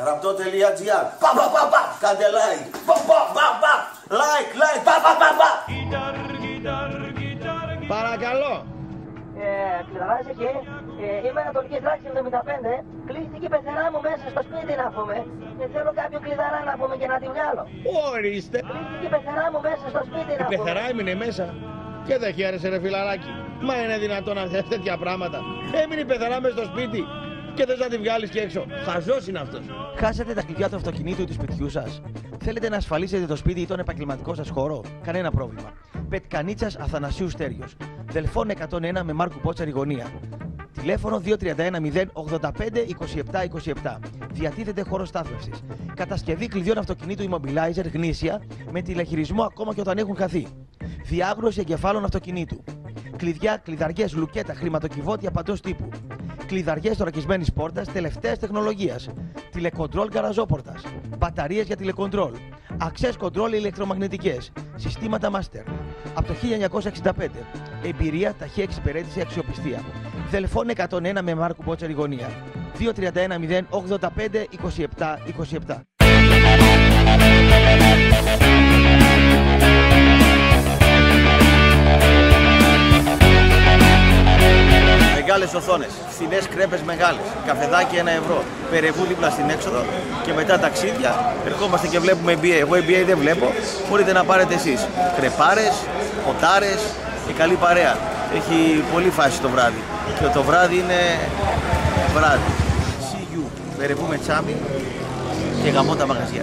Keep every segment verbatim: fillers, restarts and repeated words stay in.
Ραπτό.gr. Πα πα πα πα. Κάντε like. Πα πα πα πα. Like, like. Πα πα πα πα. Παρακαλώ. Ε, κλειδαράζει εκεί. Ε, είμαι ανατολική τράξη εβδομήντα πέντε. Κλείστηκε η πεθερά μου μέσα στο σπίτι να πούμε. Και θέλω κάποιο κλειδαρά να πούμε και να τη βγάλω. Ορίστε. Κλείστηκε η πεθερά μου μέσα στο σπίτι να Η πούμε. πεθερά έμεινε μέσα. Και δεν χαίρεσαι ρε φιλαράκι. Μα είναι δυνατόν να θες τέτοια πράγματα. Έμεινε η πεθερά μέσα στο σπίτι. Και θες να τη βγάλεις και έξω. Χαζός είναι αυτός. Χάσατε τα κλειδιά του αυτοκινήτου ή του σπιτιού σας. Θέλετε να ασφαλίσετε το σπίτι ή τον επαγγελματικό σας χώρο. Κανένα πρόβλημα. Πετκανίτσας Αθανασίου Στέριος. Δελφών εκατόν ένα με Μάρκου Πότσαρη γωνία. Τηλέφωνο δύο τρία ένα μηδέν ογδόντα πέντε είκοσι επτά είκοσι επτά. Διατίθεται χώρο στάθμευσης. Κατασκευή κλειδιών αυτοκινήτου Immobilizer γνήσια με τηλεχειρισμό ακόμα και όταν έχουν χαθεί. Διάβρωση εγκεφάλων αυτοκινήτου. Κλειδιά, κλειδαριές, λουκέτα, χρηματοκιβώτια παντός τύπου. Κλειδαριές θωρακισμένης πόρτας τελευταίας τεχνολογίας. Τηλεκοντρόλ γαραζόπορτας. Μπαταρίες για τηλεκοντρόλ. Access control ηλεκτρομαγνητικές. Συστήματα Master. Από το χίλια εννιακόσια εξήντα πέντε. Εμπειρία, ταχεία εξυπηρέτηση, αξιοπιστία. Δελφών εκατόν ένα με Μάρκου Πότσαρη γωνία. δύο τρία ένα μηδέν ογδόντα πέντε είκοσι επτά είκοσι επτά. Μεγάλες οθόνες, φθηνές κρέπες μεγάλες, καφεδάκι ένα ευρώ, περεβού δίπλα στην έξοδο και μετά ταξίδια. Ερχόμαστε και βλέπουμε N B A. Εγώ N B A δεν βλέπω, μπορείτε να πάρετε εσείς. Κρεπάρες, ποτάρες και καλή παρέα. Έχει πολύ φάση το βράδυ και το βράδυ είναι βράδυ. See you, περεβού με τσάμι και γαμώ τα μαγαζιά.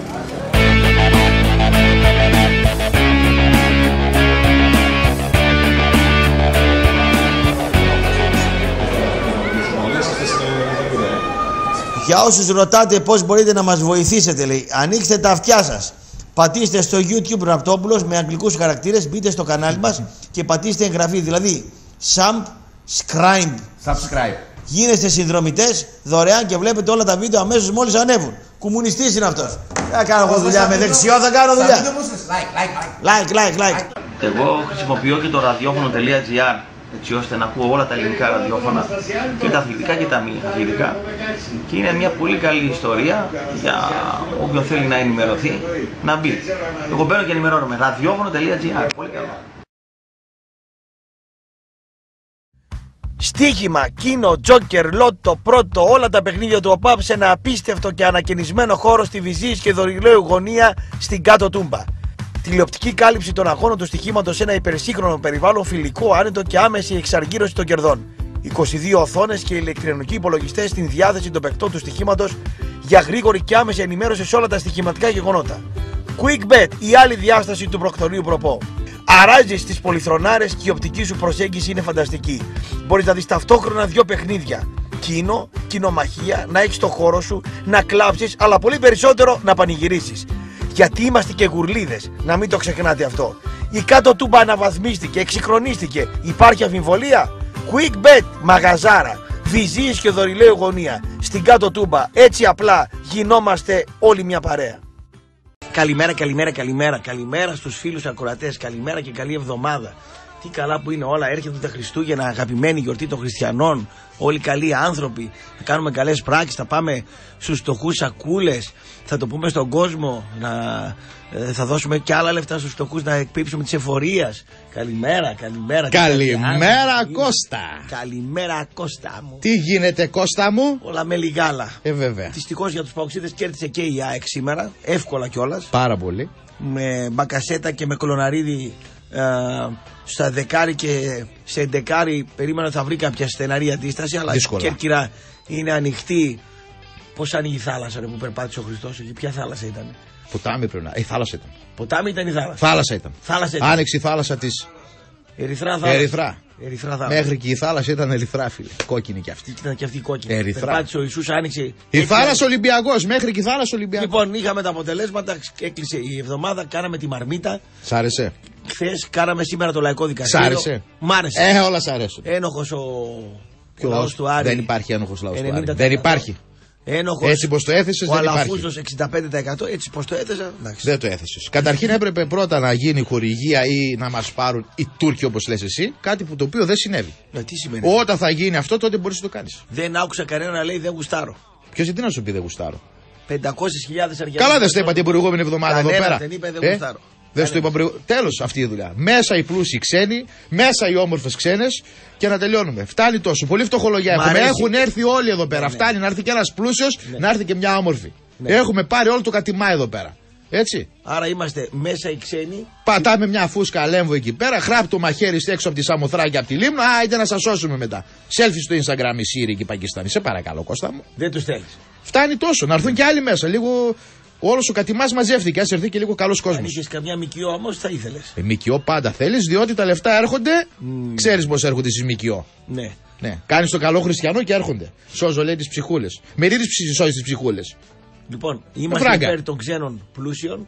Για όσους ρωτάτε πώς μπορείτε να μας βοηθήσετε, λέει, ανοίξτε τα αυτιά σας. Πατήστε στο YouTube Ραπτόπουλος με αγγλικούς χαρακτήρες, μπείτε στο κανάλι μας και πατήστε εγγραφή, δηλαδή subscribe. Subscribe. Γίνεστε συνδρομητές δωρεάν και βλέπετε όλα τα βίντεο αμέσως μόλις ανέβουν. Κομμουνιστής είναι αυτός. Θα κάνω εγώ δουλειά με δεξιό, θα κάνω δουλειά. Like, like, like, like. Εγώ χρησιμοποιώ και το ραδιόφωνο.gr έτσι ώστε να ακούω όλα τα ελληνικά ραδιόφωνα και τα αθλητικά και τα μη αθλητικά και είναι μια πολύ καλή ιστορία για όποιον θέλει να ενημερωθεί να μπει. Εγώ μπαίνω και ενημερώνομαι. ραδιόφωνο.gr. Πολύ καλό. Στοίχημα, κίνο, τζόκερ, λότο, πρώτο, όλα τα παιχνίδια του ΟΠΑΠ σε ένα απίστευτο και ανακαινισμένο χώρο στη Βυζής και Δωρηλαίου γωνία στην Κάτω Τούμπα. Τηλεοπτική κάλυψη των αγώνων του στοιχήματος σε ένα υπερσύγχρονο περιβάλλον, φιλικό, άνετο και άμεση εξαργύρωση των κερδών. είκοσι δύο οθόνες και ηλεκτρονικοί υπολογιστές στην διάθεση των παικτών του στοιχήματος για γρήγορη και άμεση ενημέρωση σε όλα τα στοιχηματικά γεγονότα. QuickBet, η άλλη διάσταση του προκτορείου προπό. Αράζεις στις πολυθρονάρες και η οπτική σου προσέγγιση είναι φανταστική. Μπορείς να δεις ταυτόχρονα δύο παιχνίδια. Κίνο, κοινομαχία, να έχεις το χώρο σου, να κλάψεις, αλλά πολύ περισσότερο να πανηγυρίσεις. Γιατί είμαστε και γουρλίδες, να μην το ξεχνάτε αυτό. Η Κάτω Τούμπα αναβαθμίστηκε, εξυγχρονίστηκε. Υπάρχει αμφιβολία? QuickBet, μαγαζάρα, Βυζής και Δωρηλαίου γωνία. Στην Κάτω Τούμπα, έτσι απλά γινόμαστε όλοι μια παρέα. Καλημέρα, καλημέρα, καλημέρα. Καλημέρα στους φίλους ακροατές. Καλημέρα και καλή εβδομάδα. Τι καλά που είναι όλα. Έρχεται τα Χριστούγεννα, αγαπημένη γιορτή των χριστιανών. Όλοι καλοί άνθρωποι. Θα κάνουμε καλές πράξεις. Θα πάμε στους φτωχούς σακούλες. Θα το πούμε στον κόσμο. Να, ε, θα δώσουμε και άλλα λεφτά στους φτωχούς να εκπίψουμε της εφορίας. Καλημέρα, καλημέρα. Καλημέρα, Κώστα. Καλημέρα, Κώστα μου. Τι γίνεται, Κώστα μου? Όλα με λιγάλα. Ε, βέβαια. Δυστυχώς για τους παοξίδες κέρδισε και η ΑΕΚ σήμερα. Εύκολα κιόλας. Πάρα πολύ. Με Μπακασέτα και με Κολοναρίδη. Uh, στα δεκάρι και σε δεκάρι περίμενα θα βρει κάποια στεναρή αντίσταση, αλλά δύσκολα. Η Κέρκυρα είναι ανοιχτή. Πώς ανοίγει η θάλασσα ρε, που περπάτησε ο Χριστός εκεί? Ποια θάλασσα ήταν? Ποτάμι πρέπει να. Η θάλασσα ήταν. Ποτάμι ήταν η θάλασσα. Θάλασσα ήταν. Θάλασσα ήταν. Άνοιξε η θάλασσα της. Ερυθρά θάλασσα. Ερυθρά. Ερυθρά θάλασσα. Μέχρι και η θάλασσα ήταν ερυθρά, φίλε. Κόκκινη κι αυτή. Ήταν και αυτή η κόκκινη. Ερυθρά. Περπάτησε ο Ιησούς, άνοιξε. Η θάλασσα Ολυμπιακός. Μέχρι και η θάλασσα Ολυμπιακός. Λοιπόν, είχαμε τα αποτελέσματα. Έκλεισε η εβδομάδα. Κάναμε τη μαρμίτα. Σ' άρεσε? Χθες κάναμε σήμερα το λαϊκό δικαστήριο. Σ' άρεσε? Μ' άρεσε. Ε, όλα σ' αρέσουν. Ένοχος ο, ο λαός του Άρη. Δεν υπάρχει ένοχος λαός του Άρη. ενενήντα Δεν υπάρχει. Ένοχος, έτσι πως το έθεσες ο δεν υπάρχει. Αλαφούζος εξήντα πέντε τοις εκατό, έτσι πως το έθεσα. Εντάξει. Δεν το έθεσες. Καταρχήν έπρεπε πρώτα να γίνει χορηγία ή να μας πάρουν οι Τούρκοι όπως λες εσύ. Κάτι που το οποίο δεν συνέβη. Ε, τι σημαίνει? Όταν θα γίνει αυτό, τότε μπορείς να το κάνεις. Δεν άκουσα κανένα να λέει δεν γουστάρω. Ποιος γιατί να σου πει δεν γουστάρω? πεντακόσιες χιλιάδες αργιανούς. Καλά δεν στο είπα την προηγούμενη εβδομάδα εδώ πέρα. Δεν είπε, δεν ε? γουστάρω. Δεν στο είπα προηγου... Τέλος αυτή η δουλειά. Μέσα οι πλούσιοι ξένοι, μέσα οι όμορφες ξένες και να τελειώνουμε. Φτάνει τόσο. Πολύ φτωχολογιά έχουμε. Έχουν έρθει όλοι εδώ πέρα. Ναι, ναι. Φτάνει να έρθει και ένας πλούσιος, ναι. να έρθει και μια όμορφη. Ναι. Έχουμε πάρει όλο το κατημά εδώ πέρα. Έτσι. Άρα είμαστε μέσα οι ξένοι. Πατάμε μια φούσκα λέμβο εκεί πέρα, χράπτω το μαχαίρι έξω από τη Σαμοθράκη από τη Λίμνο. Α, είτε να σας σώσουμε μετά. Σέλφι στο Instagram οι Σύριοι και οι Πακιστάνοι. Σε παρακαλώ, Κώστα μου. Δεν τους θέλεις. Φτάνει τόσο. Να έρθουν και άλλοι μέσα. Λίγο. Όλος ο κατημάς μαζεύτηκε. Ας έρθει και λίγο καλός κόσμος. Αν είχες καμιά ΜΚΟ όμως, θα ήθελες. Ε, ΜΚΟ πάντα θέλεις, διότι τα λεφτά έρχονται. Mm. Ξέρεις πώς έρχονται στις ΜΚΟ. Ναι. ναι. Κάνεις το καλό χριστιανό και έρχονται. Σώζω λέει τις ψυχούλες. Με τι τις σώζεις τις ψυχούλες. Λοιπόν, είμαστε υπέρ των ξένων πλούσιων.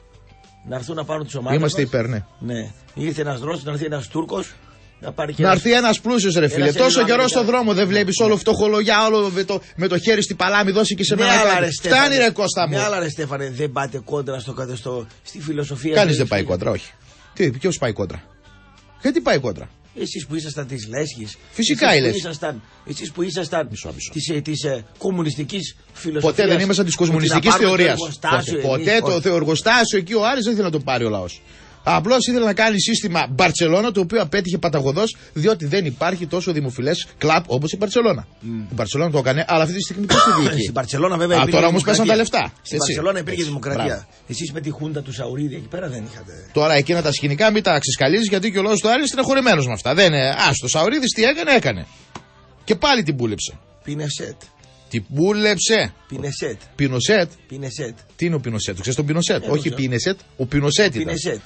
Να έρθουν να πάρουν τις ομάδες. Είμαστε μας. υπέρ, ναι. ναι. Ήρθε ένας Ρώσος, να έρθει ένας Τούρκος. Να, πάρει και να ένας... έρθει ένας πλούσιος ρε φίλε. Τόσο καιρό στον δρόμο δεν βλέπεις όλο φτωχολογιά, όλο με το, με το χέρι στην παλάμη, δώσει και σε ναι, μένα. Φτάνει ρε Κώστα μου. Ναι, αλλά ρε Στέφανε, δεν πάτε κόντρα στο, στο, στη φιλοσοφία. Κανείς δεν πάει κόντρα, όχι. Τι, ποιος πάει κόντρα. Γιατί πάει κόντρα. Εσείς που ήσασταν της Λέσχης. Φυσικά οι Λέσχη. Εσείς που ήσασταν της, της ε, κομμουνιστικής φιλοσοφίας. Ποτέ δεν ήμασταν της κομμουνιστικής θεωρίας. Ποτέ, ποτέ το θεοργοστάσιο εκεί ο Άρης δεν ήθελε να το πάρει ο λαός. Απλώς ήθελε να κάνει σύστημα Μπαρτσελώνα, το οποίο απέτυχε παταγωδός, διότι δεν υπάρχει τόσο δημοφιλές κλαμπ όπως η Μπαρτσελώνα. Mm. Η Μπαρτσελώνα το έκανε, αλλά αυτή τη στιγμή ποιος τη διοικεί. Στην Μπαρτσελώνα βέβαια. Α, τώρα όμως πέσαν τα λεφτά. Στην Μπαρτσελώνα υπήρχε δημοκρατία. Εσείς με τη χούντα του Σαουρίδη εκεί πέρα δεν είχατε. Τώρα εκείνα τα σκηνικά μην τα ξεσκαλίζεις, γιατί και ο λόγος του Άρη είναι στεναχωρημένος με αυτά. Δεν είναι. Α, το Σαουρίδης τι έκανε, έκανε. Και πάλι την πούλεψε. Πινεσέτ. Τι πούλεψε. Πινεσέτ. Πινοσέτ. Πινεσέτ. Τι είναι ο Πινοσέτ, ξέρεις τον Πινοσέτ. Όχι Πινεσέτ, ο Πινοσέτ ήταν. Πινεσέτ.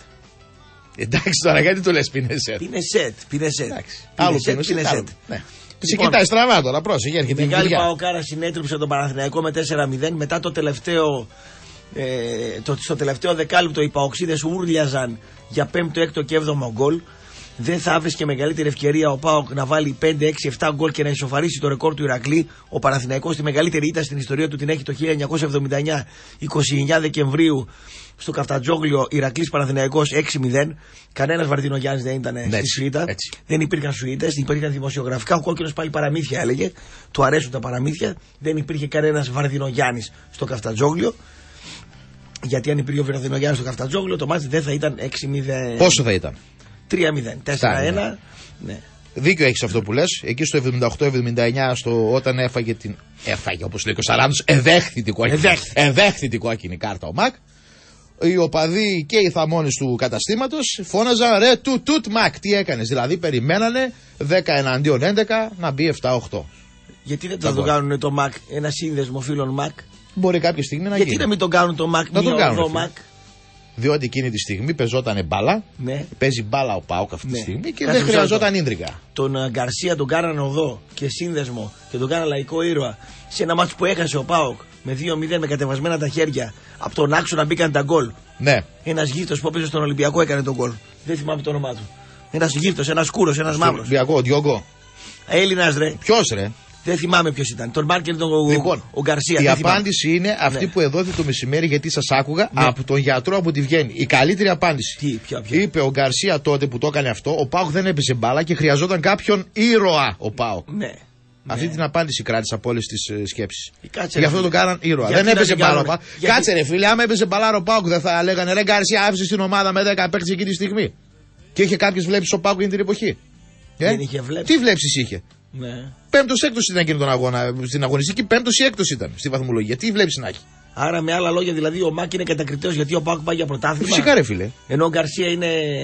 Εντάξει τώρα, γιατί το λες Πινεσέτ. Πινεσέτ. Πινεσέτ. Άλλο Πινεσέτ. Ναι. Σε κοιτάει στραβά τώρα, πρόσεχε, έρχεται η Μεγάλη Παοκάρα συνέτριψε τον Παναθηναϊκό με τέσσερα μηδέν. Μετά το τελευταίο, ε, το, στο τελευταίο δεκάλεπτο οι Παοξίδες ούρλιαζαν για πέμπτο, έκτο και έβδομο γκολ. Δεν θα έβρισκε μεγαλύτερη ευκαιρία ο ΠΑΟΚ να βάλει πέντε, έξι, επτά γκολ και να ισοφαρίσει το ρεκόρ του Ηρακλή. Ο Παναθηναϊκός τη μεγαλύτερη ήττα στην ιστορία του την έχει το χίλια εννιακόσια εβδομήντα εννιά, είκοσι εννιά Δεκεμβρίου στο Καφτατζόγλιο. Ηρακλής Παναθηναϊκός έξι μηδέν. Κανένας Βαρδινογιάννης δεν ήταν στη σουίτα. Δεν υπήρχαν σουίτες, υπήρχαν δημοσιογραφικά. Ο κόκκινος πάλι παραμύθια έλεγε. Του αρέσουν τα παραμύθια. Δεν υπήρχε κανένας Βαρδινογιάννης στο Καφτατζόγλιο. Γιατί αν υπήρχε ο Βαρδινογιάννης στο Καφτατζόγλιο, το μάτι δεν θα ήταν έξι μηδέν. Πόσο θα ήταν? τρία μηδέν, τέσσερα ένα. Ναι. Δίκιο έχεις αυτό που λες. Εκεί στο εβδομήντα οκτώ εβδομήντα εννιά, στο, όταν έφαγε την. Έφαγε όπως λέει ο Σαράντος, εδέχθη την κόκκινη. Εδέχθη την κόκκινη κάρτα ο Μακ. Οι οπαδοί και οι θαμώνες του καταστήματος φώναζαν ρε του τουτ Μακ. Τι έκανες? Δηλαδή περιμένανε δέκα εναντίον έντεκα να μπει επτά οκτώ. Γιατί δεν θα το κάνουν το Μακ, ένα σύνδεσμο φίλων Μακ? Μπορεί κάποια στιγμή να Γιατί γίνει. Γιατί να μην τον κάνουν το Μακ, να τον κάνουν. Μακ. Διότι εκείνη τη στιγμή παίζονταν μπάλα. Ναι. Παίζει μπάλα ο ΠΑΟΚ αυτή ναι. τη στιγμή και Κάτσε δεν χρειαζόταν ίντρικα. Τον uh, Γκαρσία τον κάνανε οδό και σύνδεσμο και τον κάνανε λαϊκό ήρωα σε ένα μάτσο που έχασε ο ΠΑΟΚ με δύο μηδέν με κατεβασμένα τα χέρια. Από τον άξονα μπήκαν τα γκολ. Ναι. Ένα γύφτος που έπαιζε στον Ολυμπιακό έκανε τον γκολ. Δεν θυμάμαι το όνομά του. Ένα γύφτος, ένα κούρο, ένα μαύρο. Ολυμπιακό, Διόγκο. Έλληνα ρε. Ποιο ρε? Δεν θυμάμαι ποιο ήταν. Τον Μάρκερ τον λοιπόν, ο Γκαρσία. Η απάντηση είναι αυτή ναι. που εδόθη το μεσημέρι, γιατί σας άκουγα ναι. από τον γιατρό από τη Βιέννη. Η καλύτερη απάντηση. Τι, ποια, ποια. Είπε ο Γκαρσία τότε που το έκανε αυτό, ο ΠΑΟΚ δεν έπεσε μπάλα και χρειαζόταν κάποιον ήρωα ο ΠΑΟΚ. Ναι. Αυτή ναι. την απάντηση κράτησα από όλες τις uh, σκέψεις. Γι' αυτό τον κάναν ήρωα. Δεν έπεσε μπάλα ο ΠΑΟΚ. Γιατί... Κάτσε ρε φίλε, άμα έπεσε μπάλα ο ΠΑΟΚ δεν θα λέγανε ρε Γκαρσία άφησε στην ομάδα με δέκα παίκτες εκείνη τη στιγμή. Και είχε κάποιες βλέψεις ο ΠΑΟΚ εκείνη την εποχή. Δεν ε? είχε βλέψεις. Τι βλέψεις είχε? Ναι. Πέμπτος έκτος ήταν εκείνο τον αγώνα. Στην αγωνιστική πέμπτος ή έκτος ήταν στη βαθμολογία. Τι βλέπεις να έχει? Άρα με άλλα λόγια, δηλαδή ο Μάκ είναι κατακριτέος γιατί ο ΠΑΟΚ πάει για πρωτάθλημα. Φυσικά ρε φίλε. Ενώ ο Γκαρσία είναι.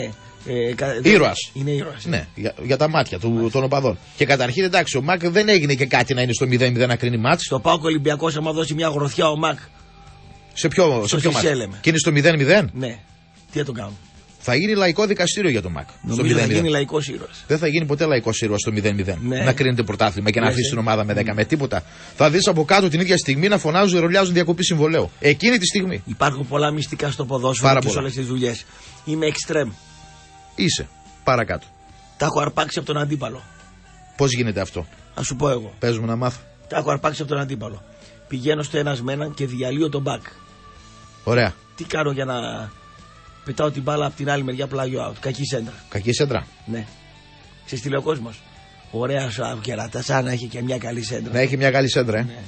Ε, ήρωας. Είναι ήρωας. Ναι, για, για τα μάτια του, των οπαδών. Και καταρχήν εντάξει, ο Μακ δεν έγινε και κάτι να είναι στο μηδέν μηδέν να κρίνει μάτς. Στο ΠΑΟΚ Ολυμπιακός, άμα δώσει μια γροθιά ο Μακ. Σε ποιο, σε ποιο μάτς? Και είναι στο μηδέν μηδέν. Ναι. Τι θα το κάνουν? Θα γίνει λαϊκό δικαστήριο για τον Μακ. Νομίζω θα γίνει λαϊκός ήρωας. Δεν θα γίνει ποτέ λαϊκός ήρωας στο μηδέν μηδέν. Ναι. Να κρίνεται πρωτάθλημα και να αφήσει την ομάδα με δέκα. Mm. Με τίποτα. Θα δεις από κάτω την ίδια στιγμή να φωνάζουν, ρολιάζουν διακοπή συμβολέου. Εκείνη τη στιγμή. Υπάρχουν πολλά μυστικά στο ποδόσφαιρο και σε όλες τις δουλειές. Είμαι εξτρέμ. Είσαι. Παρακάτω. Τα έχω αρπάξει από τον αντίπαλο. Πώς γίνεται αυτό? Α σου πω εγώ. Πες μου να μάθω. Τα έχω αρπάξει από τον αντίπαλο. Πηγαίνω στο ένας με έναν και διαλύω τον μπακ. Ωραία. Τι κάνω για να πετάω την μπάλα από την άλλη μεριά πλάγιο out? Κακή σέντρα. Κακή σέντρα. Ναι. Σε στείλει ο κόσμος. Ωραία σου κερατά, σαν να έχει και μια καλή σέντρα. Να έχει μια καλή σέντρα, ε. Ναι.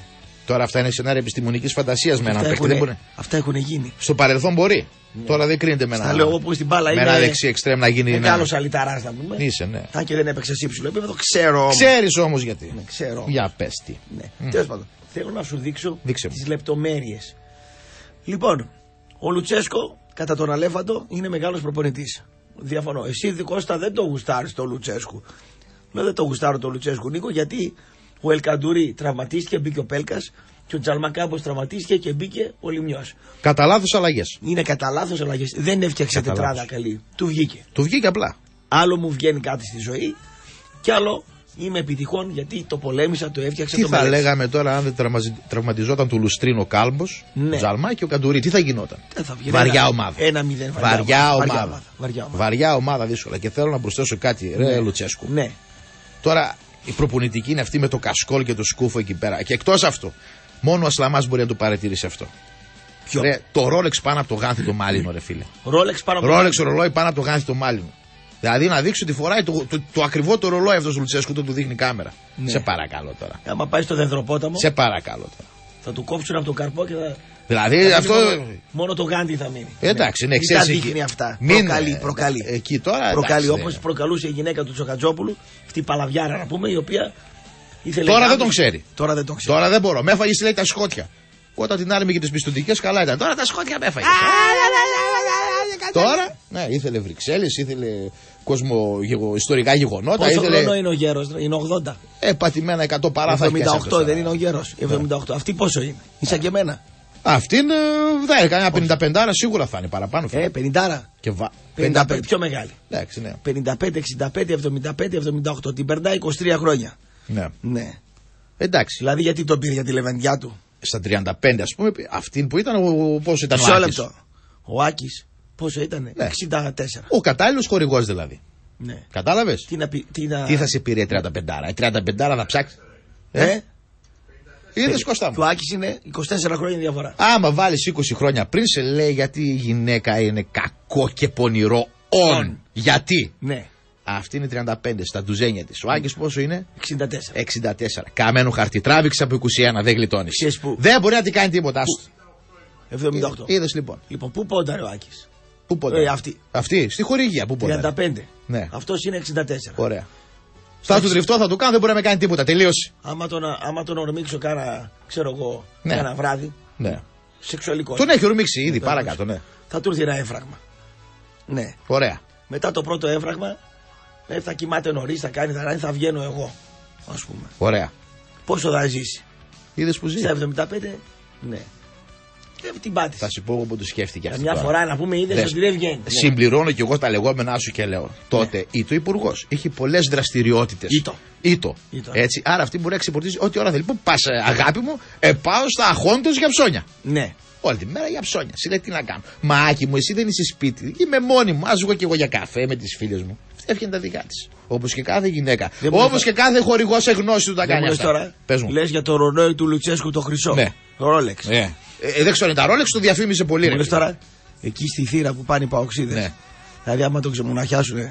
Τώρα αυτά είναι σενάρια επιστημονικής φαντασίας με έναν παίκτη. Έχουν, μπορεί... Αυτά έχουν γίνει. Στο παρελθόν μπορεί. Ναι. Τώρα δεν κρίνεται με ένα. Στα λέω εγώ που στην μπάλα με ένα δεξί εξτρέμ να γίνει. Μεγάλο αλυταράς να πούμε. Είσαι, ναι. Αν και δεν έπαιξε σε ύψηλο επίπεδο, ξέρω. Ξέρεις όμως γιατί. Ναι, ξέρω. Για πες τι. Ναι. Mm. Τέλος πάντων, θέλω να σου δείξω Δείξε τις λεπτομέρειες. Λοιπόν, ο Λουτσέσκο, κατά τον Αλέφαντο, είναι μεγάλος προπονητής. Διαφωνώ. Εσύ, Κώστα, δεν το γουστάρεις το Λουτσέσκου. Λέω δεν το γουστάρω το Λουτσέσκου, Νίκο, γιατί ο Ελκαντουρί τραυματίστηκε, μπήκε ο Πέλκας, και ο Τζαλμακάμπος τραυματίστηκε και μπήκε ο Λιμιός. Κατά λάθος αλλαγές. Είναι κατά λάθος αλλαγές. Δεν έφτιαξε Κατά τετράδα λάθος. καλή. Του βγήκε. Του βγήκε απλά. Άλλο μου βγαίνει κάτι στη ζωή, κι άλλο είμαι επιτυχών γιατί το πολέμησα, το έφτιαξα. Τι το θα μελέτησα. λέγαμε τώρα αν δεν τραυματι- τραυματιζόταν του Λουστρίνο Κάλμπος, Ναι. Τζαλμά και ο Καντουρί, τι θα γινόταν. Δεν θα βγει. Βαριά Ένα- ομάδα. Ένα μηδέν. Βαριά ομάδα. Βαριά ομάδα. Βαριά ομάδα. Βαριά ομάδα δύσκολα. Και θέλω να προσθέσω κάτι, ρε Ναι. Λουτσέσκου. Ναι. Τώρα η προπονητική είναι αυτή με το κασκόλ και το σκούφο εκεί πέρα. Και εκτός αυτού, μόνο ο Ασλαμάς μπορεί να το παρατηρήσει αυτό. Ποιο? Ρε, το Ρόλεξ πάνω από το γάνθι το μάλινο, ρε φίλε. Ρόλεξ πάνω από το Ρόλεξ ρολόι πάνω από το γάνθι το μάλινο. Δηλαδή να δείξει ότι φοράει το, το, το ακριβό το ρολόι αυτό ο Λουτσέσκου, το του δείχνει η κάμερα. Ναι. Σε παρακαλώ τώρα. Άμα πάει στο Δενδροπόταμο, Σε παρακαλώ τώρα. θα του κόψουν από τον καρπό και θα. Δηλαδή θα αυτό. μόνο, μόνο το γάντι θα μείνει. Εντάξει, ναι, Μην τα ξέρεις, δείχνει εκεί- αυτά. Μην- προκαλεί, ε, προκαλεί. εκεί τώρα, προκαλεί εντάξει, όπως ναι. προκαλούσε η γυναίκα του Τσοκατζόπουλου, αυτή η παλαβιάρα να πούμε, η οποία ήθελε. Τώρα γάμους. δεν τον ξέρει. Τώρα δεν τον ξέρει. Τώρα δεν μπορώ. Με έφαγε λέει τα σκότια. Όταν την άρμη και τι πιστωτικέ καλά ήταν. Τώρα τα σκότια με έφαγε. Τώρα, ναι, ήθελε Βρυξέλλες, ήθελε κόσμο, γεγο, ιστορικά γεγονότα. Πόσο ήθελε. χρόνο είναι ο γέρος, είναι ογδόντα. Ε, πατημένα εκατό παρά θα έχει εβδομήντα οκτώ πιάσει δεν αυτός είναι ο γέρος. εβδομήντα οκτώ. Αυτή πόσο είναι. Είσαι και εμένα. Αυτή είναι. Δεν είναι κανένα πενήντα πέντε σίγουρα θα είναι παραπάνω. Ε, πενήντα. Και βα... πενήντα πέντε. Πιο μεγάλη. Εντάξει, ναι. πενήντα πέντε, εξήντα πέντε, εβδομήντα πέντε, εβδομήντα οκτώ. Την περνάει είκοσι τρία χρόνια. ναι. Ναι. Εντάξει. Δηλαδή γιατί τον πήρε για τη λεβεντιά του. Στα τριάντα πέντε, α πούμε, αυτή που ήταν. Ο, πόσο ήταν Μισό ο Άκης. λεπτό. Ο Άκης πόσο ήταν, Ναι. εξήντα τέσσερα. Ο κατάλληλο χορηγό δηλαδή. Ναι. Κατάλαβε. Τι να πει, τι να. Τι θα σε πήρε η τριάντα πέντε. Η τριάντα πέντε θα ψάξει. Ε, Ε, είδε Κώστα και μου. ο Άκης είναι είκοσι τέσσερα χρόνια διαφορά. Άμα βάλει είκοσι χρόνια πριν, σε λέει γιατί η γυναίκα είναι κακό και πονηρό. On. Γιατί. Ναι, Αυτή είναι τριάντα πέντε στα ντουζένια τη. Ο Άκης πόσο είναι? εξήντα τέσσερα. εξήντα τέσσερα. Καμένο χαρτί. Τράβηξε από είκοσι ένα, δεν γλιτώνει. Ξέρεις πού? Δεν μπορεί να τη κάνει τίποτα. εβδομήντα οκτώ. Είδε λοιπόν. Λοιπόν, πού πόνταρε ο Άκης? Πού ποντάρει? Ε, αυτή. Αυτή, στη χορηγία. Πού τριάντα ποντάρει? πέντε. Ναι. Αυτός είναι εξήντα τέσσερα. Ωραία. Θα του τριφτώ, θα του κάνω, δεν μπορεί να με κάνει τίποτα. Τελείωσε. Άμα τον, άμα τον ορμήξω κάνα, ξέρω εγώ, Ναι. κάνα βράδυ, Ναι. σεξουαλικό. Τον έχει ορμήξει ήδη, Ναι, παρακάτω, ναι. Θα του έρθει ένα έφραγμα. Ναι. Ωραία. Μετά το πρώτο έφραγμα, ε, θα κοιμάται νωρίς, θα κάνει, θα κάνει, θα βγαίνω εγώ. Ας πούμε. Ωραία. Πόσο θα ζήσει? Είδε που ζει. Στα εβδομήντα πέντε, ναι. Και την πάτησε. Θα σου πω εγώ που το σκέφτηκε αυτό. Μια τώρα. φορά να πούμε είδε Δες, ότι δεν βγαίνει. Ναι. Συμπληρώνω κι εγώ τα λεγόμενά σου και λέω. Τότε ήτο υπουργό. Είχε πολλέ δραστηριότητε. Ήτο. Ήτο. Ήτο. Έτσι. Άρα αυτή μπορεί να ξεπορτίζει ό,τι ώρα θέλει. Πού πα, αγάπη μου, ε, πάω στα αχόντο για ψώνια. Ναι. Όλη τη μέρα για ψώνια. Σου λέει τι να κάνω. Μα Άκη μου, εσύ δεν είσαι σπίτι. Είμαι μόνη μου. Α βγω κι εγώ για καφέ με τι φίλε μου. Αυτή έφτιανε τα δικά τη. Όπω και κάθε γυναίκα. Δεν μου Όπω λες και κάθε χορηγό σε γνώση του τα Δεν κάνει μου λες αυτά. τώρα. Πες μου. Λες για το ρολόι του Λουτσέσκου το χρυσό. Ναι. Το Ρόλεξ. Ε, ε, δεν ξέρω, τα Ρόλεξ το διαφήμισε πολύ. Μου ρε. λες τώρα εκεί στη θύρα που πάνε οι παοξίδες. Ναι. Δηλαδή άμα το ξεμοναχιάσουνε,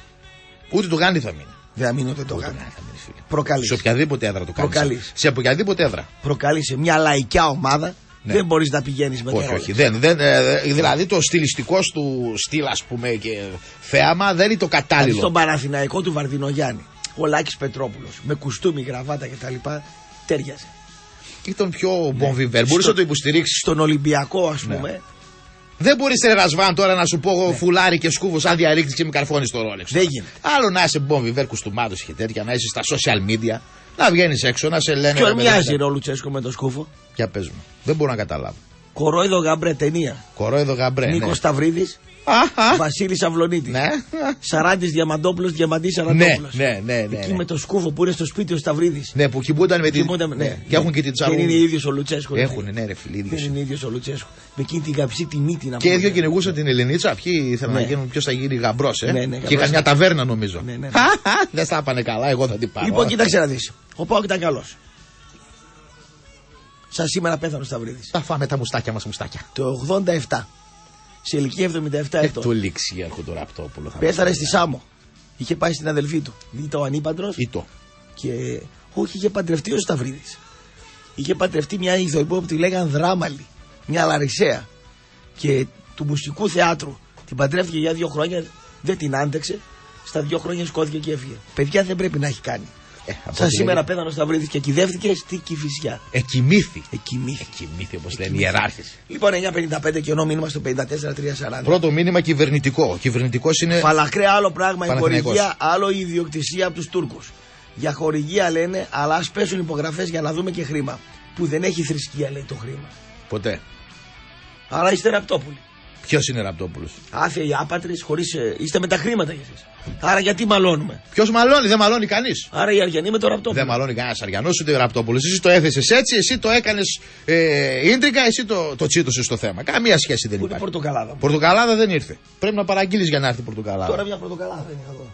Ούτε το γάντι θα μείνει. δεν θα μείνει ούτε το Ούτε γάντι. να θα μείνει, φίλε. Προκαλείς. Σε οποιαδήποτε έδρα το κάνει. Προκαλείς. Σε οποιαδήποτε έδρα. Προκαλείς σε μια λαϊκιά ομάδα. Ναι. Δεν μπορείς να πηγαίνεις με το Όχι, Ρόλεξ. όχι. Δεν, δεν, ε, δηλαδή το στιλιστικό του στυλ, α πούμε, και θέαμα δεν είναι το Δηλαδή κατάλληλο. στον Παναθηναϊκό του Βαρδινογιάννη, ο Λάκης Πετρόπουλος, με κουστούμι, γραβάτα κτλ. Τέριαζε. Ήταν πιο μπομβιβέρ. Μπορούσε να το υποστηρίξει. Στον Ολυμπιακό, ας Ναι. πούμε, Δεν μπορεί σε Ρασβάν τώρα να σου πω εγώ φουλάρι και σκούβο σαν διαρρήκτη και με καρφώνει το Ρόλεξ. δεν γίνεται. Άλλο να είσαι μπομβιβέρ κουστούμάτο και τέτοια, να είσαι στα social media, να βγαίνει έξω, να σε λένε. Ποιον ρε, μοιάζει παιδιά. ρε, ο Λουτσέσκο με το σκούφο? Για πες μου. Δεν μπορώ να καταλάβω. Κορόιδο Γαμπρέ ταινία. Κορόιδο γαμπρέ. Νίκος Ναι. Σταυρίδης, Αχα. Βασίλης Αυλονίτης. Ναι. Σαράντης Διαμαντόπουλος, Διαμαντής Ναι, Σαραντόπουλος. ναι, ναι, ναι, Εκεί ναι. με το σκούφο που είναι στο σπίτι ο Σταυρίδης. Ναι, που κοιμούνταν με την. Κοιμούνται με- ναι, Και έχουν ναι. και την τσαρού. Δεν είναι ίδιος ο Λουτσέσκο. Έχουν, ναι, ρε φίλοι. Δεν ίδιος. είναι ίδιος ο Λουτσέσκο. Με εκείνη την καψή τη μύτη να Και οι πούμε. δύο κυνηγούσαν την Ελληνίτσα. Ποιοι ήθελαν Ναι. να γίνουν, ποιο θα γίνει γαμπρό, ε. Ναι, ναι, Και γαμπρός. είχαν μια ταβέρνα νομίζω. Ναι, ναι, ναι. Χαχα, δεν θα πάνε καλά, εγώ θα την πάρω. Λοιπόν, κοίταξε να δεις. Ο Πάοκ ήταν καλός. Σαν σήμερα πέθανε ο Σταυρίδης. Θα φάμε τα μουστάκια μας μουστάκια. Το ογδόντα επτά. Σε ηλικία εβδομήντα επτά Ε, ετών. το ληξιάρχο το Ραπτόπουλο. θα Πέθανε μας στη πει. Σάμο. Είχε πάει στην αδελφή του. Ήταν ο ανήπαντρος Ή το. και όχι, είχε παντρευτεί ο Σταυρίδης. είχε παντρευτεί μια ηθοποιό που τη λέγαν Δράμαλη, μια Λαρισαία. Και του μουσικού θεάτρου την παντρεύτηκε για δύο χρόνια, δεν την άντεξε. Στα δύο χρόνια σκόθηκε και έφυγε. Παιδιά δεν πρέπει να έχει κάνει. Ε, Σαν σήμερα λέει... πέθανε ο Σταυρίδης και κυδεύτηκε στη Κηφισιά. Εκοιμήθη. Εκοιμήθη. Εκοιμήθη, όπως λένε οι ιεράρχες. Λοιπόν, εννιά πενήντα πέντε κενό μήνυμα στο πενήντα τέσσερα τρία σαράντα. Πρώτο μήνυμα κυβερνητικό. Κυβερνητικός είναι. Φαλακρέ άλλο πράγμα η χορηγία, άλλο η ιδιοκτησία από τους Τούρκους. Για χορηγία λένε, αλλά ας πέσουν υπογραφές για να δούμε και χρήμα. Που δεν έχει θρησκεία, λέει το χρήμα. Ποτέ. Άρα είστε ραπτόπουλοι. Ποιος είναι Ραπτόπουλος? Άθεοι άπατρες, χωρίς. Είστε με τα χρήματα κι εσείς. Άρα γιατί μαλώνουμε? Ποιος μαλώνει? Δεν μαλώνει κανείς. Άρα οι Αριανοί με το Ραπτόπουλο. Δεν μαλώνει κανένας Αριανός ούτε Ραπτόπουλος. Εσύ το έθεσες έτσι, εσύ το έκανες ε, ίντρικα, εσύ το, το τσίτωσες στο θέμα. Καμία σχέση δεν Πού υπάρχει. είναι πορτοκαλάδα? Πορτοκαλάδα δεν ήρθε. Πρέπει να παραγγείλεις για να έρθει η πορτοκαλάδα. Τώρα μια πορτοκαλάδα είναι εδώ.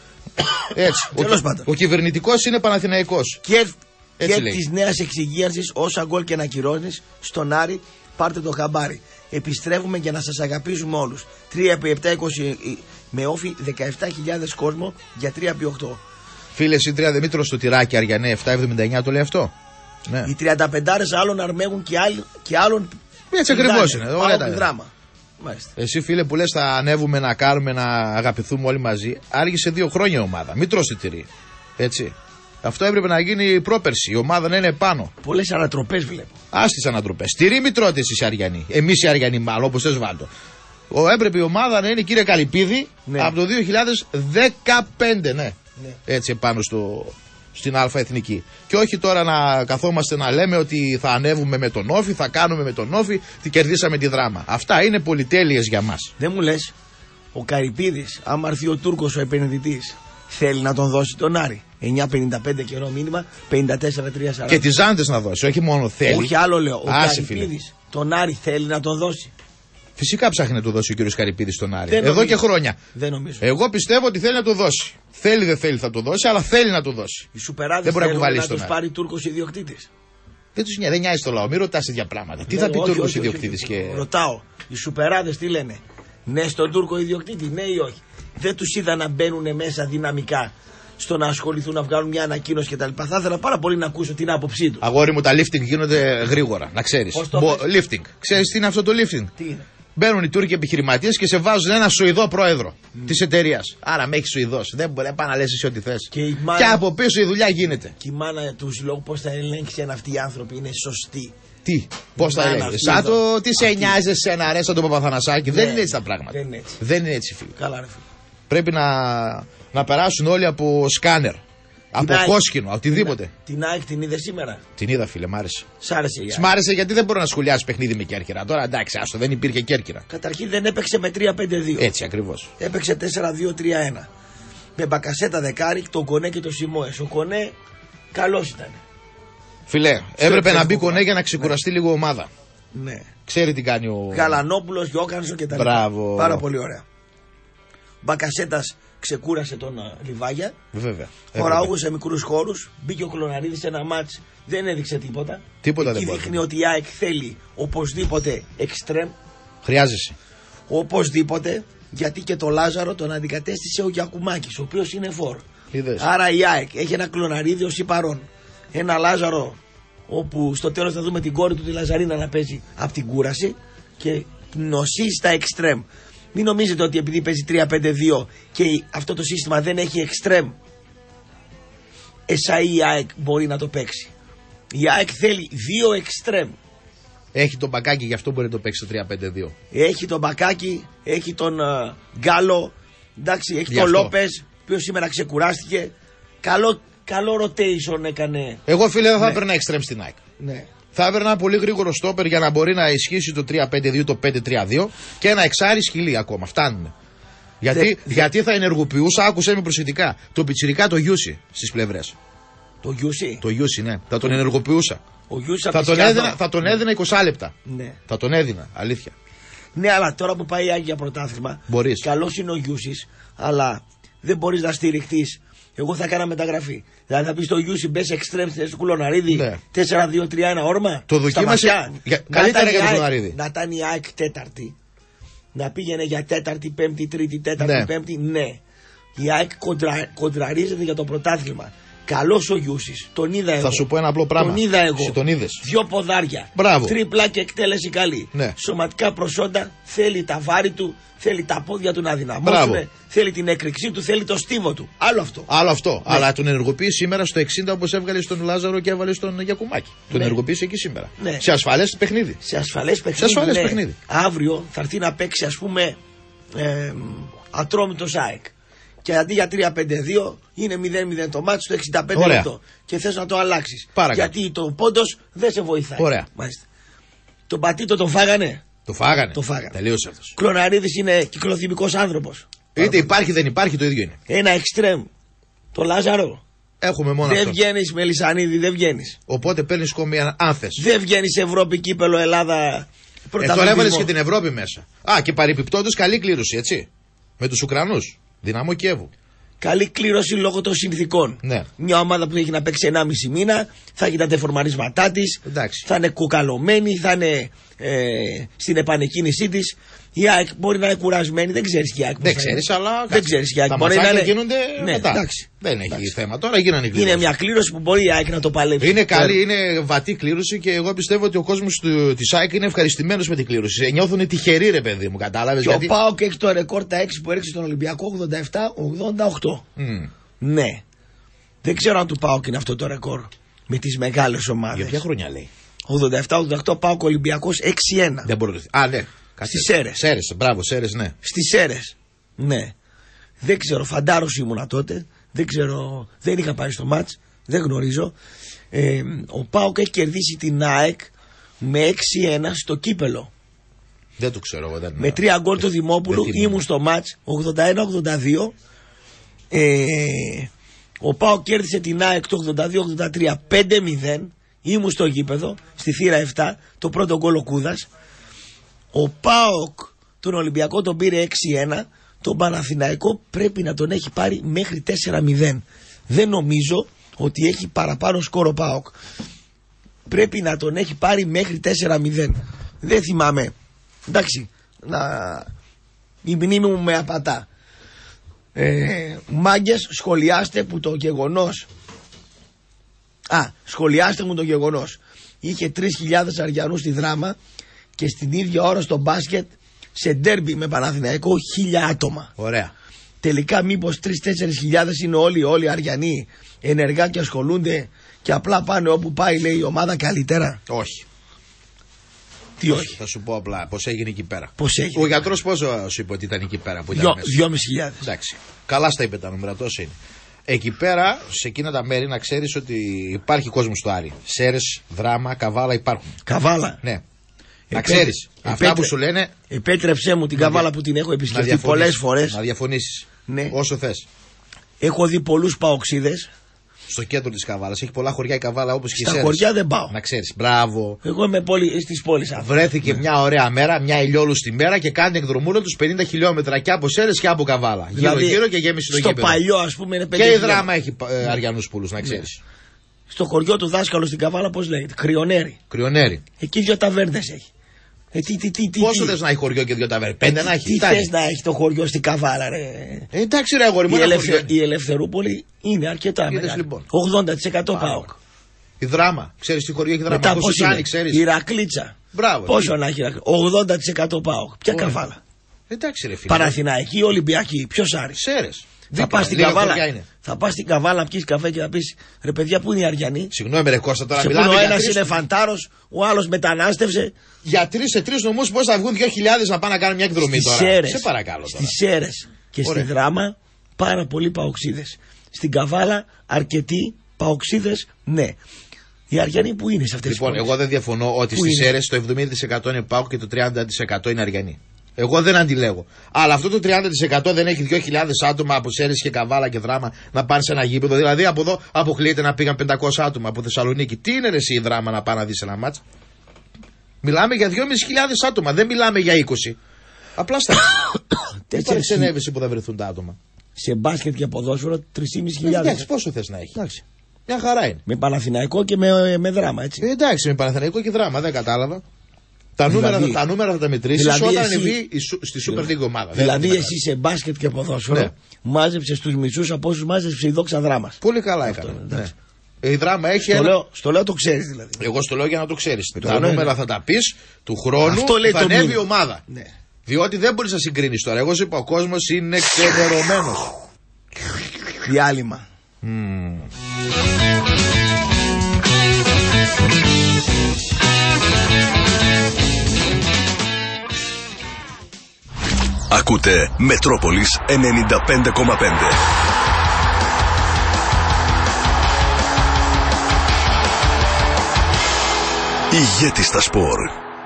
Έτσι. Τέλος ο, πάντων. ο κυβερνητικός είναι Παναθηναϊκός. Και, Έτσι και λέει. της νέας εξυγίανσης, όσα γκολ και να κυρώνεις στον Άρη, πάρτε το χαμπάρι. Επιστρέφουμε για να σας αγαπήσουμε όλους. τρία επί επτά είκοσι με όφι δεκαεπτά χιλιάδες κόσμο για τρία επί οκτώ. Φίλε Σύντρια Δημήτρο στο τυράκι Αριανέ επτά εβδομήντα εννιά το λέει αυτό. Ναι. Οι τριανταπεντάρες άλλων αρμέγουν και, άλλοι, και άλλων. Έτσι ακριβώς είναι. Ωραία τα δράμα. Μάλιστα. Εσύ φίλε που λες θα ανέβουμε να κάνουμε να αγαπηθούμε όλοι μαζί. Άργησε δύο χρόνια η ομάδα. Μην τρως τυρί. Έτσι. Αυτό έπρεπε να γίνει πρόπερση. Η ομάδα να είναι πάνω. Πολλές ανατροπές βλέπω. Ας τις ανατροπές. Τυρί μην τρώτε εσείς οι Αριανοί. Εμείς οι Αριανοί μάλλον, όπως θες βάλτο. Ο, έπρεπε η ομάδα να είναι κύριε Καλυπίδη ναι. από το δύο χιλιάδες δεκαπέντε. Ναι. Ναι. Έτσι πάνω στο, στην Α Εθνική. Και όχι τώρα να καθόμαστε να λέμε ότι θα ανέβουμε με τον Όφη, θα κάνουμε με τον Όφη, τι κερδίσαμε τη δράμα. Αυτά είναι πολυτέλειες για μας. Δεν μου λες, ο Καρυπίδης, άμα έρθει ο Τούρκος ο επενδυτής, θέλει να τον δώσει τον Άρη. εννιά πενήντα πέντε καιρό μήνυμα, πενήντα τέσσερα τρία σαράντα. Και τις Ζάντες να δώσει, όχι μόνο θέλει. Όχι άλλο λέω. Ο Άσε, Καρυπίδης τον Άρη θέλει να τον δώσει. Φυσικά ψάχνει να του δώσει ο κύριος Καρυπίδης στον Άρη. Δεν Εδώ νομίζω. και χρόνια. Δεν νομίζω. Εγώ πιστεύω ότι θέλει να το δώσει. Θέλει δεν θέλει θα το δώσει, αλλά θέλει να το δώσει. Οι σουπεράδες Δεν μπορεί να θέλουν κουβαλήσει να τον τους Άρη. πάρει Τούρκος ιδιοκτήτης. Δεν του νοιάζει, δεν νοιάζει το λαό. Μην ρωτάς τέτοια πράγματα. Τι Ναι, θα πει όχι, Τούρκος όχι, όχι, ιδιοκτήτης όχι. και. Ρωτάω, οι σουπεράδες τι λένε? Ναι στον Τούρκο ιδιοκτήτη, ναι ή όχι? Δεν τους είδα να μπαίνουν μέσα δυναμικά στο να ασχοληθούν, να βγάλουν μια ανακοίνωση κτλ. Θα ήθελα πάρα πολύ να ακούσω την άποψή του. Αγόρι μου, τα lifting γίνονται γρήγορα, να ξέρεις. Πώς το Μπο- πες? Lifting. Ξέρεις τι είναι αυτό το lifting? Τι είναι? Μπαίνουν οι Τούρκοι επιχειρηματίες και σε βάζουν ένα Σουηδό πρόεδρο mm. της εταιρείας. Άρα με έχει Σουηδός. Δεν μπορεί να πάει να λες εσύ ό,τι θες. Και, η μάνα... και από πίσω η δουλειά γίνεται. Και η μάνα του λόγου πώς θα ελέγξει αν αυτοί οι άνθρωποι είναι σωστοί. Τι, πώς θα μάνα έλεγε. αυτή Σαν εδώ. το τι σε Αυτή. νοιάζει εσένα, ρε, σαν τον Παπαθανασάκη. Ναι. Δεν είναι έτσι τα πράγματα. Δεν είναι έτσι. Δεν είναι έτσι, φίλε. Καλά, ρε φίλε. Πρέπει να, να περάσουν όλοι από σκάνερ. Από ΑΕΚ. κόσκινο, οτιδήποτε. Την ΑΕΚ την είδε σήμερα. Την είδα, φίλε, μ' άρεσε. Σ' άρεσε η ΑΕΚ? Μ' άρεσε γιατί δεν μπορώ να σχολιάσει παιχνίδι με Κέρκυρα. Τώρα εντάξει, άστο, δεν υπήρχε Κέρκυρα. Καταρχήν δεν έπαιξε με τρία πέντε δύο. Έτσι ακριβώς. Έπαιξε τέσσερα δύο τρία ένα. Με Μπακασέτα δεκάρι, τον Κονέ και τον Σιμόες. Ο Κονέ καλός ήταν. Φιλέ, έπρεπε να μπει Facebook. Κονέ για να ξεκουραστεί λίγο ομάδα. Ναι. Ξέρει τι κάνει ο. Γαλανόπουλος, Γιώκανσον και τα Μπράβο. λοιπά. Πάρα πολύ ωραία. Μπακασέτας ξεκούρασε τον uh, Λιβάγια. Βέβαια. Χωραούγος σε μικρούς χώρους. Μπήκε ο Κλωναρίδης σε ένα μάτς. Δεν έδειξε τίποτα. Τίποτα Εκεί δεν μπορεί. δείχνει ότι η ΑΕΚ θέλει οπωσδήποτε εξτρέμ. Χρειάζεσαι. Οπωσδήποτε. Γιατί και το Λάζαρο τον αντικατέστησε ο Γιακουμάκης, ο οποίος είναι φόρ. Είδες. Άρα η ΑΕΚ έχει ένα Κλωναρίδη ως υπαρών. Ένα Λάζαρο όπου στο τέλος θα δούμε την κόρη του τη Λαζαρίνα να παίζει από την κούραση και νοσεί στα εξτρέμ. Μην νομίζετε ότι επειδή παίζει τρία πέντε δύο και αυτό το σύστημα δεν έχει εξτρέμ, εσάι η ΑΕΚ μπορεί να το παίξει. Η ΑΕΚ θέλει δύο εξτρέμ. Έχει τον Μπακάκι, γι' αυτό μπορεί να το παίξει το τρία πέντε δύο. Έχει τον Μπακάκι, έχει τον uh, Γκάλο, εντάξει, έχει Γι' τον αυτό. Λόπες, ο οποίος σήμερα ξεκουράστηκε. Καλό, καλό rotation έκανε. Εγώ φίλε δεν θα Ναι. έπαιρνα εξτρέμ στην ΑΕΚ. Ναι. Θα έπαιρνα ένα πολύ γρήγορο στόπερ για να μπορεί να ισχύσει το τρία πέντε δύο, το πέντε τρία δύο και ένα εξάρι σκυλί ακόμα. Φτάνουν. Γιατί, Δε- δε- γιατί θα ενεργοποιούσα, άκουσε με προσεκτικά, το πιτσιρικά το Γιούσι στις πλευρές. Το Γιούσι. Το Γιούσι, ναι. Θα τον ενεργοποιούσα. Ο Γιούσι Θα τον, έδινα, θα τον έδινα είκοσι λεπτά. Ναι. Θα τον έδινα, αλήθεια. Ναι, αλλά τώρα που πάει η Άγια πρωτάθλημα, Μπορείς. καλός είναι ο Γιούσις, αλλά δεν μπορείς να στηριχτείς. Εγώ θα έκανα μεταγραφή. Δηλαδή θα πει στο Γιούσι μπες εξτρέμ στην Κουλοναρίδη Ναι. τέσσερα δύο τρία ένα όρμα. Το στα δοκίμασε βαθιά. για- Να καλύτερα ήταν για η τον ΑΕΚ- Κουλοναρίδη. Να ήταν η ΑΕΚ τέταρτη. Να πήγαινε για τέταρτη, πέμπτη, τρίτη, τέταρτη, Ναι. πέμπτη. Ναι. Η ΑΕΚ κοντρα, κοντραρίζεται για το πρωτάθλημα. Καλός ο Γιούσης. Τον είδα εγώ. Θα σου πω ένα απλό πράγμα. Τον είδα εγώ. Εσύ τον είδες. Δυο ποδάρια. Μπράβο. Τρίπλα και εκτέλεση καλή. Ναι. Σωματικά προσόντα. Θέλει τα βάρη του. Θέλει τα πόδια του να δυναμώσουν. Μπράβο. Θέλει την έκρηξή του. Θέλει το στίβο του. Άλλο αυτό. Άλλο αυτό. Ναι. Αλλά τον ενεργοποιεί σήμερα στο εξήντα όπως έβγαλε στον Λάζαρο και έβαλε στον Γιακουμάκη. Τον Ναι. ενεργοποιεί εκεί σήμερα. Ναι. Σε ασφαλές παιχνίδι. Σε ασφαλές παιχνίδι. Σε ασφαλές ναι. παιχνίδι. Αύριο θα έρθει να παίξει, ας πούμε, ε, Ατρόμητος ΑΕΚ. Και αντί για τρία πέντε δύο είναι μηδέν μηδέν το μάτι στο εξήντα πέντε Ωραία. λεπτό. Και θες να το αλλάξεις. Παρακάτω. Γιατί το πόντος δεν σε βοηθάει. Ωραία. Μάλιστα. Τον Πατήτο τον φάγανε. Το φάγανε. Το φάγανε. Τελείωσε αυτός. Κλωναρίδης είναι κυκλοθυμικός άνθρωπος. Είτε υπάρχει δεν υπάρχει, το ίδιο είναι. Ένα εξτρέμ. Το Λάζαρο. Έχουμε μόνο Δεν αυτό. βγαίνεις με Λισανίδη, δεν βγαίνεις. Οπότε παίρνει κόμμα αν θες. Δεν βγαίνεις Ευρώπη, κύπελο, Ελλάδα. Ε, τώρα Πρωταθλητισμό. έβαλε και την Ευρώπη μέσα. Α, και παρεπιπτόντως καλή κλήρωση, έτσι. Με τους Ουκρανούς. Δυναμό Κιέβου. Καλή κλήρωση λόγω των συνθήκων. Ναι. Μια ομάδα που έχει να παίξει ενάμιση μήνα, θα έχει τα τεφορμαρίσματά τη, θα είναι κουκαλωμένη, θα είναι ε, στην επανεκκίνησή τη. Η ΑΕΚ μπορεί να είναι κουρασμένη, δεν ξέρει η ΑΕΚ. Δεν ξέρει, αλλά. Δεν ξέρεις η ΑΕΚ. Τα Μπορεί να ματσάκια είναι. γίνονται Ναι, μετά. εντάξει. Δεν έχει Εντάξει. θέμα. Τώρα γίνανε οι κλήρωση. Είναι μια κλήρωση που μπορεί η ΑΕΚ να το παλέψει. Είναι καλή, είναι βατή κλήρωση και εγώ πιστεύω ότι ο κόσμο τη ΑΕΚ είναι ευχαριστημένο με την κλήρωση. Νιώθουν τυχεροί, ρε παιδί μου, κατάλαβε. Και γιατί... ο ΠΑΟΚ έχει το ρεκόρ τα έξι που έριξε στον Ολυμπιακό ογδόντα επτά ογδόντα οκτώ. Mm. Ναι. Δεν ξέρω αν του ΠΑΟΚ είναι αυτό το ρεκόρ με τις μεγάλες ομάδες. Για ποια χρονιά λέει. ογδόντα επτά ογδόντα οκτώ ΠΑΟΚ Ολυμπιακός έξι ένα. Δεν μπορεί να. Α, ναι. Στις Σέρρες. Σέρρες, μπράβο, Σέρρες, ναι. Στις Σέρρες. Ναι. Δεν ξέρω, φαντάρος ήμουνα τότε. Δεν ξέρω, δεν είχα πάει στο μάτς. Δεν γνωρίζω. Ε, ο ΠΑΟΚ έχει κερδίσει την ΑΕΚ με έξι ένα στο κύπελο. Δεν το ξέρω εγώ. Δεν... Με τρία γκολ του Δημόπουλου. δεν Ήμουν στο μάτς ογδόντα ένα ογδόντα δύο. Ε, ο ΠΑΟΚ κέρδισε την ΑΕΚ το ογδόντα δύο ογδόντα τρία πέντε μηδέν. Ήμουν στο γήπεδο, στη θύρα επτά. Το πρώτο γκολ ο Κούδας. Ο ΠΑΟΚ τον Ολυμπιακό τον πήρε έξι ένα. Τον Παναθηναϊκό πρέπει να τον έχει πάρει μέχρι τέσσερα μηδέν. Δεν νομίζω ότι έχει παραπάνω σκόρο ΠΑΟΚ. Πρέπει να τον έχει πάρει μέχρι τέσσερα μηδέν. Δεν θυμάμαι. Εντάξει, να... η μνήμη μου με απατά. Ε, μάγκες, σχολιάστε που το γεγονός Α, σχολιάστε μου το γεγονός είχε τρεις χιλιάδες Αριανούς στη Δράμα και στην ίδια ώρα στο μπάσκετ σε ντέρμπι με Παναθηναϊκό χίλια άτομα. Ωραία. Τελικά μήπως τρεις με τέσσερις χιλιάδες είναι όλοι όλοι Αριανοί ενεργά και ασχολούνται και απλά πάνε όπου πάει λέει η ομάδα καλύτερα. Όχι. Τι όχι. Θα σου πω απλά πώς έγινε εκεί πέρα. Πώς έγινε. Ο γιατρός πόσο σου είπε ότι ήταν εκεί πέρα που ήταν Δυο, μέσα. δυόμισι χιλιάδες. Εντάξει. Καλά στα είπε τα νούμερα, τόσο είναι. Εκεί πέρα, σε εκείνα τα μέρη, να ξέρεις ότι υπάρχει κόσμο στο Άρη. Σέρες, Δράμα, Καβάλα υπάρχουν. Καβάλα. Ναι. Να Επέ... ξέρεις. Αυτά επέτρε... που σου λένε. Επέτρεψέ μου την Καβάλα που την έχω επισκεφτεί πολλές φορές. Να διαφωνήσεις. Ναι. Όσο θες. Έχω δει πολλούς παοξίδες. Στο κέντρο της Καβάλας. Έχει πολλά χωριά η Καβάλα όπως και η Στα Σέρες. χωριά δεν πάω. Να ξέρεις. Μπράβο. Εγώ είμαι πόλη, στις πόλεις αυτές. Βρέθηκε ναι. μια ωραία μέρα, μια ηλιόλουστη μέρα και κάνει εκδρομούλα τους πενήντα χιλιόμετρα και από Σέρες και από Καβάλα. Δηλαδή, γύρω γύρω και γέμισε το στο γήπεδο. παλιό ας πούμε είναι πέντε Και η χιλιόμετρα. Δράμα έχει ε, Αριανούς πουλούς, να ξέρεις. Ναι. Στο χωριό του δάσκαλου στην Καβάλα πώς λέγεται. Κρυονέρι. Κρυονέρι. Εκεί δύο ταβέρνες έχει. Ε, τι, τι, τι, τι, Πόσο τι. θες να έχει χωριό και δύο ταβέρνες. Πέντε ε, να έχει. Τι θες να έχει το χωριό στην Καβάλα, ρε. Ε, εντάξει, ρε αγόρι μου. Η, ένα ελευθε... χωριό. η Ελευθερούπολη είναι αρκετά Είδες, μεγάλη. λοιπόν. ογδόντα τοις εκατό ΠΑΟΚ. Η Δράμα. Ξέρεις τι χωριό έχει Δράμα. Μετά Πόσο πώς κάνει, είναι. ξέρεις. Η Ηρακλήτσα. Μπράβο. Πόσο τι. να έχει. ογδόντα τοις εκατό ΠΑΟΚ. Ποια Ωραία. Καβάλα. Εντάξει, ρε φίλε. Παναθηναϊκή, Ολυμπιακή. Ποιος Άρης. Σέρες. Θα πας στην Καβάλα. Θα πας στην Καβάλα, πιεις καφέ και να πεις ρε παιδιά, πού είναι οι Αριανοί. Συγγνώμη, ρε Κώστα, τώρα Σε μιλάμε. ο για ένας τρεις- είναι φαντάρος, ο άλλος μετανάστευσε. Για τρεις σε τρεις νομούς πώς θα βγουν δύο χιλιάδες να πάνε να κάνουν μια εκδρομή Στις τώρα. Σέρρες. Σε παρακαλώ τώρα. Στις Σέρρες και Ωραία. στη Δράμα πάρα πολλοί παοξίδες. Στην Καβάλα αρκετοί παοξίδες, ναι. Οι Αριανοί που είναι σε αυτές Λοιπόν, τις πόλεις. εγώ δεν διαφωνώ ότι Πού στις είναι? Σέρρες το εβδομήντα τοις εκατό είναι ΠΑΟΚ και το τριάντα τοις εκατό είναι Αριανοί. Εγώ δεν αντιλέγω. Αλλά αυτό το τριάντα τοις εκατό δεν έχει δύο χιλιάδες άτομα από Σέρρες και Καβάλα και Δράμα να πάνε σε ένα γήπεδο. Δηλαδή από εδώ αποκλείεται να πήγαν πεντακόσια άτομα από Θεσσαλονίκη. Τι είναι ρε εσύ η Δράμα να πάει να δει ένα μάτς. Μιλάμε για δυόμισι χιλιάδες άτομα, δεν μιλάμε για είκοσι. Απλά στα. Τι Τέσσερις παρεξενεύεσαι που θα βρεθούν τα άτομα. σε μπάσκετ και ποδόσφαιρο τρεις χιλιάδες πεντακόσιες. Εντάξει, πόσο θες να έχει. Εντάξει. Μια χαρά είναι. Με Παναθηναϊκό και με, με Δράμα, έτσι. Ε, εντάξει, με Παναθηναϊκό και Δράμα, δεν κατάλαβα. Τα νούμερα, δηλαδή, τα νούμερα θα τα μετρήσεις δηλαδή όταν εσύ, ανεβεί στη Super League ομάδα. Δηλαδή εσύ σε μπάσκετ και ποδόσφαιρο ναι. μάζεψες τους μισούς από όσους μάζεψε η Δόξα Δράμας. Πολύ καλά έκανε. Ναι. Η Δράμα έχει στο, ένα... λέω, στο λέω το ξέρεις δηλαδή. Εγώ στο λέω για να το ξέρεις. Το Τα λέω, νούμερα ναι. θα τα πεις του χρόνου. Αυτό λέει θα το ανέβει η μήνυμα. ομάδα. Ναι. Διότι δεν μπορείς να συγκρίνεις τώρα. Εγώ σου είπα, ο κόσμος είναι ξενερωμένος. Διάλειμμα. Mm. Ακούτε Μετρόπολης ενενήντα πέντε κόμμα πέντε. Ηγέτη στα σπορ.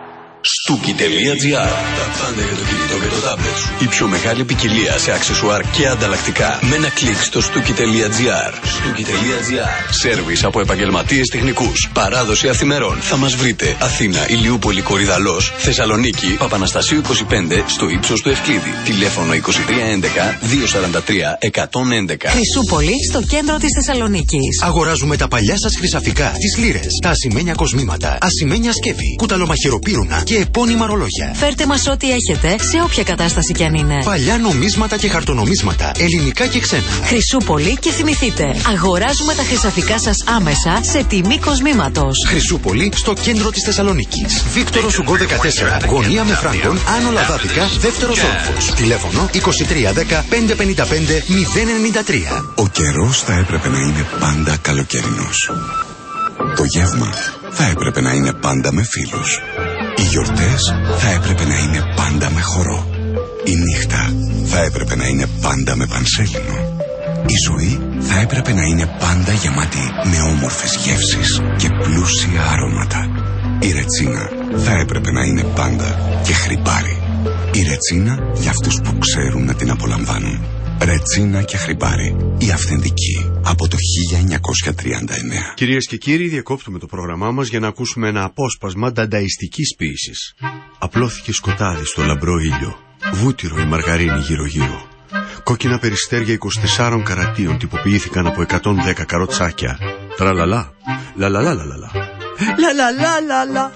Στούκι.gr. Τα πάντα για το κινητό και το τάμπλετ σου. Η πιο μεγάλη ποικιλία σε αξεσουάρ και ανταλλακτικά. Με ένα κλικ στο στούκι.gr. Στούκι.gr. Σέρβις από επαγγελματίες τεχνικούς. Παράδοση αθημερών. Θα μας βρείτε Αθήνα, Ηλιούπολη, Κορυδαλός, Θεσσαλονίκη, Παπαναστασίου είκοσι πέντε στο ύψος του Ευκλήδη. Τηλέφωνο είκοσι τρία έντεκα διακόσια σαράντα τρία εκατόν έντεκα. Χρυσούπολη στο κέντρο της Θεσσαλονίκης. Αγοράζουμε τα παλιά σας χρυσαφικά, τις λίρες, τα ασημένια κοσμήματα, ασημένια σκεύη, κουταλομαχαιροπύρουνα και επώνυμα ρολόγια. Φέρτε μας ό,τι έχετε, σε όποια κατάσταση κι αν είναι. Παλιά νομίσματα και χαρτονομίσματα, ελληνικά και ξένα. Χρυσούπολη και θυμηθείτε, αγοράζουμε τα χρυσαφικά σας άμεσα σε τιμή κοσμήματος. Χρυσούπολη στο κέντρο της Θεσσαλονίκης. Βίκτορο Σουγκό δεκατέσσερα, γωνία με Φράγκον, Άνω Λαδάδικα, δεύτερος όροφος. Τηλέφωνο είκοσι τρία δέκα πεντακόσια πενήντα πέντε μηδέν ενενήντα τρία. Ο καιρός θα έπρεπε να είναι πάντα καλοκαιρινός. Το γεύμα θα έπρεπε να είναι πάντα με φίλους. Οι γιορτές θα έπρεπε να είναι πάντα με χορό. Η νύχτα θα έπρεπε να είναι πάντα με πανσέλινο. Η ζωή θα έπρεπε να είναι πάντα γεμάτη με όμορφες γεύσεις και πλούσια αρώματα. Η ρετσίνα θα έπρεπε να είναι πάντα και χρυπάρι. Η ρετσίνα για αυτούς που ξέρουν να την απολαμβάνουν. Ρετσίνα και Χρυπάρι, η αυθεντική, από το χίλια εννιακόσια τριάντα εννέα. Κυρίες και κύριοι, διακόπτουμε το πρόγραμμά μας για να ακούσουμε ένα απόσπασμα ντανταϊστικής ποίησης. Απλώθηκε σκοτάδι στο λαμπρό ήλιο, βούτυρο η μαργαρίνη γύρω-γύρω. Κόκκινα περιστέρια είκοσι τεσσάρων καρατίων τυποποιήθηκαν από εκατόν δέκα καροτσάκια. Τραλαλά, λαλαλαλαλαλα. Λαλαλαλαλα,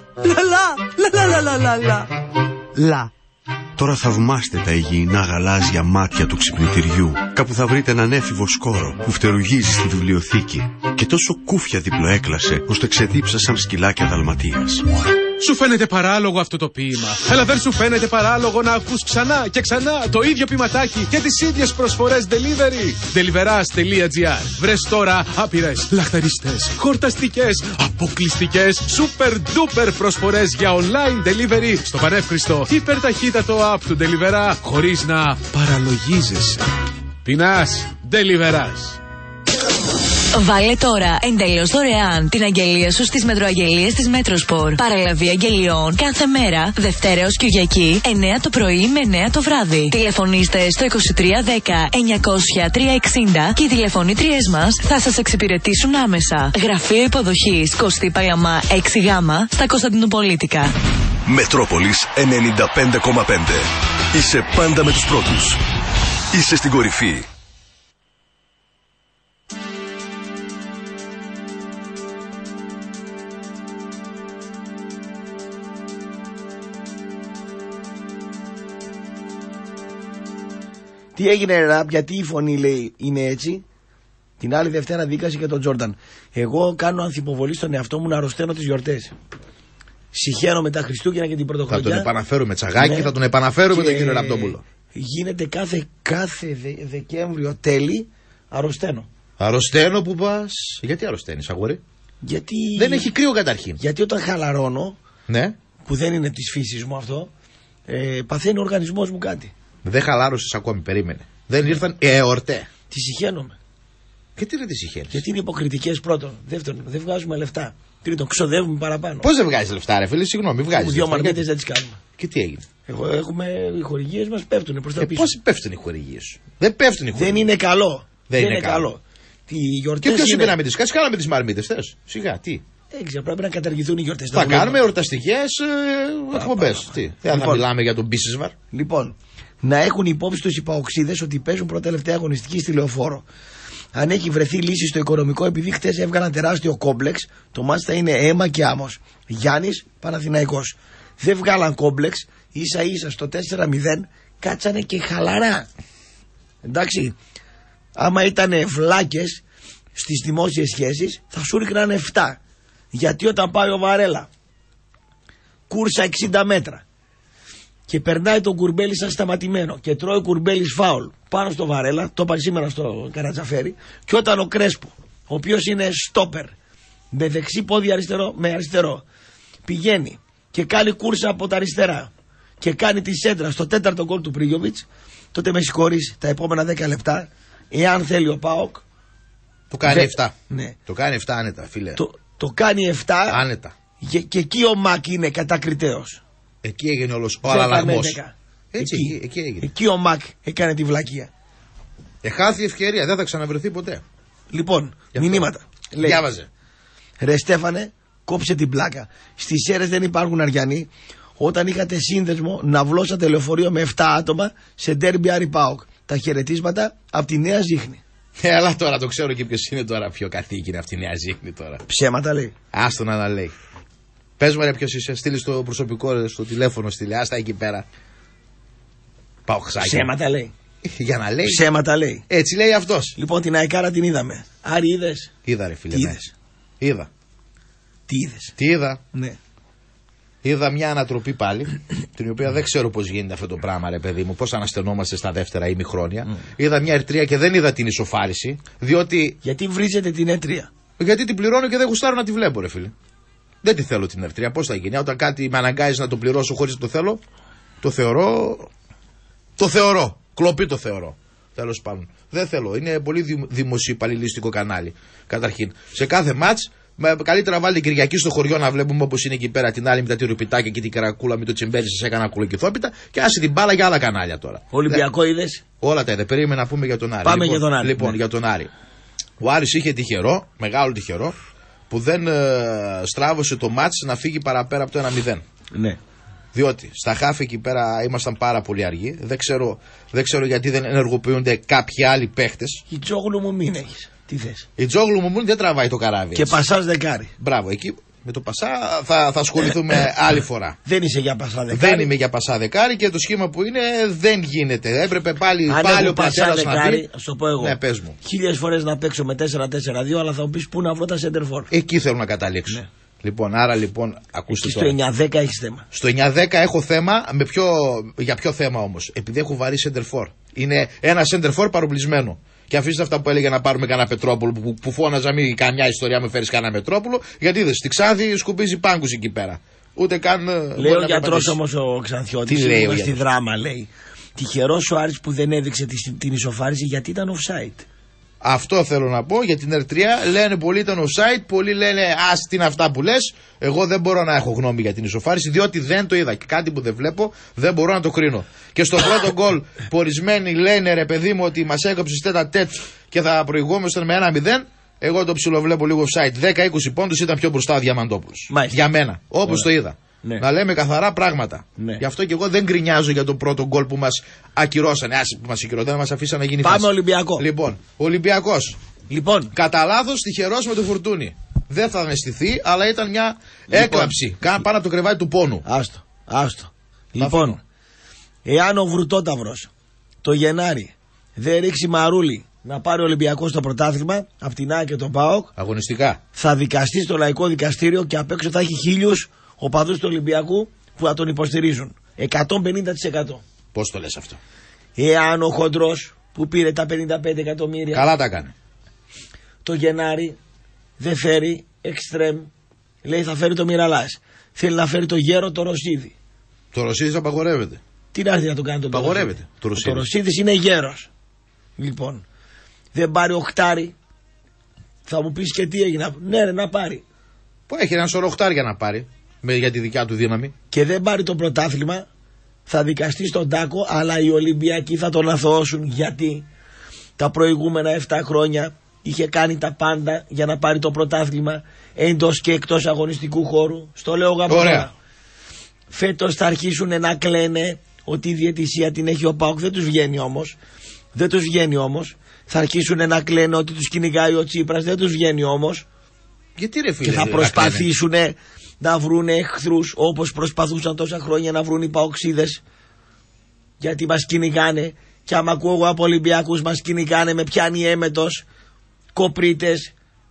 λαλαλαλαλαλαλα. Λα. Τώρα θαυμάστε τα υγιεινά γαλάζια μάτια του ξυπνητηριού. Κάπου θα βρείτε έναν έφηβο σκόρο που φτερουγίζει στη βιβλιοθήκη. Και τόσο κούφια διπλοέκλασε, ώστε ξεδίψα σαν σκυλάκια Δαλματίας. Σου φαίνεται παράλογο αυτό το ποίημα, αλλά δεν σου φαίνεται παράλογο να ακούς ξανά και ξανά το ίδιο ποιηματάκι και τις ίδιες προσφορές delivery. Deliveras.gr. Βρες τώρα άπειρες, λαχταριστές, χορταστικές, αποκλειστικές, super duper προσφορές για online delivery στο πανεύχριστο υπερταχύτατο app του Deliverá, χωρίς να παραλογίζεσαι. Πεινάς, Deliveras. Βάλε τώρα εντελώς δωρεάν την αγγελία σου στις μετροαγγελίες της Μέτροσπορ. Παραλαβή αγγελιών κάθε μέρα, Δευτέρα έως Κυριακή, εννέα το πρωί με εννέα το βράδυ. Τηλεφωνήστε στο είκοσι τρία δέκα εννιακόσια τριακόσια εξήντα και οι τηλεφωνήτριές μας θα σας εξυπηρετήσουν άμεσα. Γραφείο υποδοχής Κωστή Παλαμά έξι γ στα Κωνσταντινουπολίτικα. Μετρόπολης ενενήντα πέντε κόμμα πέντε. Είσαι πάντα με τους πρώτους. Είσαι στην κορυφή. Τι έγινε ρε ραπ, γιατί η φωνή λέει είναι έτσι. Την άλλη Δευτέρα δίκαση για τον Τζόρνταν. Εγώ κάνω ανθυποβολή στον εαυτό μου να αρρωσταίνω τις γιορτές. Συχαίνομαι τα Χριστούγεννα και την Πρωτοχρονιά. Θα τον επαναφέρουμε τσαγάκι, ναι. Θα τον επαναφέρουμε τον κύριο Ραπτόπουλο. Γίνεται κάθε, κάθε Δε, Δεκέμβριο τέλη αρρωσταίνω. Αρρωσταίνω που πας. Γιατί αρρωσταίνεις αγόρι? Γιατί... Δεν έχει κρύο καταρχήν. Γιατί όταν χαλαρώνω, ναι. Που δεν είναι της φύσης μου αυτό, ε, παθαίνει ο οργανισμός μου κάτι. Δεν χαλάρωσες ακόμη, περίμενε. Δεν ήρθαν εορτέ. Τι συχαίνομαι. Και τι δεν τη συχαίνεις? Γιατί είναι υποκριτικές πρώτον. Δεύτερον, δεν βγάζουμε λεφτά. Τρίτον, ξοδεύουμε παραπάνω. Πώς δεν βγάζεις λεφτά, ρε φίλε, συγγνώμη, βγάζεις. Δύο μαρκέτες δεν τις κάνουμε. Και τι έγινε? Εγώ, έχουμε, οι χορηγίες μας πέφτουν προς τα ε, πίσω. Πώς πέφτουν οι χορηγίες σου? Δεν πέφτουν οι χορηγίες. Δεν είναι καλό. Δεν, δεν είναι, είναι καλό. Τι και ποιος είπε να μην τις κάνεις? Κάναμε τις μαρμίτες, θες? Σιγά, τι? Δεν ξέρω, πρέπει να καταργηθούν οι γιορτές. Θα κάνουμε εορταστικές ε, εκπομπές. Τι, δεν θα μιλάμε για τον Μπίσεσβαρ. Λοιπόν, να έχουν υπόψη τους οι παοξίδες ότι παίζουν πρώτα-τελευταία αγωνιστική στη Λεωφόρο. Αν έχει βρεθεί λύση στο οικονομικό, επειδή χτες έβγαλαν τεράστιο κόμπλεξ, το μάτς θα είναι αίμα και άμμος. Γιάννης, Παναθηναϊκός. δεν βγάλαν κόμπλεξ, ίσα ίσα στο τέσσερα μηδέν κάτσανε και χαλαρά. Εντάξει, άμα ήταν βλάκες στις δημόσιες σχέσεις θα σου ρίχνανε επτά. Γιατί όταν πάει ο Βαρέλα κούρσα εξήντα μέτρα και περνάει τον Κουρμπέλη σαν σταματημένο και τρώει ο Κουρμπέλης φάουλ πάνω στο Βαρέλα, το είπα σήμερα στο Καρατζαφέρι, και όταν ο Κρέσπο, ο οποίος είναι στόπερ με δεξί πόδι αριστερό, με αριστερό, πηγαίνει και κάνει κούρσα από τα αριστερά και κάνει τη σέντρα στο τέταρτο γκολ του Πρίγιοβιτς, τότε με συγχωρείς τα επόμενα δέκα λεπτά, εάν θέλει ο ΠΑΟΚ, το κάνει δε... επτά. Ναι. Το κάνει επτά άνετα, φίλε. Το, το κάνει επτά άνετα. Και, και εκεί ο Μακ είναι κατακριτέος. Εκεί έγινε όλος ο αλλαγμός. Έτσι, εκεί, εκεί, εκεί έγινε. Εκεί ο Μακ έκανε τη βλακεία. Εχάθη ευκαιρία, δεν θα ξαναβρεθεί ποτέ. Λοιπόν, μηνύματα. Λέει, διάβαζε. Ρε Στέφανε, κόψε την πλάκα. Στις Σέρρες δεν υπάρχουν Αριανοί. Όταν είχατε σύνδεσμο να βλώσατε λεωφορείο με επτά άτομα σε ντέρμπι Άρη ΠΑΟΚ. Τα χαιρετίσματα από τη Νέα Ζήχνη. Ε, αλλά τώρα το ξέρω και ποιος είναι τώρα πιο κατοίκη είναι αυτή η Νέα Ζήχνη τώρα. Ψέματα λέει. Άστον να λέει. Πες μου ρε ποιος είσαι, στείλει στο προσωπικό, στο τηλέφωνο, στείλει, άστα εκεί πέρα. Πάω ξάκι. Ψέματα λέει. Για να λέει. Ψέματα λέει. Έτσι λέει αυτός. Λοιπόν, την Αϊκάρα την είδαμε. Άρη είδες? Είδα ρε φίλε. Τι ναι. είδες? Είδα. Τι είδες? Τι είδα? Ναι. Είδα μια ανατροπή πάλι, την οποία δεν ξέρω πώς γίνεται αυτό το πράγμα, ρε παιδί μου, πώς αναστενόμαστε στα δεύτερα ημιχρόνια. Mm. Είδα μια ερτρία και δεν είδα την ισοφάριση, διότι. Γιατί βρίζετε την ερτρία? Γιατί την πληρώνω και δεν γουστάρω να τη βλέπω, ρε φίλε. Δεν τη θέλω την ερτρία. Πώς θα γίνει? Όταν κάτι με αναγκάζει να το πληρώσω χωρίς να το θέλω, το θεωρώ. Το θεωρώ. Κλοπή το θεωρώ. Τέλος πάντων. Δεν θέλω. Είναι πολύ δημοσιοπαλληλιστικό κανάλι. Καταρχήν. Σε κάθε μάτς. Καλύτερα βάλει Κυριακή στο χωριό να βλέπουμε όπως είναι εκεί πέρα την άλλη με τα τυροπιτάκια και την καρακούλα με το τσιμπέρι σας έκανα κουλοκυθόπιτα και άσε την μπάλα για άλλα κανάλια τώρα. Ολυμπιακό Δε... είδες? Όλα τα είδε. Περίμενα να πούμε για τον Άρη. Πάμε λοιπόν, για τον Άρη. Λοιπόν, ναι. για τον Άρη. Ο Άρης είχε τυχερό, μεγάλο τυχερό, που δεν ε, στράβωσε το μάτς να φύγει παραπέρα από το ένα μηδέν. Ναι. Διότι στα χάφη εκεί πέρα ήμασταν πάρα πολύ αργοί. Δεν ξέρω, δεν ξέρω γιατί δεν ενεργοποιούνται κάποιοι άλλοι παίχτες. Η Τζόγλου μου μην έχεις. Τι θες? Η Τζόγλου μου δεν τραβάει το καράβι. Και έτσι. Πασάς δεκάρι. Μπράβο, εκεί με το πασά θα, θα ασχοληθούμε άλλη φορά. Δεν είσαι για πασά δεκάρι. Δεν είμαι για πασά δεκάρι και το σχήμα που είναι δεν γίνεται. Έπρεπε πάλι, αν πάλι ο πατέρας να πει. Α το πω εγώ. Ναι, πες μου. Χίλιες φορές να παίξω με τέσσερα τέσσερα δύο, αλλά θα μου πεις πού να βρω τα center for. Εκεί θέλω να καταλήξω. Ναι. Λοιπόν, άρα λοιπόν, ακούστε εκεί τώρα. Στο εννιά δέκα έχεις θέμα. Στο εννιά δέκα έχω θέμα, με ποιο, για ποιο θέμα όμως? Επειδή έχω βαρύ center for. Είναι ένα center for παροπλισμένο. Και αφήστε αυτά που έλεγε να πάρουμε κανένα Πετρόπουλο που, που φώναζα μην καμιά ιστορία με φέρεις κανένα Πετρόπουλο. Γιατί είδες, στη Ξάδη σκουπίζει πάγκους εκεί πέρα. Ούτε καν. Λέει ο γιατρός όμως ο Ξανθιώτης. Τι λέει ο στη δράμα λέει. Τυχερός ο Άρης που δεν έδειξε την ισοφάριση γιατί ήταν offside. Αυτό θέλω να πω για την ερτρία. Λένε πολλοί ήταν offside, πολλοί λένε ας τι είναι αυτά που λες. Εγώ δεν μπορώ να έχω γνώμη για την ισοφάριση, διότι δεν το είδα. Και κάτι που δεν βλέπω δεν μπορώ να το κρίνω. Και στο πρώτο γκολ που ορισμένοι λένε ρε παιδί μου ότι μας έκοψε τέτα τέτ και θα προηγούμενο με ένα μηδέν. Εγώ το ψιλοβλέπω λίγο offside. δέκα είκοσι πόντους ήταν πιο μπροστά ο Διαμαντόπουλος. Για μένα, όπως το είδα. Ναι. Να λέμε καθαρά πράγματα. Ναι. Γι' αυτό και εγώ δεν γκρινιάζω για το πρώτο γκολ που μας ακυρώσανε. Άσυ που μας ακυρώσανε, δεν μας αφήσανε να γίνει Πάμε φάση. Ολυμπιακό. Λοιπόν, Ολυμπιακός. Λοιπόν. Κατά λάθος τυχερός με το Φουρτούνι. Δεν θα αναισθηθεί, αλλά ήταν μια λοιπόν. έκλαψη. Κάνα πάνω από το κρεβάτι του πόνου. Άστο, άστο. Λοιπόν, εάν ο Βρουτόταυρος το Γενάρη δεν ρίξει μαρούλι να πάρει ο Ολυμπιακός στο πρωτάθλημα από την ΑΕΚ και τον ΠΑΟΚ, αγωνιστικά θα δικαστεί στο Λαϊκό Δικαστήριο και απ' έξω θα έχει χίλιους οπαδούς του Ολυμπιακού που θα τον υποστηρίζουν. εκατόν πενήντα τοις εκατό. Πώς το λες αυτό? Εάν ο χοντρός που πήρε τα πενήντα πέντε εκατομμύρια. Καλά τα κάνει. Το Γενάρη δεν φέρει εξτρέμ. Λέει θα φέρει το Μιραλάς. Θέλει να φέρει το γέρο το Ρωσίδη. Το Ρωσίδης απαγορεύεται. Τι να έρθει να τον κάνει τον Απαγορεύεται. Το Ρωσίδης. Το Ρωσίδης είναι γέρος. Λοιπόν, δεν πάρει οχτάρι. Θα μου πεις και τι έγινε. Ναι, ρε, να πάρει. Που έχει ένα σωρό οχτάρια να πάρει. Με, για τη δικιά του δύναμη. Και δεν πάρει το πρωτάθλημα. Θα δικαστεί στον τάκο, αλλά οι Ολυμπιακοί θα τον αθωώσουν. Γιατί τα προηγούμενα επτά χρόνια είχε κάνει τα πάντα για να πάρει το πρωτάθλημα εντός και εκτός αγωνιστικού χώρου. Στο λέω γαμπρό. Φέτος θα αρχίσουν να κλαίνε ότι η διαιτησία την έχει ο ΠΑΟΚ. Δεν τους βγαίνει όμως. Δεν τους βγαίνει όμως. Θα αρχίσουν να κλαίνε ότι τους κυνηγάει ο Τσίπρας. Δεν τους βγαίνει όμως. Γιατί ρε φίλε? Και θα προσπαθήσουν να βρουν εχθρούς όπως προσπαθούσαν τόσα χρόνια να βρουν οι παοξίδες. Γιατί μας κυνηγάνε. Και άμα ακούω εγώ από Ολυμπιακούς μας κυνηγάνε, με πιάνει έμετος, κοπρίτες.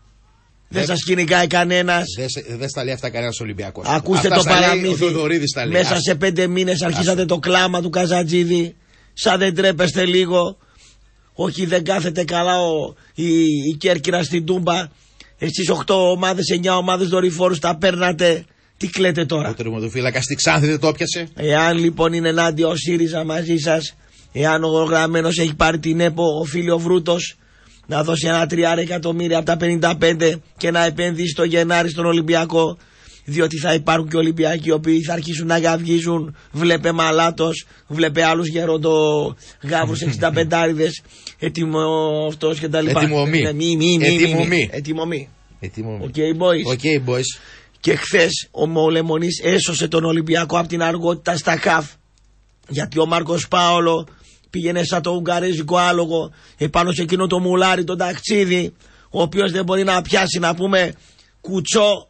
Δεν σας κυνηγάει κανένας. Δεν δε στα λέει αυτά κανένας Ολυμπιακός. Ακούστε αυτά το παραμύθι. Μέσα Ας... σε πέντε μήνες αρχίσατε Ας... το κλάμα του Καζατζίδη. Σαν δεν τρέπεστε λίγο. Όχι, δεν κάθεται καλά ο, η, η Κέρκυρα στην Τούμπα. Εσείς οκτώ ομάδες, εννιά ομάδες δορυφόρους τα παίρνατε. Τι κλαίτε τώρα? Ο τερματοφύλακας στη Ξάνθη δεν το πιασε. Εάν λοιπόν είναι ενάντια ο ΣΥΡΙΖΑ μαζί σας, εάν ο Γραμμένος έχει πάρει την ΕΠΟ, οφείλει ο Βρούτος να δώσει ένα τριάρα εκατομμύρια από τα πενήντα πέντε και να επενδύσει το Γενάρη στον Ολυμπιακό. Διότι θα υπάρχουν και Ολυμπιακοί οι οποίοι θα αρχίσουν να γαυγίζουν. Βλέπε Μαλάτος, βλέπε άλλους γεροντογάβρους εξήντα πεντάριδες. Έτοιμο αυτός και τα λοιπά. Ετοιμομή. Ετοιμομή. Ετοιμομή. Οκ boys. Okay, boys. Και χθες ο Μολεμονής έσωσε τον Ολυμπιακό από την αργότητα στα ΚΑΦ. Γιατί ο Μάρκος Πάολο πήγαινε σαν το ουγγαρέζικο άλογο επάνω σε εκείνο το μουλάρι, τον ταξίδι, ο οποίος δεν μπορεί να πιάσει, να πούμε, κουτσό,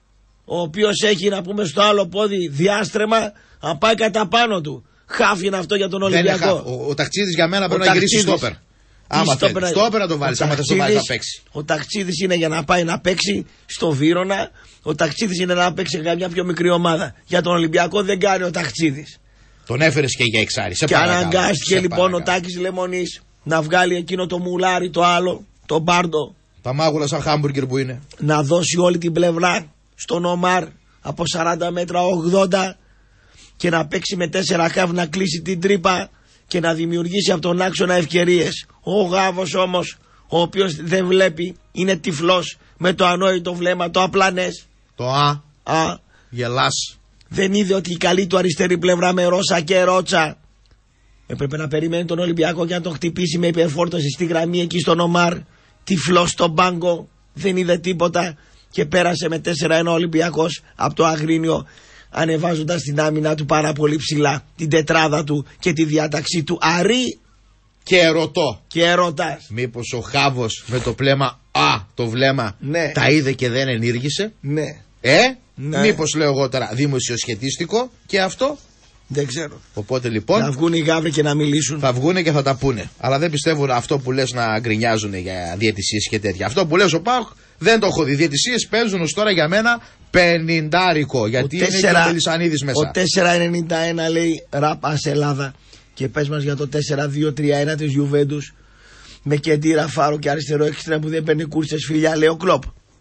ο οποίος έχει, να πούμε, στο άλλο πόδι διάστρεμα, να πάει κατά πάνω του. Χάφ είναι αυτό για τον Ολυμπιακό. Ο, ο ταξίδης για μένα πρέπει να γυρίσει στόπερ. Άμα θέλει, στόπερ να το βάλεις, άμα θες το βάλεις να παίξει. Ο ταξίδης είναι για να πάει να παίξει στο Βύρωνα, ο ταξίδης είναι να παίξει για μια πιο μικρή ομάδα. Για τον Ολυμπιακό δεν κάνει ο ταξίδης. Τον έφερες και για εξάρι. Και αναγκάστηκε λοιπόν ο Τάκης Λεμονής να βγάλει εκείνο το μουλάρι, το άλλο, το μπάρντο. Τα μάγουλα σαν χάμπουργκερ που είναι. Να δώσει όλη την πλευρά στον Ομάρ από σαράντα μέτρα ογδόντα και να παίξει με τέσσερα χαβ, να κλείσει την τρύπα και να δημιουργήσει από τον άξονα ευκαιρίες. Ο Γάβος όμως, ο οποίος δεν βλέπει, είναι τυφλός με το ανόητο βλέμμα, το απλανές. Το α, α. γελάς. Δεν είδε ότι η καλή του αριστερή πλευρά με Ρώσα και Ρότσα έπρεπε να περιμένει τον Ολυμπιακό και να τον χτυπήσει με υπερφόρτωση στη γραμμή εκεί στον Ομάρ. Τυφλός στον πάγκο, δεν είδε τίποτα και πέρασε με τέσσερα ένα Ολυμπιακός από το Αγρίνιο, ανεβάζοντας την άμυνα του πάρα πολύ ψηλά, την τετράδα του και τη διάταξή του. Αρή και ερωτώ. Και ερωτάς. Μήπως ο Χάβος με το πλέμα α, το βλέμμα, ναι, τα είδε και δεν ενήργησε. Ναι. Ε, ναι. Μήπως λέω εγώ τώρα δημοσιοσχετίστικο και αυτό. Δεν ξέρω. Οπότε λοιπόν. Να βγουν οι γάβροι και να μιλήσουν. Θα βγουν και θα τα πούνε. Αλλά δεν πιστεύω αυτό που λες να γκρινιάζουν για διαιτησίες και τέτοια. Αυτό που λες ο Πάοκ δεν το έχω δει. Διαιτησίες παίζουν ως τώρα για μένα πενηντάρικο. Γιατί είναι και ο Μελισσανίδης μέσα. Ο τέσσερα ενενήντα ένα λέει ράπα σε Ελλάδα. Και πες μας για το τέσσερα δύο τρία ένα της Γιουβέντους. Με Κεντήρα, Φάρο και αριστερό έξτρα που δεν παίρνει κούρσες, φιλιά, λέει ο Κλόπ.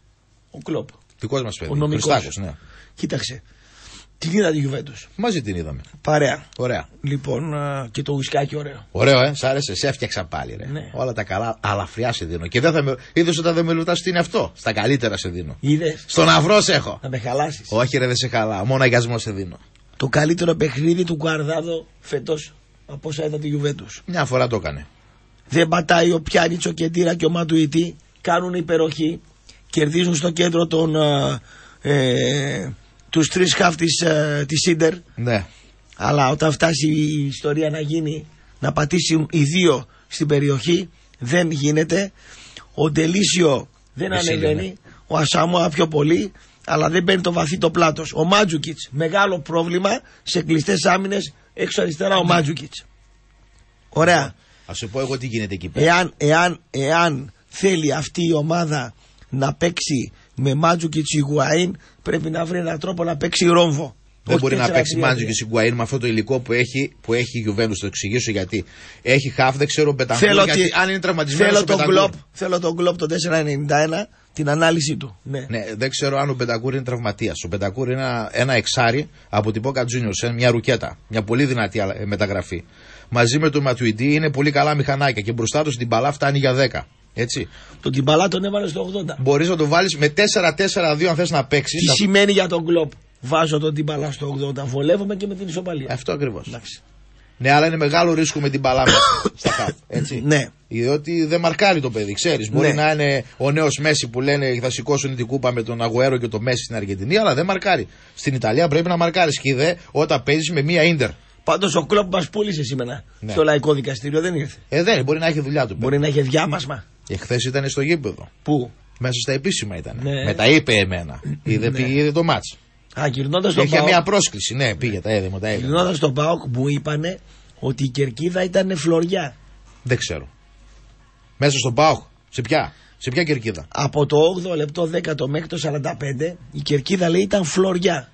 Ο Κλόπ. Δικός μας παιδί. Ο νομικός. Ναι. Κοίταξε. Την είδα τη Γιουβέντους. Μαζί την είδαμε. Παρέα. Ωραία. Λοιπόν, α, και το ουισκάκι ωραίο. Ωραίο, ε. Σ' άρεσε, σε έφτιαξα πάλι, ρε. Ναι. Όλα τα καλά, αλαφριά σε δίνω. Και δεν θα με. Είδες όταν δεν με λουτάς τι είναι αυτό. Στα καλύτερα σε δίνω. Είδες. Στον αυρό σε έχω. Να με χαλάσεις. Όχι, ρε, δεν σε χαλά. Μόνο αγιασμό σε δίνω. Το καλύτερο παιχνίδι του Κουαρδάδο φέτος από όσα είδα τη Γιουβέντους. Μια φορά το έκανε. Δεν πατάει ο Πιάνιτσο, ο Κεντήρα και ο Ματουητή. Κάνουν υπεροχή. Κερδίζουν στο κέντρο τον. Ε, τους τρεις χαφ της, ε, της Σίντερ. Ναι. Αλλά όταν φτάσει η ιστορία να γίνει, να πατήσουν οι δύο στην περιοχή, δεν γίνεται. Ο Ντελίσιο δεν Εσύ ανεβαίνει. Είναι. Ο Ασαμόα πιο πολύ, αλλά δεν παίρνει το βαθύ το πλάτος. Ο Μάτζουκιτς, μεγάλο πρόβλημα σε κλειστές άμυνες έξω αριστερά ο Μάτζουκιτς. Ωραία. Ας σου πω εγώ τι γίνεται εκεί πέρα. Εάν, εάν, εάν θέλει αυτή η ομάδα να παίξει με Μάντζουκιτς Ιγουαΐν, πρέπει να βρει έναν τρόπο να παίξει ρόμβο. Δεν μπορεί να παίξει Μάντζουκιτς Ιγουαΐν με αυτό το υλικό που έχει, που έχει η Γιουβέντους. Θα το εξηγήσω γιατί. Έχει χαφ, δεν ξέρω, Μπετανκούρ. Γιατί αν είναι τραυματισμένος ο Μπετανκούρ. Θέλω τον Γκλόπ το τέσσερα ενενήντα ένα, την ανάλυση του. Ναι. Ναι, δεν ξέρω αν ο Μπετανκούρ είναι τραυματίας. Ο Μπετανκούρ είναι ένα, ένα εξάρι από την Boca Juniors, μια ρουκέτα. Μια πολύ δυνατή μεταγραφή. Μαζί με τον Ματουιντή είναι πολύ καλά μηχανάκια και μπροστά του στην μπαλά φτάνει για δέκα. Έτσι. Το τυμπαλά τον έβαλε στο ογδόντα. Μπορείς να το βάλεις με τέσσερα τέσσερα δύο αν θες να παίξεις. Τι θα... σημαίνει για τον Γκλόπ. Βάζω τον τυμπαλά στο ογδόντα. Βολεύομαι και με την ισοπαλία. Αυτό ακριβώς. Εντάξει. Ναι, αλλά είναι μεγάλο ρίσκο με την μπαλά μέσα στα χαφ. Έτσι. Ναι. Διότι δεν μαρκάρει το παιδί, ξέρεις. Μπορεί ναι. να είναι ο νέος Μέση που λένε θα σηκώσουν την κούπα με τον Αγουέρο και το Μέση στην Αργεντινή, αλλά δεν μαρκάρει. Στην Ιταλία πρέπει να μαρκάρεις και δε όταν παίζεις με μία Ίντερ. Πάντως ο Κλόπ μας πούλησε σήμερα ναι. στο λαϊκό δικαστήριο, δεν ήρθε. Ε, δεν, μπορεί να έχει δουλειά του. Μπορεί να έχει διάμασμα. Εχθές ήταν στο γήπεδο. Πού? Μέσα στα επίσημα ήταν. Ναι. Με τα είπε εμένα. Είδε, ναι. είδε το μάτς. Α, γυρνώντας στον Είχε ΠΑΟΚ. μια πρόσκληση, ναι, πήγε τα έδημα. Τα έδημα. Γυρνώντας στον ΠΑΟΚ μου είπανε ότι η κερκίδα ήταν φλωριά. Δεν ξέρω. Μέσα στον ΠΑΟΚ, σε ποια, σε ποια κερκίδα. Από το όγδοο λεπτό δέκατο μέχρι το σαράντα πέντε η κερκίδα λέει ήταν φλωριά.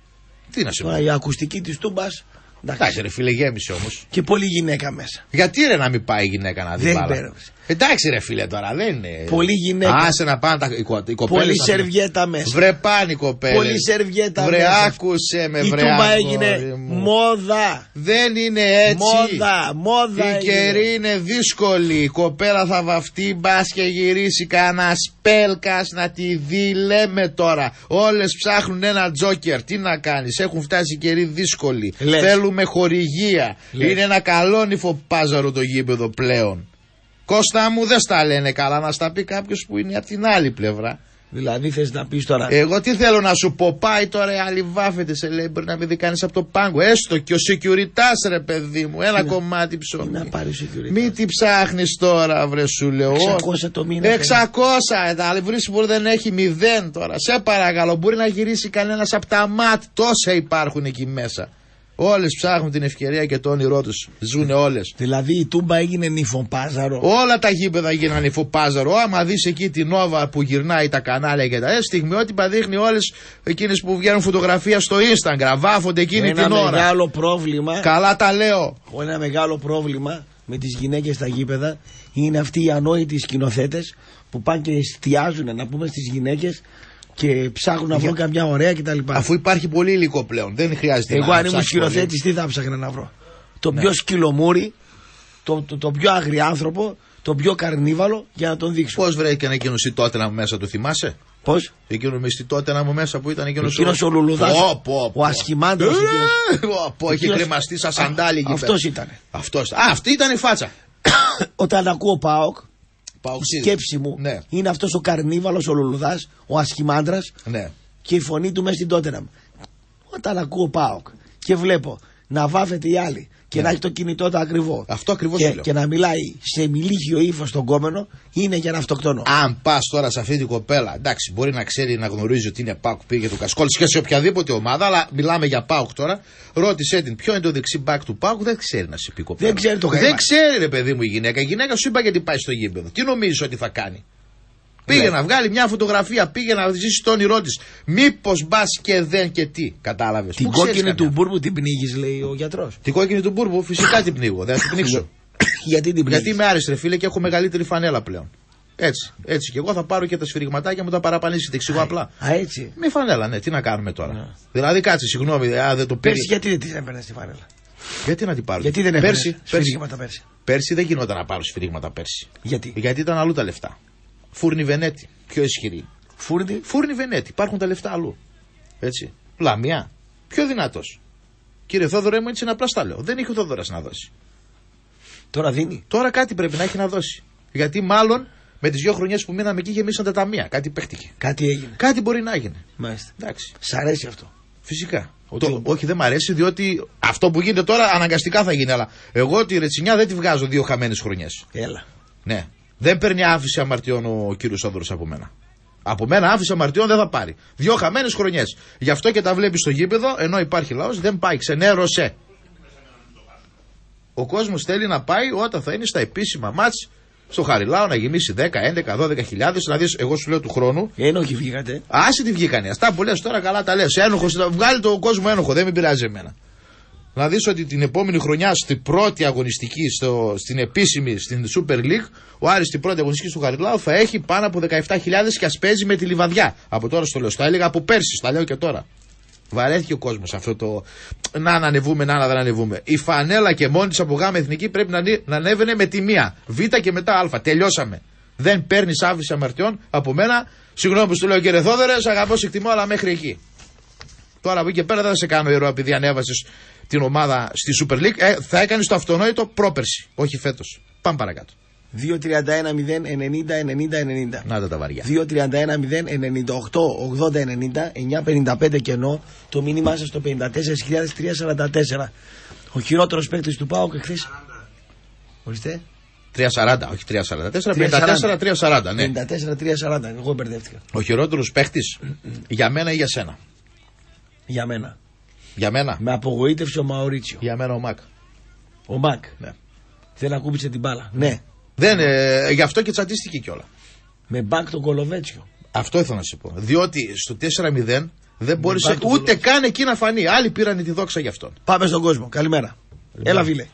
Τι να Τώρα σημαίνει. η ακουστική της τούμπας. Εντάξει, ρε φίλε, γέμισε όμως. Και πολλή γυναίκα μέσα. Γιατί ρε να μην πάει η γυναίκα να δει Δεν μπάλα. πέρασε. Εντάξει ρε φίλε τώρα, δεν είναι. Πολλή γυναίκα. Άσε να πάνε τα οι κο- οι κοπέλες. Πολύ να- σερβιέτα μέσα. Βρε πάνε οι κοπέλες. Πολύ σερβιέτα Βρε μέσα. άκουσε με Η βρε. τούμπα αγόρι έγινε μου. μόδα. Δεν είναι έτσι. Μόδα, μόδα Η έγινε. καιρή είναι δύσκολη. Η κοπέλα θα βαφτεί, μπας και γυρίσει κανένα σπέλκας να τη δει. Λέμε τώρα. Όλες ψάχνουν ένα τζόκερ. Τι να κάνεις, έχουν φτάσει καιροί δύσκολοι. Λες. Θέλουμε χορηγία. Λες. Είναι ένα καλό νυφοπάζαρο το γήπεδο πλέον. Κώστα μου δεν στα λένε καλά, να στα πει κάποιος που είναι από την άλλη πλευρά. Δηλαδή θες να πεις τώρα. Εγώ τι θέλω να σου πω, πάει τώρα η άλλη βάφεται, σε λέει μπορεί να μην δει κανείς από το πάγκο. Έστω και ο securitas ρε παιδί μου, ένα κομμάτι ψωμί. Να πάρει securitas. Μην τι ψάχνεις τώρα βρε σου λέω. εξακόσια το μήνα. εξακόσια, τα βρεις που δεν έχει μηδέν τώρα. Σε παρακαλώ, μπορεί να γυρίσει κανένας από τα ματ, τόσα υπάρχουν εκεί μέσα. Όλες ψάχνουν την ευκαιρία και το όνειρό τους. Ζουνε όλες. Δηλαδή η τούμπα έγινε νυφοπάζαρο. Όλα τα γήπεδα γίνανε υφοπάζαρο. Άμα δεις εκεί την Νόβα που γυρνάει τα κανάλια και τα ε, στιγμιότυπα δείχνει όλες εκείνες που βγαίνουν φωτογραφία στο Instagram. Βάφονται εκείνη Ένα την ώρα. μεγάλο πρόβλημα. Καλά τα λέω. Ένα μεγάλο πρόβλημα με τις γυναίκες στα γήπεδα είναι αυτοί οι ανόητοι σκηνοθέτες που πάνε και εστιάζουν να πούμε στις γυναίκες και ψάχνουν να βρουν καμιά ωραία κτλ. Αφού υπάρχει πολύ υλικό πλέον. Δεν χρειάζεται Εγώ να αν ήμουν ψάξει πολύ. σκηνοθέτης τι θα ψάχνα να βρω. Το Ναι. πιο σκυλομούρι, το, το, το πιο αγριάνθρωπο, το πιο καρνίβαλο για να τον δείξω. Πώς βρέθηκε να εκείνο η τότε να μου μέσα, το θυμάσαι? Πώς? Εκείνο με στη τότε να μου μέσα που ήταν εκείνος Εκείνος ο Λουλουδάς, Πω, πω, πω. ο ασχημάντρος. Ε, εκείνος. πω, πω, είχε Εκείνος- κρεμαστεί σαν σαντάλι εκεί Αυτός πέρα. ήταν. Αυτός. Α, αυτή ήταν η φάτσα. Όταν ακούω ΠΑΟΚ, η Παοξίδης. σκέψη μου Ναι. είναι αυτός ο καρνίβαλος, ο Λουλουδάς, ο ασχημάντρας Ναι. και η φωνή του μέσα στην Τότεναμ. Όταν ακούω ΠΑΟΚ και βλέπω να βάφεται η άλλη και Ναι. να έχει το κινητό του ακριβό Αυτό ακριβώς και, λέω. και να μιλάει σε μιλίχιο ύφος στον κόμενο, είναι για να αυτοκτονώ. Αν πα τώρα σε αυτή την κοπέλα, εντάξει, μπορεί να ξέρει να γνωρίζει ότι είναι ΠΑΟΚ, πήγε του Κασκόλ και σε οποιαδήποτε ομάδα, αλλά μιλάμε για ΠΑΟΚ τώρα. Ρώτησε την ποιο είναι το δεξί μπακ του ΠΑΟΚ, δεν ξέρει να σε πει κοπέλα. Δεν ξέρει το Δεν γράμμα. ξέρει, ρε παιδί μου, η γυναίκα. Η γυναίκα σου είπα γιατί πάει στο γήπεδο. Τι νομίζει ότι θα κάνει? Πήγε Ναι. να βγάλει μια φωτογραφία, πήγε να ζήσει το όνειρό τη. Μήπω μπα και δεν και τι. Κατάλαβε. Την κόκκινη του μπουρμπου την πνίγεις, λέει ο γιατρός. Την κόκκινη του μπουρμπου, φυσικά την πνίγω. Δεν θα την πνίξω. Γιατί την πνίγεις? Γιατί είμαι άριστρε φίλε και έχω μεγαλύτερη φανέλα πλέον. Έτσι, έτσι. Και εγώ θα πάρω και τα σφυριγματάκια μου τα παραπανήσετε. Εξηγώ απλά. Α, έτσι. Με φανέλα, ναι, τι να κάνουμε τώρα. Δηλαδή, κάτσε, συγγνώμη, α, δεν το πήρε. Πέρσι γιατί δεν τη έπαιρνε στη φανέλα? Γιατί να την πάρω. Γιατί δεν έπαιρνε πέρσι, πέρσι, σφυρίγματα πέρσι? πέρσι δεν γινόταν να πάρω σφυρίγματα πέρσι. Γιατί? Γιατί ήταν αλλού τα λεφτά. Φούρνη Βενέτη, πιο ισχυρή. Φούρνη. Φούρνη Βενέτη, υπάρχουν τα λεφτά αλλού. Έτσι. Λαμία, πιο δυνατό. Κύριε Θόδωρο, μου έτσι είναι απλά στα λέω. Δεν είχε ο Θόδωρας να δώσει. Τώρα δίνει. Τώρα κάτι πρέπει να έχει να δώσει. Γιατί μάλλον με τις δύο χρονιές που μείναμε εκεί γεμίσαν τα ταμεία. Κάτι παίχτηκε. Κάτι έγινε. Κάτι μπορεί να έγινε. Μάλιστα. Εντάξει. Σ' αρέσει αυτό? Φυσικά. Ότι- Το, όχι, δεν μ' αρέσει διότι αυτό που γίνεται τώρα αναγκαστικά θα γίνει. Αλλά εγώ τη Ρετσινιά δεν τη βγάζω δύο χαμένες χρονιές. Έλα. Ναι. Δεν παίρνει άφηση αμαρτιών ο κύριος Σόδωρος από μένα. Από μένα άφηση αμαρτιών δεν θα πάρει. Δύο χαμένες χρονιές. Γι' αυτό και τα βλέπει στο γήπεδο, ενώ υπάρχει λαός, δεν πάει. Ξενέρωσε. Ο κόσμος θέλει να πάει όταν θα είναι στα επίσημα μάτς στο Χαριλάο να γεμίσει δέκα, έντεκα, δώδεκα χιλιάδες. Δηλαδή, εγώ σου λέω του χρόνου. Ένοχοι βγήκατε. Άσε τι βγήκανε. Αυτά που λες τώρα καλά τα λες. Ένοχος, βγάλει τον κόσμο ένοχο, δεν με πειράζει εμένα. Να δεις ότι την επόμενη χρονιά στην πρώτη αγωνιστική, στο, στην επίσημη, στην Super League, ο Άρης στην πρώτη αγωνιστική του Χαριλάου θα έχει πάνω από δεκαεπτά χιλιάδες και ας παίζει με τη Λιβαδιά. Από τώρα στο λέω. Στο έλεγα από πέρσι, στο λέω και τώρα. Βαρέθηκε ο κόσμος αυτό το να ανεβούμε, να δεν ανεβούμε. Η φανέλα και μόνη της από γάμα εθνική πρέπει να, ανέ- να ανέβαινε με τη μία. Β και μετά Α. Τελειώσαμε. Δεν παίρνει άφηση αμαρτιών από μένα. Συγγνώμη που σου λέω κύριε Θόδωρε, σ' αγαπώ, σε εκτιμώ, αλλά μέχρι εκεί. Τώρα από εκεί και πέρα δεν θα σε κάνω ήρωα επειδή ανέβασες την ομάδα στη Super League. Ε, θα έκανες το αυτονόητο πρόπερση, όχι φέτος. Πάμε παρακάτω. δύο τριάντα ένα μηδέν ενενήντα ενενήντα ενενήντα. Να τα βαριά. δύο τριάντα ένα μηδέν ενενήντα οκτώ ογδόντα ενενήντα εννιακόσια πενήντα πέντε κενό. Το μήνυμά σας στο πενήντα τέσσερα χιλιάδες τριακόσια σαράντα τέσσερα. Ο χειρότερος παίκτης του ΠΑΟΚ εχθές. Ορίστε. τριακόσια σαράντα, όχι τριακόσια σαράντα τέσσερα, πενήντα τέσσερα τριακόσια σαράντα, ναι. πενήντα τέσσερα τριακόσια σαράντα. Εγώ μπερδεύτηκα. Ο χειρότερος παίχτης για μένα ή για σένα? Για μένα. Για μένα. Με απογοήτευσε ο Μαουρίτσιο. Για μένα ο Μακ. Ο Μακ. Ναι. Δεν ακούμπησε την μπάλα. Ναι. Δεν, ε, γι' αυτό και τσατίστηκε κιόλα. Με μπακ τον Κολοβέτσιο. Αυτό ήθελα να σου πω. Διότι στο τέσσερα μηδέν δεν μπόρεσε ούτε καν εκεί να φανεί. Άλλοι πήραν τη δόξα γι' αυτόν. Πάμε στον κόσμο. Καλημέρα. Καλημέρα. Έλα, φίλε.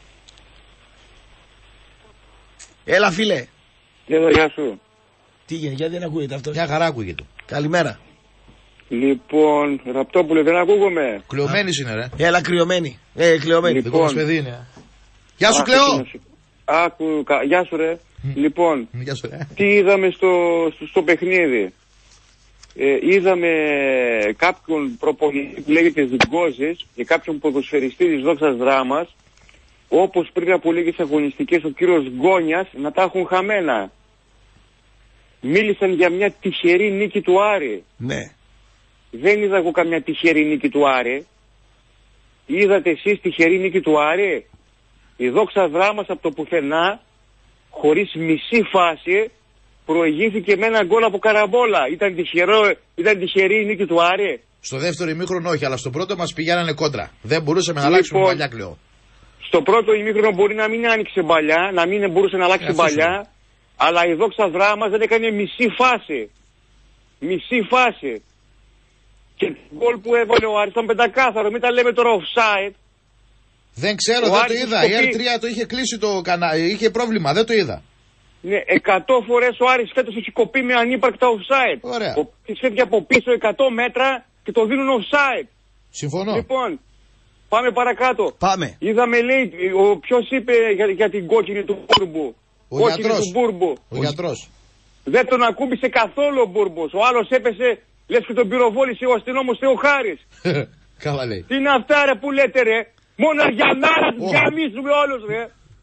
Έλα, φίλε. Έλα, γεια σου. Τι γίνεται, γιατί δεν ακούγεται αυτό? Μια χαρά ακούγεται. Καλημέρα. Λοιπόν, Ραπτόπουλε, δεν ακούγομαι. Κλειωμένη είναι, ρε. Έλα, κρυωμένη. Ε, κλειωμένη. Δικό μας παιδί είναι. Γεια σου, Κλεό. Άκου, κα... γεια σου, ρε. Mm. Λοιπόν, Γεια σου, ρε. Τι είδαμε στο, στο, στο παιχνίδι. Ε, είδαμε κάποιον προπονητή που λέγεται Ζυγκόζης και κάποιον ποδοσφαιριστή της Δόξας Δράμας, όπως πριν από λίγες αγωνιστικές ο κύριος Γκόνιας, να τα έχουν χαμένα. Μίλησαν για μια τυχερή νίκη του Άρη. Ναι. Δεν είδα εγώ καμιά τυχερή νίκη του Άρη. Είδατε εσείς τυχερή νίκη του Άρη? Η Δόξα Δράμας από το πουθενά, χωρίς μισή φάση, προηγήθηκε με ένα γκολ από καραμπόλα. Ήταν, τυχερό, ήταν τυχερή η νίκη του Άρη. Στο δεύτερο ημίχρονο όχι, αλλά στο πρώτο μας πηγαίνανε κόντρα. Δεν μπορούσαμε να αλλάξουμε λοιπόν, παλιά, Κλεό. Στο πρώτο ημίχρονο μπορεί να μην άνοιξε παλιά, να μην μπορούσε να αλλάξει παλιά, αλλά η Δόξα Δράμας δεν έκανε μισή φάση. Μισή φάση. Και το γκολ που έβαλε ο Άρης ήταν πεντακάθαρο, μην τα λέμε τώρα offside. Δεν ξέρω, ο δεν Άρης το είδα. Η Άρη τρία το είχε κλείσει το κανάλι, είχε πρόβλημα, δεν το είδα. Ναι, εκατό φορές ο Άρης φέτος έχει κοπεί με ανύπαρκτα offside. Ωραία. Ο φεύγει από πίσω εκατό μέτρα και το δίνουν offside. Συμφωνώ. Λοιπόν, πάμε παρακάτω. Πάμε. Είδαμε, λέει, ο, ποιος είπε για, για την κόκκινη του Μπούρμπου. Ο κόκκινη γιατρός. του Μπούρμπου. Ο γιατρός. Δεν τον ακούμπησε καθόλου ο Μπούρμπος. Ο άλλος έπεσε, λες και τον πυροβόλησε ο αστυνόμος Θεοχάρης. Καλά λέει. Τι είναι αυτά ρε που λέτε ρε. Μόνο για να τους γαμίσουμε όλους ρε.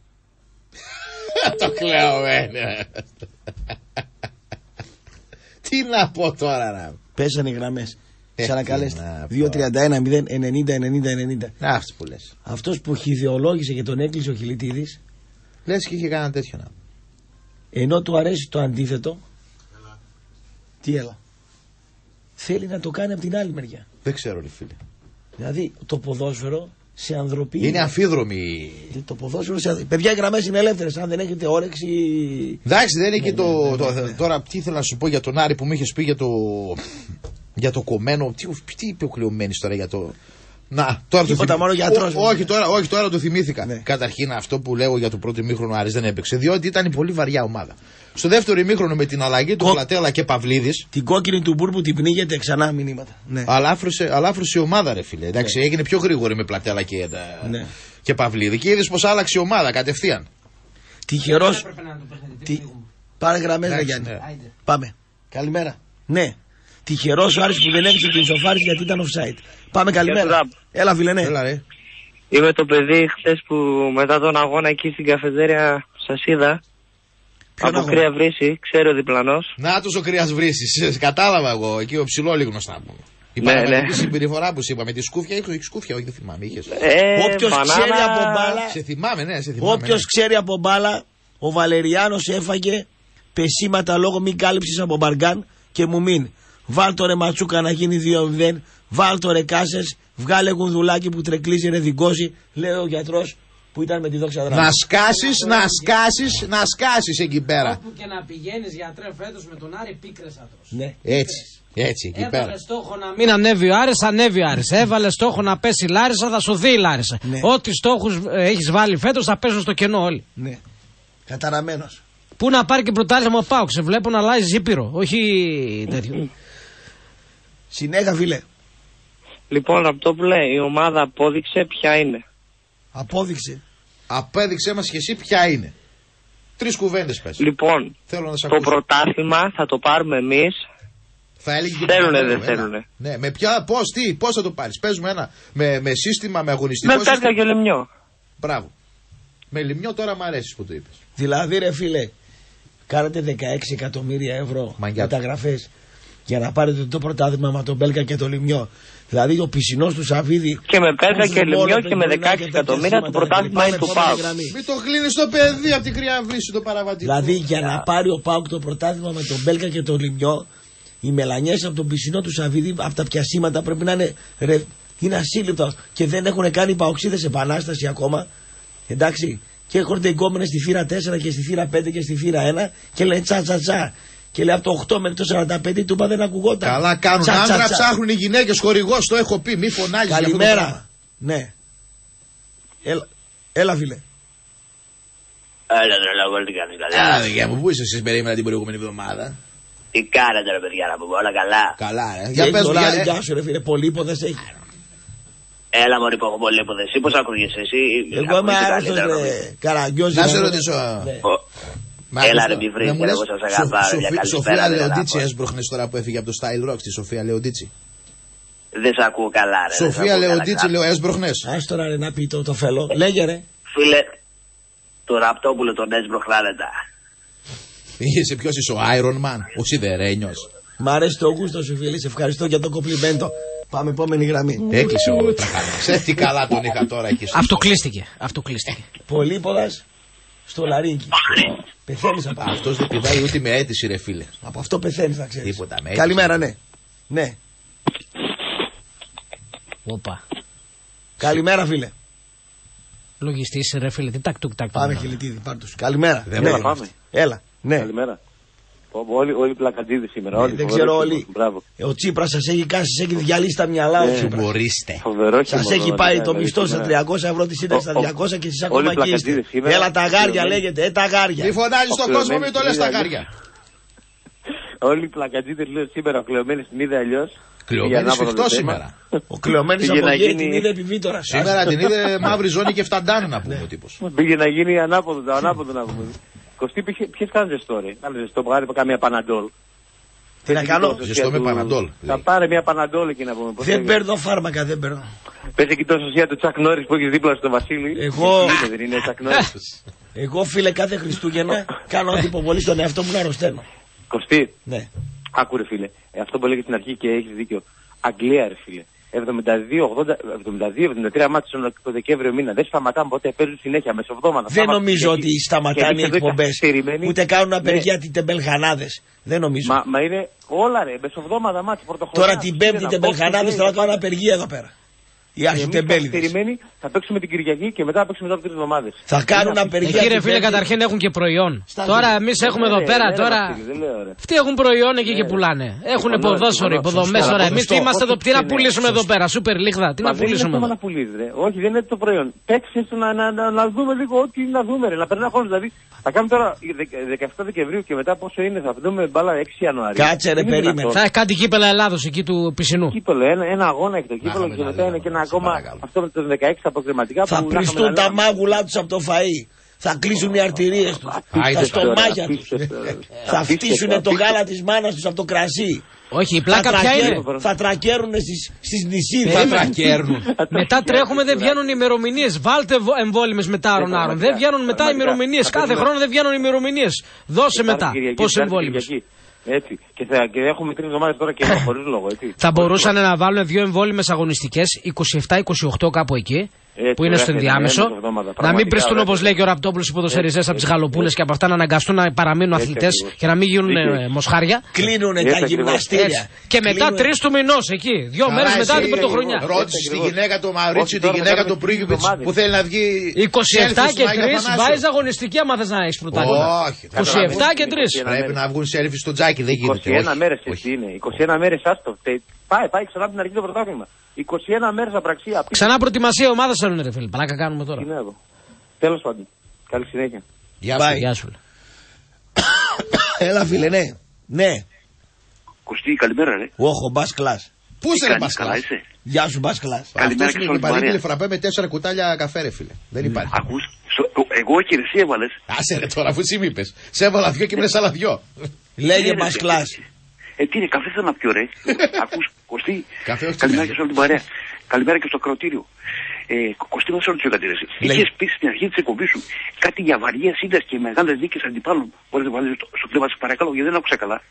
Το κλαίω, ναι. Τι να πω τώρα, ρε. Πέσανε οι γραμμές. Ξανακαλέστε. δύο τριάντα ένα μηδέν ενενήντα ενενήντα ενενήντα. Αυτός που λες. Αυτός που χιδιολόγησε και τον έκλεισε ο Χιλιτίδης. Λες και είχε κανένα τέτοιο να. Ενώ του αρέσει το αντίθετο. Έλα. Τι έλα. Θέλει να το κάνει από την άλλη μεριά. Δεν ξέρω, ρε φίλε. Δηλαδή το ποδόσφαιρο σε ανθρωπίνη. Είναι αμφίδρομη. Το ποδόσφαιρο σε ανθρωπίνη. Παιδιά, οι γραμμές είναι ελεύθερες. Αν δεν έχετε όρεξη. Εντάξει, δεν είναι ναι, και το. Ναι, ναι, το ναι, ναι. Τώρα, τι ήθελα να σου πω για τον Άρη που μου είχε πει για το. Για το κομμένο. Τι, τι είπε ο Κλεωμένης τώρα για το. Να, τώρα το θυμήθηκα. Μόνο γιατρός, Ό, όχι, τώρα, όχι, τώρα το θυμήθηκα. Ναι. Καταρχήν αυτό που λέω για το πρώτο ημίχρονο Άρης δεν έπαιξε. Διότι ήταν πολύ βαριά ομάδα. Στο δεύτερο ημίχρονο με την αλλαγή του Κο... Πλατέλα και Παυλίδης. Την κόκκινη του Μπούρμπου την πνίγεται ξανά μηνύματα. Ναι. Αλάφρωσε, αλάφρωσε η ομάδα, ρε φίλε. Εντάξει, ναι. Έγινε πιο γρήγορη με Πλατέλα και, ναι. και Παυλίδη. Και είδε πως άλλαξε η ομάδα κατευθείαν. Τυχερός. Τι... Πάρε γραμμές, ρε Γιάννη. Ναι. Πάμε. Καλημέρα. Ναι. Τυχερός ο Άρης που δεν έπαιξε την ισοφάριση γιατί ήταν offside. Πάμε, καλημέρα. Έλα, φίλε, ναι. Έλα, ρε. Είμαι το παιδί χθες που μετά τον αγώνα εκεί στην καφετέρια σας είδα. Ποιον από Κρύα Βρύση, ξέρει ο διπλανός. Να τους ο Κρύας Βρύσης. Κατάλαβα εγώ, εκεί ο ψηλόλιγνος να πούμε. Η ναι, παραγωγική ναι. συμπεριφορά που σου είπα με τη σκούφια, είχε σκούφια, όχι δεν θυμάμαι. Είχες. Ε, Όποιος μπανάνα... ξέρει από μπάλα. Σε θυμάμαι, ναι, σε θυμάμαι. Όποιος ναι. ξέρει από μπάλα, ο Βαλεριάνος έφαγε πεσήματα λόγω μη κάλυψης από Μπαργκάν και μου μην. Βάλ το ρε Ματσούκα να γίνει δύο μηδέν. Βάλ το ρε Κάσες. Βγάλε γουνδουλάκι που τρεκλίζει ρε Δικόση. Λέει ο γιατρός που ήταν με τη Δόξα Δράμα. Να σκάσεις, να σκάσεις, να σκάσεις εκεί πέρα. Όπου και να πηγαίνεις γιατρέ φέτος με τον Άρη πίκρες άτρος. Ναι. Έτσι, έτσι εκεί Έβαλε πέρα. στόχο να μην ανέβει ο Άρης, ανέβει ο Άρης. Έβαλε στόχο να πέσει η Λάρισα, θα σωθεί η Λάρισα. Ναι. Ό,τι στόχους ε, έχεις βάλει φέτος θα πέσουν στο κενό όλοι. Ναι. Καταραμένος. Πού να πάρει και πρωτάθλημα ο Πάοξ, σε βλέπω να αλλάζει Ήπειρο, όχι τέτοιο. Συνέχα, φίλε. Λοιπόν, από το που λέει, η ομάδα απόδειξε ποια είναι. Απόδειξε. Απέδειξέ μας και εσύ ποια είναι. Τρεις κουβέντες πες. Λοιπόν, Θέλω να σε το ακούσω. πρωτάθλημα θα το πάρουμε εμείς. Θα έλεγε και Θέλουνε, το δεν ένα. θέλουνε. Ναι, με ποια, πώς, τι, πώς θα το πάρεις. Παίζουμε ένα, με, με σύστημα, με αγωνιστικό Με σύστημα. Πέλκα και Λεμιό. Μπράβο. Με Λιμιό τώρα μου αρέσει που το είπες. Δηλαδή, ρε φίλε, κάνετε δεκαέξι εκατομμύρια ευρώ μεταγραφές για να πάρετε το πρωτάθλημα με τον Μπέλκα και το Λιμιό. Δηλαδή ο πισινός του Σαββίδη. Και με Πέλκα και Λιμιό και με δεκαέξι εκατομμύρια το πρωτάθλημα είναι του ΠΑΟΚ. Μην το κλείνεις το παιδί από την Κρύα Βρύση το παραβατικό. Δηλαδή για να πάρει ο ΠΑΟΚ το πρωτάθλημα με τον Μπέλκα και το Λιμιό Οι μελανιές από τον πισινό του Σαββίδη, από τα πιασίματα πρέπει να είναι, ρε, είναι ασύλληπτο. Και δεν έχουν κάνει οι παοξίδες επανάσταση ακόμα. Εντάξει. Και έρχονται οι γκόμενες στη θύρα τέσσερα και στη θύρα πέντε και στη θύρα ένα και λένε τσα τσα τσα. Και λέει από το οκτώ μέχρι το σαράντα πέντε του είπα δεν ακουγόταν. Καλά κάνουν. Τσα, άντρα τσα, τσα. Ψάχνουν οι γυναίκες χορηγός, το έχω πει. Μη φωνάζεις. Καλημέρα. Ναι. Έλα, έλα φίλε. Έλα ρε λαγό, τι κάνεις καλά. Έλα για μου, πού είσαι εσείς περίμενα την προηγούμενη εβδομάδα. Τι κάνετε ρε παιδιά να πούμε, όλα καλά. Καλά ρε. Για πες μου, γεια σου ρε φίλε, πολύποδες έχει. Έλα μωρή που έχω πολύποδες, εσύ πώς ακούγεσαι εσύ. Εγώ είμαι άρρωστος ρε, Καραγκιόζη. Να σε ρωτήσω. Έλα ρε μη βρίσκε, εγώ σας αγαπάω. Σοφία Λεοντίτσι έσπροχνες τώρα που έφυγε από το Style Rock, τη Σοφία Λεοντίτσι. Δεν σ' ακούω καλά ρε. Σοφία Λεοντίτσι λέω έσπροχνες. Ας τώρα ρε να πει το, το φέλο, λέγε ρε. Φίλε, το Ραπτόπουλο τον έσπροχνάνετα. Είσαι ποιος είσαι ο Iron Man, ο Σιδερένιος. Μ' αρέσει το γούστο σου φίλε, σε ευχαριστώ για το κομπλιμέντο. Πάμε επόμενη γραμμή. Έκλεισε ο Τραχάνης. Ξέρεις τι καλά τον είχα τώρα εκεί. Αυτοκλείστηκε. Αυτοκλείστηκε. Πολύποδας στο λαρίνκι. Πεθαίνεις από αυτό. Αυτός δεν πηδάει ούτε με αίτηση ρε φίλε. Από αυτό πεθαίνεις θα ξέρεις. Τίποτα με αίτηση. Καλημέρα ναι. Ναι. Όπα. Καλημέρα φίλε. Λογιστής ρε φίλε, τι τάκ τουκ τάκ. Πάμε Χιλιτίδη, πάρ' τους. Καλημέρα. Δεν ναι. πάμε. Έλα. Ναι. Καλημέρα. Όλοι, όλοι πλακαντίδες σήμερα. Ναι, όλοι, δεν ξέρω όλοι. Μπράβο. Ο Τσίπρας σας έχει κάνει, σας έχει διαλύσει τα μυαλά ο Τσίπρας. Μπορείστε. Σας έχει πάει το μισθό στα τριακόσια ευρώ, τη σύνταξη στα διακόσια και εσείς ακόμα εκεί είστε. Έλα τα γάρια λέγεται, ε τα γάρια. Μη φωνάζεις στον κόσμο, μην το λες τα γάρια. Όλοι οι πλακαντίδες λέω σήμερα ο Κλεωμένης την είδε αλλιώς. Κλεωμένης φυκτό σήμερα. Ο Κλεωμένης από γέι την είδε επιβίτορα. Σήμερα την είδε μαύρη ζώνη και φταντάνου να πούμε ο τύπος. Πήγε να γίνει ανάποδο, το ανάποδο να πούμε. Κωστή, ποιες κάνουν ζεστό ρε. Κάνουν ζεστό, πάρε καμία παναντόλ. Τι να κάνω. Ζεστό με παναντόλ. Θα πάρε μια παναντόλ εκεί να πούμε. Δεν παίρνω φάρμακα, δεν παίρνω. Πες εκεί τόσο ουσία του Τσακ Νόρις που έχεις δίπλα στο Βασίλη. Εγώ... Δεν είναι Τσακ Νόρις. Εγώ φίλε κάθε Χριστούγεννα κάνω αντιποβολή στον εαυτό μου να αρρωσταίνω. Κωστή. Ναι. Άκου ρε φίλε. Αυτό που έλεγε στην αρχή και έχεις δίκιο. Αγγλία ρε φίλε. εβδομήντα δύο εβδομήντα τρία μάτς το Δεκέμβριο μήνα. Δεν σταματάμε ποτέ, παίζουν συνέχεια μεσοβδόματα. Δεν νομίζω ότι σταματάνε οι εκπομπές. Ούτε κάνουν απεργία οι τεμπελχανάδες. Δεν νομίζω. Μα, μα είναι όλα ρε, μεσοβδόματα μάτς πρωτοχρονιά. Τώρα την Πέμπτη οι τεμπελχανάδες θα κάνουν απεργία εδώ πέρα. Οι αρχιτεμπέληδες. Θα παίξουμε την Κυριακή και μετά θα παίξουμε μετά από τρεις εβδομάδες. Θα κάνουν απεργία. Κύριε φίλε, καταρχήν έχουν και προϊόν. Τώρα εμείς έχουμε εδώ πέρα τώρα. Αυτοί έχουν προϊόν εκεί και πουλάνε. Έχουν ποδόσφαιρο, υποδομές. Τώρα εμείς τι είμαστε εδώ, τι να πουλήσουμε εδώ πέρα, σούπερ λίγδα, τι να πουλήσουμε. Δεν είναι όχι, δεν είναι το προϊόν. Παίξε να δούμε λίγο ό,τι να δούμε, να περνά χρόνο. Δηλαδή θα κάνουμε τώρα δεκαεπτά Δεκεμβρίου και μετά πόσο είναι, θα δούμε μπάλα έξι Ιανουαρίου. Κάτσε ρε, περίμενε. Θα έχει κάτι κύπελα Ελλάδος εκεί του πισινού. Ένα αγώνα έχει το κύπελο και μετά είναι και ένα ακόμα αυτό με το δεκαέξι αποκριματικά. Θα πριστούν τα μάγουλά τους από το φαΐ. Θα κλείσουν οι αρτηρίες τους. Τα στομάχια τους. Θα φτύσουν το γάλα της μάνας τους από το κρασί. Όχι, η πλάκα ποια είναι. Θα τρακέρουν στις, στις νησίδες. Θα τρακέρουν. Μετά τρέχουμε, δεν βγαίνουν ημερομηνίες. Βάλτε εμβόλυμες μετά άρων άρων. Δεν βγαίνουν μετά ημερομηνίες. Κάθε χρόνο δεν βγαίνουν ημερομηνίες. Δώσε μετά. Πώς εμβόλυμες. Έτσι. Και, θα, και έχουμε τρεις εβδομάδες τώρα και χωρίς λόγο. Έτσι. Θα μπορούσαν να βάλουν δύο εμβόλυμες αγωνιστικές, είκοσι επτά είκοσι οκτώ κάπου εκεί. Έτσι, που είναι στο ενδιάμεσο. Να μην πριστούν όπως λέει και ο Ραπτόπουλος οι ποδοσφαιριστές από τις γαλοπούλες και από αυτά να αναγκαστούν να παραμείνουν αθλητές και να μην γίνουν ε, μοσχάρια. Κλείνουν τα γυμναστήρια. Και μετά τρεις του μηνός εκεί. Δύο μέρες μετά την πρωτοχρονιά. Ρώτησε τη γυναίκα του Μαουρίτσι, τη γυναίκα του Πρίγκιπιτς που θέλει να βγει. είκοσι επτά και τρεις βάζεις αγωνιστική άμα θες να έχεις πρωτάθλημα. Όχι. είκοσι επτά και τρεις. Πρέπει να βγουν σέλφι στο τζάκι, δεν γίνεται. είκοσι ένα μέρες έτσι είναι. είκοσι ένα μέρες άστο. Πάει, πάει ξανά την αρχή το πρωτάθλημα. είκοσι ένα μέρες απραξία. Ξανά προετοιμασία ομάδα θέλουν ρε φίλε. Πλάκα κάνουμε τώρα. Είναι εδώ. Τέλος πάντων. Καλή συνέχεια. Γεια σου. Έλα φίλε, ναι. Ναι. Κωστή, καλημέρα ρε. Όχο, μπας κλάς. Πού είσαι ρε μπας κλάς. Γεια σου μπας κλάς. Καλημέρα και στον παρέα. Φραπέ με τέσσερα κουτάλια καφέ ρε φίλε. Δεν υπάρχει. Ακούς, εγώ και εσύ έβαλες. Άσε ρε τώρα, αφού εσύ μ' είπες. Σε έβαλα δυο και μείνες άλλα δυο. Λέγε μπας κλάς. Ε, τι είναι, καφέ θα να πιω ρε. Ακούς, Κωστή, καλημέρα και σε όλη την παρέα. Καλημέρα και στο ακροατήριο. Ε, Κωστή, να σε ρωτήσω κάτι ρε. Είχες πει στην αρχή της εκπομπής σου κάτι για βαριές ήττες και μεγάλες νίκες αντιπάλων. Μπορείτε να βάλετε στο κλίμα σας παρακαλώ, γιατί δεν άκουσα καλά.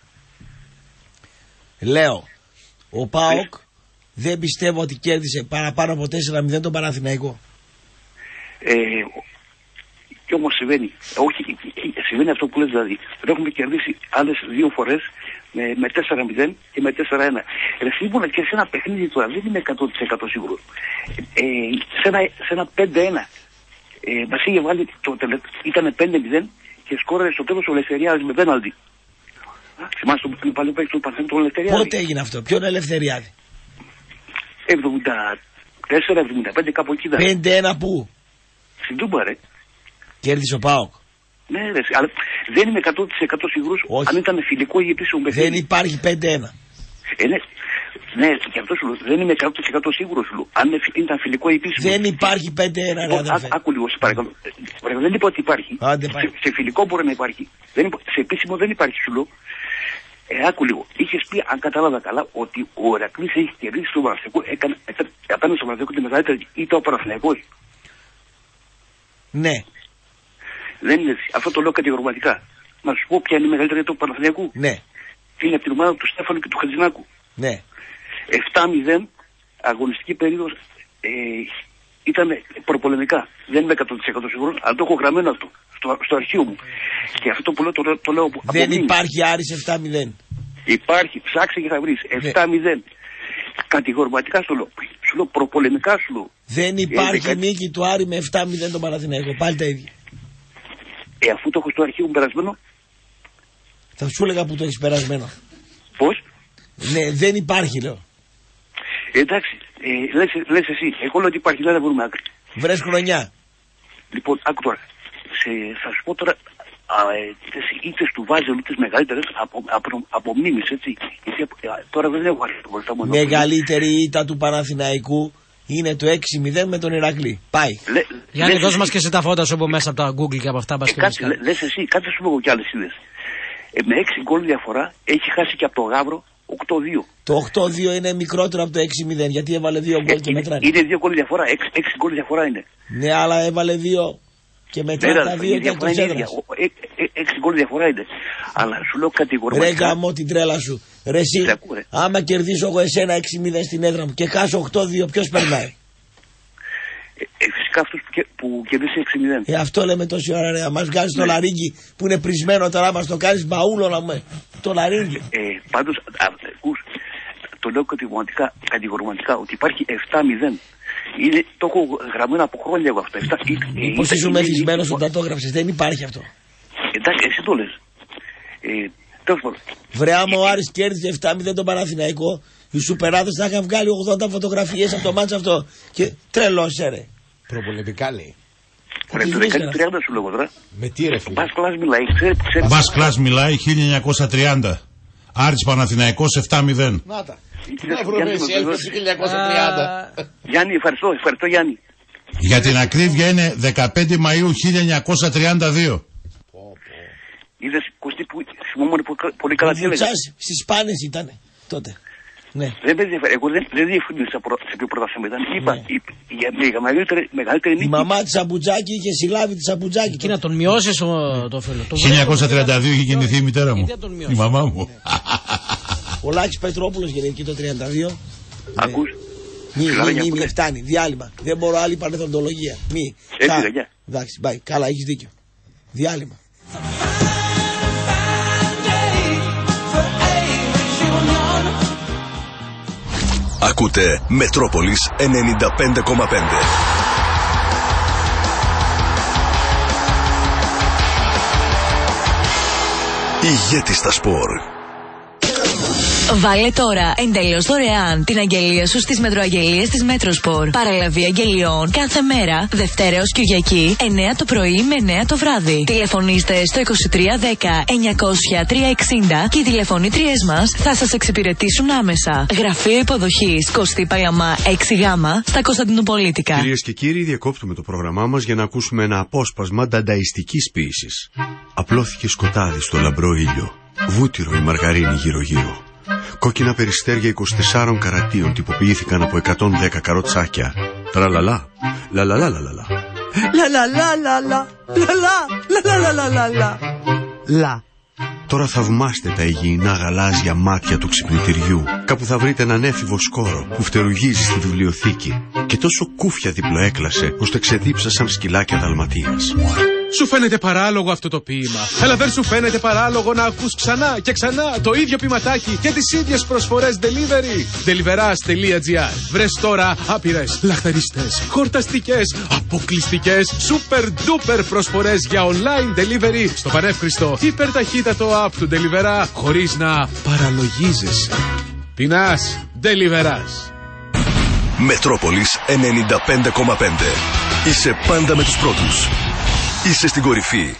Λέω, ο ΠΑΟΚ δεν πιστεύω ότι κέρδισε παραπάνω από τέσσερα μηδέν τον Παναθηναϊκό. Ε, Και όμως συμβαίνει. Όχι, συμβαίνει αυτό που λες δηλαδή. Δεν έχουμε κερδίσει άλλες δύο φορές με, με τέσσερα μηδέν και με τέσσερα ένα. Ρε σύμφωνα και σε ένα παιχνίδι τώρα δεν είμαι εκατό τοις εκατό σίγουρος. Ε, σε, ένα, σε ένα πέντε ένα ε, μας είχε βάλει, το, ήταν πέντε μηδέν και σκόραρε στο τέλος ο Ελευθεριάδης με πέναλτι. Θυμάστε τον παλιό παίκτη του Παναθηναϊκού τον Ελευθεριάδη. Πότε έγινε αυτό, ποιον Ελευθεριάδη? εβδομήντα τέσσερα εβδομήντα πέντε κάπου εκεί. πέντε ένα πού? Στην Τούμπα ρε. Κέρδισε ο ΠΑΟΚ. Ναι, ρε, αλλά δεν είμαι εκατό τοις εκατό σίγουρος αν ήταν φιλικό ή επίσημο παιχνίδι. Δεν υπάρχει πέντε ένα. Ε, ναι, ναι, και αυτό σου λέω. Δεν είμαι εκατό τοις εκατό σίγουρος σου λέω. Αν ήταν φιλικό ή επίσημο. Δεν υπάρχει πέντε ένα, ρε αδερφέ. Άκου λίγο, σε παρακαλώ. Δεν είπα ότι υπάρχει. Άντε, σε, σε φιλικό μπορεί να υπάρχει. Δεν είπα, σε επίσημο δεν υπάρχει, σου λέω. Ε, άκου λίγο. Είχε πει, αν κατάλαβα καλά, ότι ο Ηρακλής έχει κερδίσει στον Παναθηναϊκό. Έκανε απέναντι στον Παναθηναϊκό τη μεγαλύτερη ήττα ο Παναθηναϊκός. Ναι. Δεν είναι έτσι. Αυτό το λέω κατηγορηματικά. Να σου πω ποια είναι η μεγαλύτερη ήττα του Παναθηναϊκού. Ναι. Είναι από την ομάδα του Στέφανου και του Χατζηνάκου. Ναι. επτά μηδέν αγωνιστική περίοδος ε, ήταν προπολεμικά. Δεν είμαι εκατό τοις εκατό σίγουρος, αλλά το έχω γραμμένο αυτό στο, στο αρχείο μου. Και αυτό που λέω το, το λέω από Δεν μήνυμα. υπάρχει Άρης επτά μηδέν. Υπάρχει, ψάξε και θα βρεις. επτά μηδέν. Ναι. Κατηγορηματικά σου λέω. Σου λέω προπολεμικά σου λέω. Δεν υπάρχει ε, νίκη του Άρη με επτά μηδέν τον Παναθηναϊκό. Πάλι τα ίδια. Ε, αφού το έχω στο αρχείο μου περασμένο. Θα σου έλεγα που το έχει περασμένο. Πώς? Ναι, δεν υπάρχει, λέω. Εντάξει, ε, λες, λες εσύ. Εγώ λέω ότι υπάρχει, δεν μπορούμε άκρη. Βρες χρονιά. Λοιπόν, άκου τώρα. Σε, θα σου πω τώρα ε, τις ήττες του Βάζελου, τις μεγαλύτερες από, από, από μνήμης, έτσι. Γιατί, ε, τώρα δεν έχω αρχίσει. Μεγαλύτερη ήττα του Παναθηναϊκού είναι το έξι μηδέν με τον Ηρακλή. Πάει. Λε, Γιάννη, δώσ' μας και σε τα φώτα σου από μέσα από τα Google και από αυτά. Ε, κάτσε, λε, λες εσύ, κάτσε σου πω κι άλλες είδες. Ε, με έξι γκολ διαφορά έχει χάσει και από το Γαύρο οκτώ δύο. Το οκτώ δύο είναι μικρότερο από το έξι μηδέν γιατί έβαλε δύο γκολ ε, και μετράνε. Είναι δύο γκολ διαφορά, έξι γκολ διαφορά είναι. Ναι, αλλά έβαλε δύο και μετράνε τα δύο και το έδρασε. έξι γκολ διαφορά είναι. Αλλά σου λέω κατηγορηματικά. Ρε γαμώ την τρέλα σου. Ρε εσύ, άμα κερδίσω εγώ εσένα έξι μηδέν στην έδρα μου και χάσω οκτώ δύο, ποιος περνάει? Ε, φυσικά αυτός που, και, που κερδίσει έξι μηδέν. Ε, αυτό λέμε τόση ώρα, ρε. Μας βγάζει ναι. Το λαρίνγκι που είναι πρισμένο τώρα, μας το κάνεις μπαούλο να μου. Το λαρίνγκι. Ε, πάντως, α, ακούς, το λέω κατηγορηματικά, κατηγορηματικά ότι υπάρχει επτά μηδέν. Είναι, το έχω γραμμένο από χρόνια εγώ αυτό. Πώς είσαι μεθυσμένος όταν το έγραψες, δεν υπάρχει αυτό. Εντάξει, εσύ το λες. Ε, Βρε, άμα ο Άρης κέρδισε επτά μηδέν τον Παναθηναϊκό, οι σουπεράδες θα είχαν βγάλει ογδόντα φωτογραφίες από το μάτς αυτό. Και τρελός, ρε. Προπολεμικά λέει. Ρε, το δεκαετία τριάντα σου λέγω τώρα. Με τι ρε φίλε. Μπας Κλάς μιλάει, ξέρει. Μπας Κλάς μιλάει χίλια εννιακόσια τριάντα. Άρης Παναθηναϊκός επτά μηδέν. Να τα. Να βρούμε εσύ έλφωση χίλια εννιακόσια τριάντα. Γιάννη, ευχαριστώ, ευχαριστώ Γιάννη. Για την ακρίβεια είναι δεκαπέντε Μαΐου χίλια εννιακόσια τριάντα δύο. Είδες Κωστή που θυμόμουν πολύ καλά τι έλεγα. Στις Πάνες ήταν τότε. Ναι. Δεν με ενδιαφέρει. Εγώ δεν, δεν διευκρίνησα σε ποιο πρωτάθλημα ήταν. Είπα, ναι. για, για μεγαλύτερη, μεγαλύτερη νίκη. Η μαμά της Αμπουτζάκη είχε συλλάβει της Αμπουτζάκη. Και να τον μειώσεις ο, το φίλο. χίλια εννιακόσια τριάντα δύο είχε γεννηθεί η μητέρα μου. Η μαμά μου. Ο Λάκης Πετρόπουλος γεννήθηκε το τριάντα δύο. Ακούς. Μη, μη, μη, μη, φτάνει. Διάλειμμα. Δεν μπορώ άλλη παρεθοντολογία. Μη. Εντάξει, πάει. Καλά, έχεις δίκιο. Διάλειμμα. Ακούτε Μετρόπολης ενενήντα πέντε κόμμα πέντε. Ηγέτη στα σπορ. Βάλε τώρα εντελώς δωρεάν την αγγελία σου στις μετροαγγελίες της Μέτροσπορ. Παραλαβή αγγελιών κάθε μέρα, Δευτέρα έως Κυριακή, εννιά το πρωί με εννιά το βράδυ. Τηλεφωνήστε στο είκοσι τρία δέκα εννιακόσια τριακόσια εξήντα και οι τηλεφωνήτριές μας θα σας εξυπηρετήσουν άμεσα. Γραφείο υποδοχής Κωστή Παλαμά έξι Γ στα Κωνσταντινοπολίτικα. Κυρίες και κύριοι, διακόπτουμε το πρόγραμμά μας για να ακούσουμε ένα απόσπασμα δανταιστικής ποίησης. Απλώθηκε σκοτάδι στο λαμπρό ήλιο. Βούτυρο η μαργαρίνη γύρω-γύρω. Κόκκινα περιστέρια είκοσι τεσσάρων καρατίων τυποποιήθηκαν από εκατόν δέκα καροτσάκια. Τραλαλά, λαλαλαλαλαλα. Λαλαλαλαλα, λαλαλαλαλαλα. Λα. Τώρα θαυμάστε τα υγιεινά γαλάζια μάτια του ξυπνητηριού. Κάπου θα βρείτε έναν έφηβο σκόρο που φτερουγίζει στη βιβλιοθήκη και τόσο κούφια διπλοέκλασε ώστε ξεδίψασαν σκυλάκια Δαλματίας. Σου φαίνεται παράλογο αυτό το ποίημα, αλλά δεν σου φαίνεται παράλογο να ακούς ξανά και ξανά το ίδιο ποιηματάκι και τις ίδιες προσφορές delivery. Deliveras.gr. Βρες τώρα άπειρες, λαχταριστές, χορταστικές, αποκλειστικές, super duper προσφορές για online delivery στο πανεύχριστο υπερταχύτατο app του Deliverá, χωρίς να παραλογίζεσαι. Πεινάς, Deliverás. Μετρόπολης ενενήντα πέντε κόμμα πέντε. Είσαι πάντα με τους πρώτους. Είσαι στην κορυφή.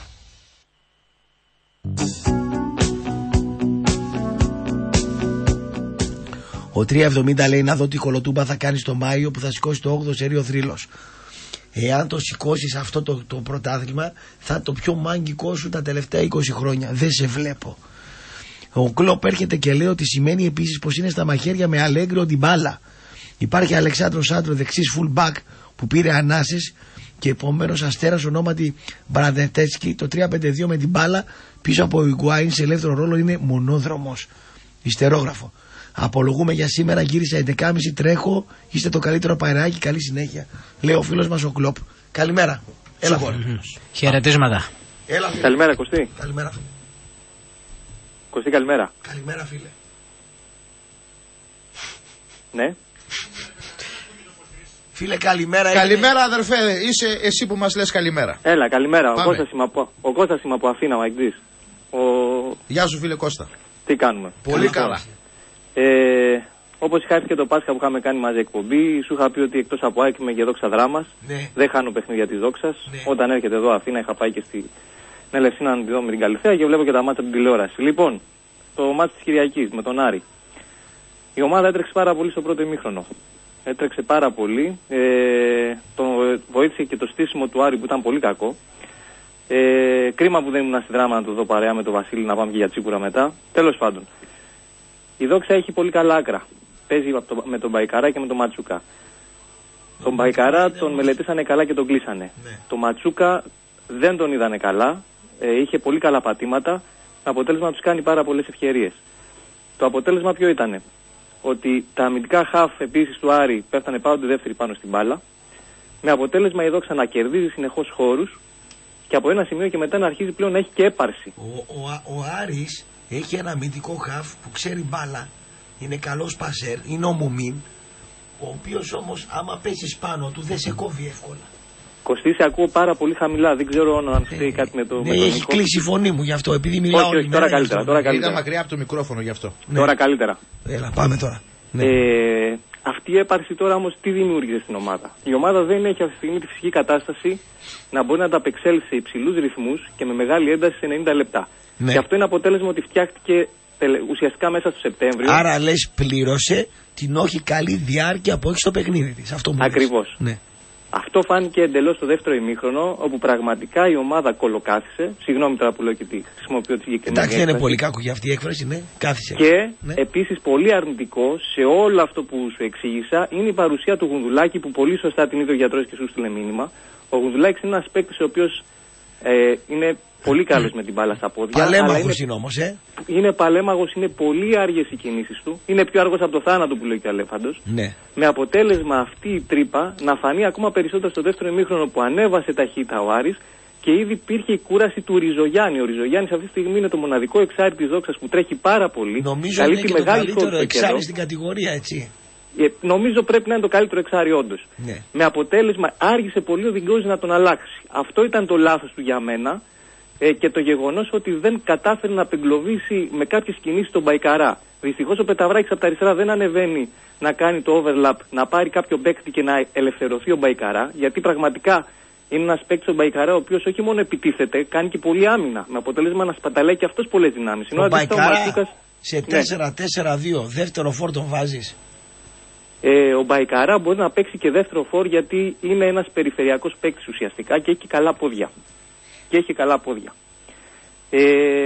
Ο τρία εβδομήντα λέει να δω τι κολοτούμπα θα κάνει το Μάιο που θα σηκώσει το όγδοο σερί θρύλος. Εάν το σηκώσεις αυτό το, το πρωτάθλημα θα το πιο μάγκικό σου τα τελευταία είκοσι χρόνια. Δεν σε βλέπω. Ο Κλόπ έρχεται και λέει ότι σημαίνει επίσης πως είναι στα μαχαίρια με Αλέγκριο την μπάλα. Υπάρχει Αλεξάνδρος Άντρο δεξής full back που πήρε ανάσες και επομένως Αστέρας ονόματι Μπραντετέτσκι. Το τρία πέντε δύο με την μπάλα πίσω από ο Ιγκουάιν σε ελεύθερο ρόλο είναι μονόδρομος. Ιστερόγραφο. Απολογούμε για σήμερα, γύρισα έντεκα και μισή, τρέχω, είστε το καλύτερο παϊράκι, καλή συνέχεια. Λέει ο φίλος μας ο Κλόπ. Καλημέρα. Έλα φίλε. Χαιρετίσματα. Έλα φίλε. Καλημέρα Κωστή. Καλημέρα φίλε. Κωστή καλημέρα. Καλημέρα φίλε. Ναι. Φίλε καλημέρα. Καλημέρα είναι... αδερφέ, είσαι εσύ που μας λες καλημέρα. Έλα καλημέρα, Πάμε. ο Κώστας είμαι από, ο Κώστας είμαι από Αθήνα, ο Αγγλής. Ο... Γεια σου φίλε Κώστα. Τι κάνουμε. Πολύ καλά. Ε, όπως είχα έρθει και το Πάσχα που είχαμε κάνει μαζί εκπομπή, σου είχα πει ότι εκτός από Άκη είμαι και Δόξα Δράμας. Ναι. Δεν χάνω παιχνίδια της Δόξας. Ναι. Όταν έρχεται εδώ Αθήνα είχα πάει και στην Ελευσίνα να τη δω με την Καλυθέα και βλέπω και τα μάτια από την τηλεόραση. Λοιπόν, το μάτι της Κυριακής με τον Άρη. Η ομάδα έτρεξε πάρα πολύ στο πρώτο ημίχρονο. Έτρεξε πάρα πολύ. Ε, το βοήθησε και το στήσιμο του Άρη που ήταν πολύ κακό. Ε, κρίμα που δεν ήμουν στη Δράμα να το δω παρέα με τον Βασίλη να πάμε και για τσίπουρα μετά. Τέλος πάντων. Η Δόξα έχει πολύ καλά άκρα. Παίζει με τον Μπαϊκαρά και με τον Ματσούκα. Τον Μπαϊκαρά τον μελετήσανε καλά και τον κλείσανε. Ναι. Τον Ματσούκα δεν τον είδανε καλά. Ε, είχε πολύ καλά πατήματα. Με αποτέλεσμα να τους κάνει πάρα πολλές ευκαιρίες. Το αποτέλεσμα ποιο ήτανε? Ότι τα αμυντικά χαφ επίσης του Άρη πέφτανε πάντοτε δεύτερη πάνω στην μπάλα. Με αποτέλεσμα η Δόξα να κερδίζει συνεχώς χώρους και από ένα σημείο και μετά να αρχίζει πλέον να έχει και έπαρση. Ο, ο, ο Άρης έχει ένα αμυντικό χαφ που ξέρει μπάλα, είναι καλός πασέρ, είναι ο Μουμίν, ο οποίος όμως άμα πέσεις πάνω του δεν σε κόβει εύκολα. Κωστή, σε ακούω πάρα πολύ χαμηλά, δεν ξέρω αν φταίει ε, κάτι με το... Ναι, με το έχει μικρό. κλείσει η φωνή μου γι' αυτό, επειδή μιλάω όχι, όχι, τώρα καλύτερα, τώρα καλύτερα. Ήταν μακριά από το μικρόφωνο γι' αυτό. Ναι. Τώρα καλύτερα. Έλα, πάμε τώρα. Ναι. Ε, αυτή η έπαρση τώρα όμως τι δημιούργησε στην ομάδα? Η ομάδα δεν έχει αυτή τη στιγμή τη φυσική κατάσταση να μπορεί να ανταπεξέλθει σε υψηλούς ρυθμούς και με μεγάλη ένταση σε ενενήντα λεπτά. Ναι. Και αυτό είναι αποτέλεσμα ότι φτιάχτηκε ουσιαστικά μέσα στο Σεπτέμβριο. Άρα λες πλήρωσε την όχι καλή διάρκεια που έχει στο παιχνίδι της. Αυτό μου Ακριβώς. Ναι. Αυτό φάνηκε εντελώς στο δεύτερο ημίχρονο, όπου πραγματικά η ομάδα κολοκάθισε. Συγγνώμη τώρα που λέω και τι χρησιμοποιώ τη συγκεκριμένη. Εντάξει, δεν είναι πολύ κακό για αυτή η έκφραση, ναι, κάθισε. Και ναι. επίσης πολύ αρνητικό σε όλο αυτό που σου εξήγησα είναι η παρουσία του Γουνδουλάκη, που πολύ σωστά την είδε ο γιατρός και σου στείλε μήνυμα. Ο Γουνδουλάκης είναι ένας παίκτης ο οποίος ε, είναι πολύ καλός με την μπάλα στα πόδια. Παλέμαχος είναι όμως, ε. Είναι παλέμαχος, είναι πολύ άργες οι κινήσεις του. Είναι πιο αργός από το θάνατο που λέει και ο Αλέφαντος. Ναι. Με αποτέλεσμα αυτή η τρύπα να φανεί ακόμα περισσότερο στο δεύτερο ημίχρονο που ανέβασε ταχύτητα ο Άρης και ήδη υπήρχε η κούραση του Ριζογιάννη. Ο Ριζογιάννης αυτή τη στιγμή είναι το μοναδικό εξάρι της Δόξας που τρέχει πάρα πολύ. Νομίζω είναι και το καλύτερο εξάρι στην κατηγορία, έτσι. Ε, νομίζω πρέπει να είναι το καλύτερο εξάρι όντως. Ναι. Με αποτέλεσμα άργησε πολύ ο Διγκόζης να τον αλλάξει. Αυτό ήταν το λάθος του για μένα. Ε, και το γεγονός ότι δεν κατάφερε να απεγκλωβίσει με κάποιες κινήσεις τον Μπαϊκαρά. Δυστυχώς ο Πεταβράκης από τα αριστερά δεν ανεβαίνει να κάνει το overlap, να πάρει κάποιο παίκτη και να ελευθερωθεί ο Μπαϊκαρά, γιατί πραγματικά είναι ένας παίκτης ο Μπαϊκαρά ο οποίος όχι μόνο επιτίθεται, κάνει και πολύ άμυνα. Με αποτέλεσμα να σπαταλάει και αυτός πολλές δυνάμεις. Ο Μπαϊκαρά σε τέσσερα τέσσερα δύο δεύτερο φόρ τον βάζεις? Ε, ο Μπαϊκαρά μπορεί να παίξει και δεύτερο φόρ γιατί είναι ένας περιφερειακός παίκτης ουσιαστικά και έχει καλά πόδια. Και έχει καλά πόδια. Ε...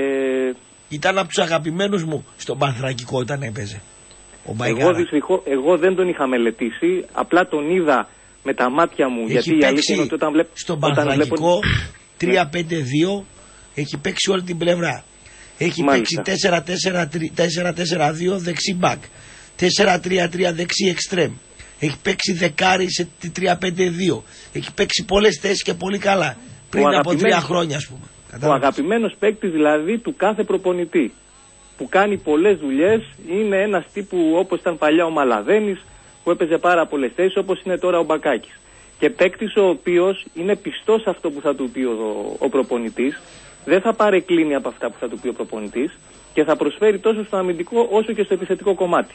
Ήταν από τους αγαπημένους μου στον Πανθρακικό όταν έπαιζε. Εγώ, δυστυχώς, εγώ δεν τον είχα μελετήσει, απλά τον είδα με τα μάτια μου. Έχει γιατί η αλήθεια είναι ότι όταν βλέπω. Στον Πανθρακικό τρία πέντε δύο έχει παίξει όλη την πλευρά. Έχει Μάλιστα. παίξει τέσσερα τέσσερα δύο δεξί μπακ. τέσσερα τρία τρία δεξί εξτρέμ. Έχει παίξει δεκάρι σε τρία πέντε δύο. Έχει παίξει πολλές θέσεις και πολύ καλά. Πριν από τρία χρόνια, ας πούμε. Ο αγαπημένος παίκτης δηλαδή του κάθε προπονητή. Που κάνει πολλές δουλειές. Είναι ένας τύπου όπως ήταν παλιά ο Μαλαδένης, που έπαιζε πάρα πολλές θέσεις, όπως είναι τώρα ο Μπακάκης. Και παίκτης ο οποίος είναι πιστός σε αυτό που θα του πει ο, ο προπονητής. Δεν θα παρεκκλίνει από αυτά που θα του πει ο προπονητής και θα προσφέρει τόσο στο αμυντικό όσο και στο επιθετικό κομμάτι.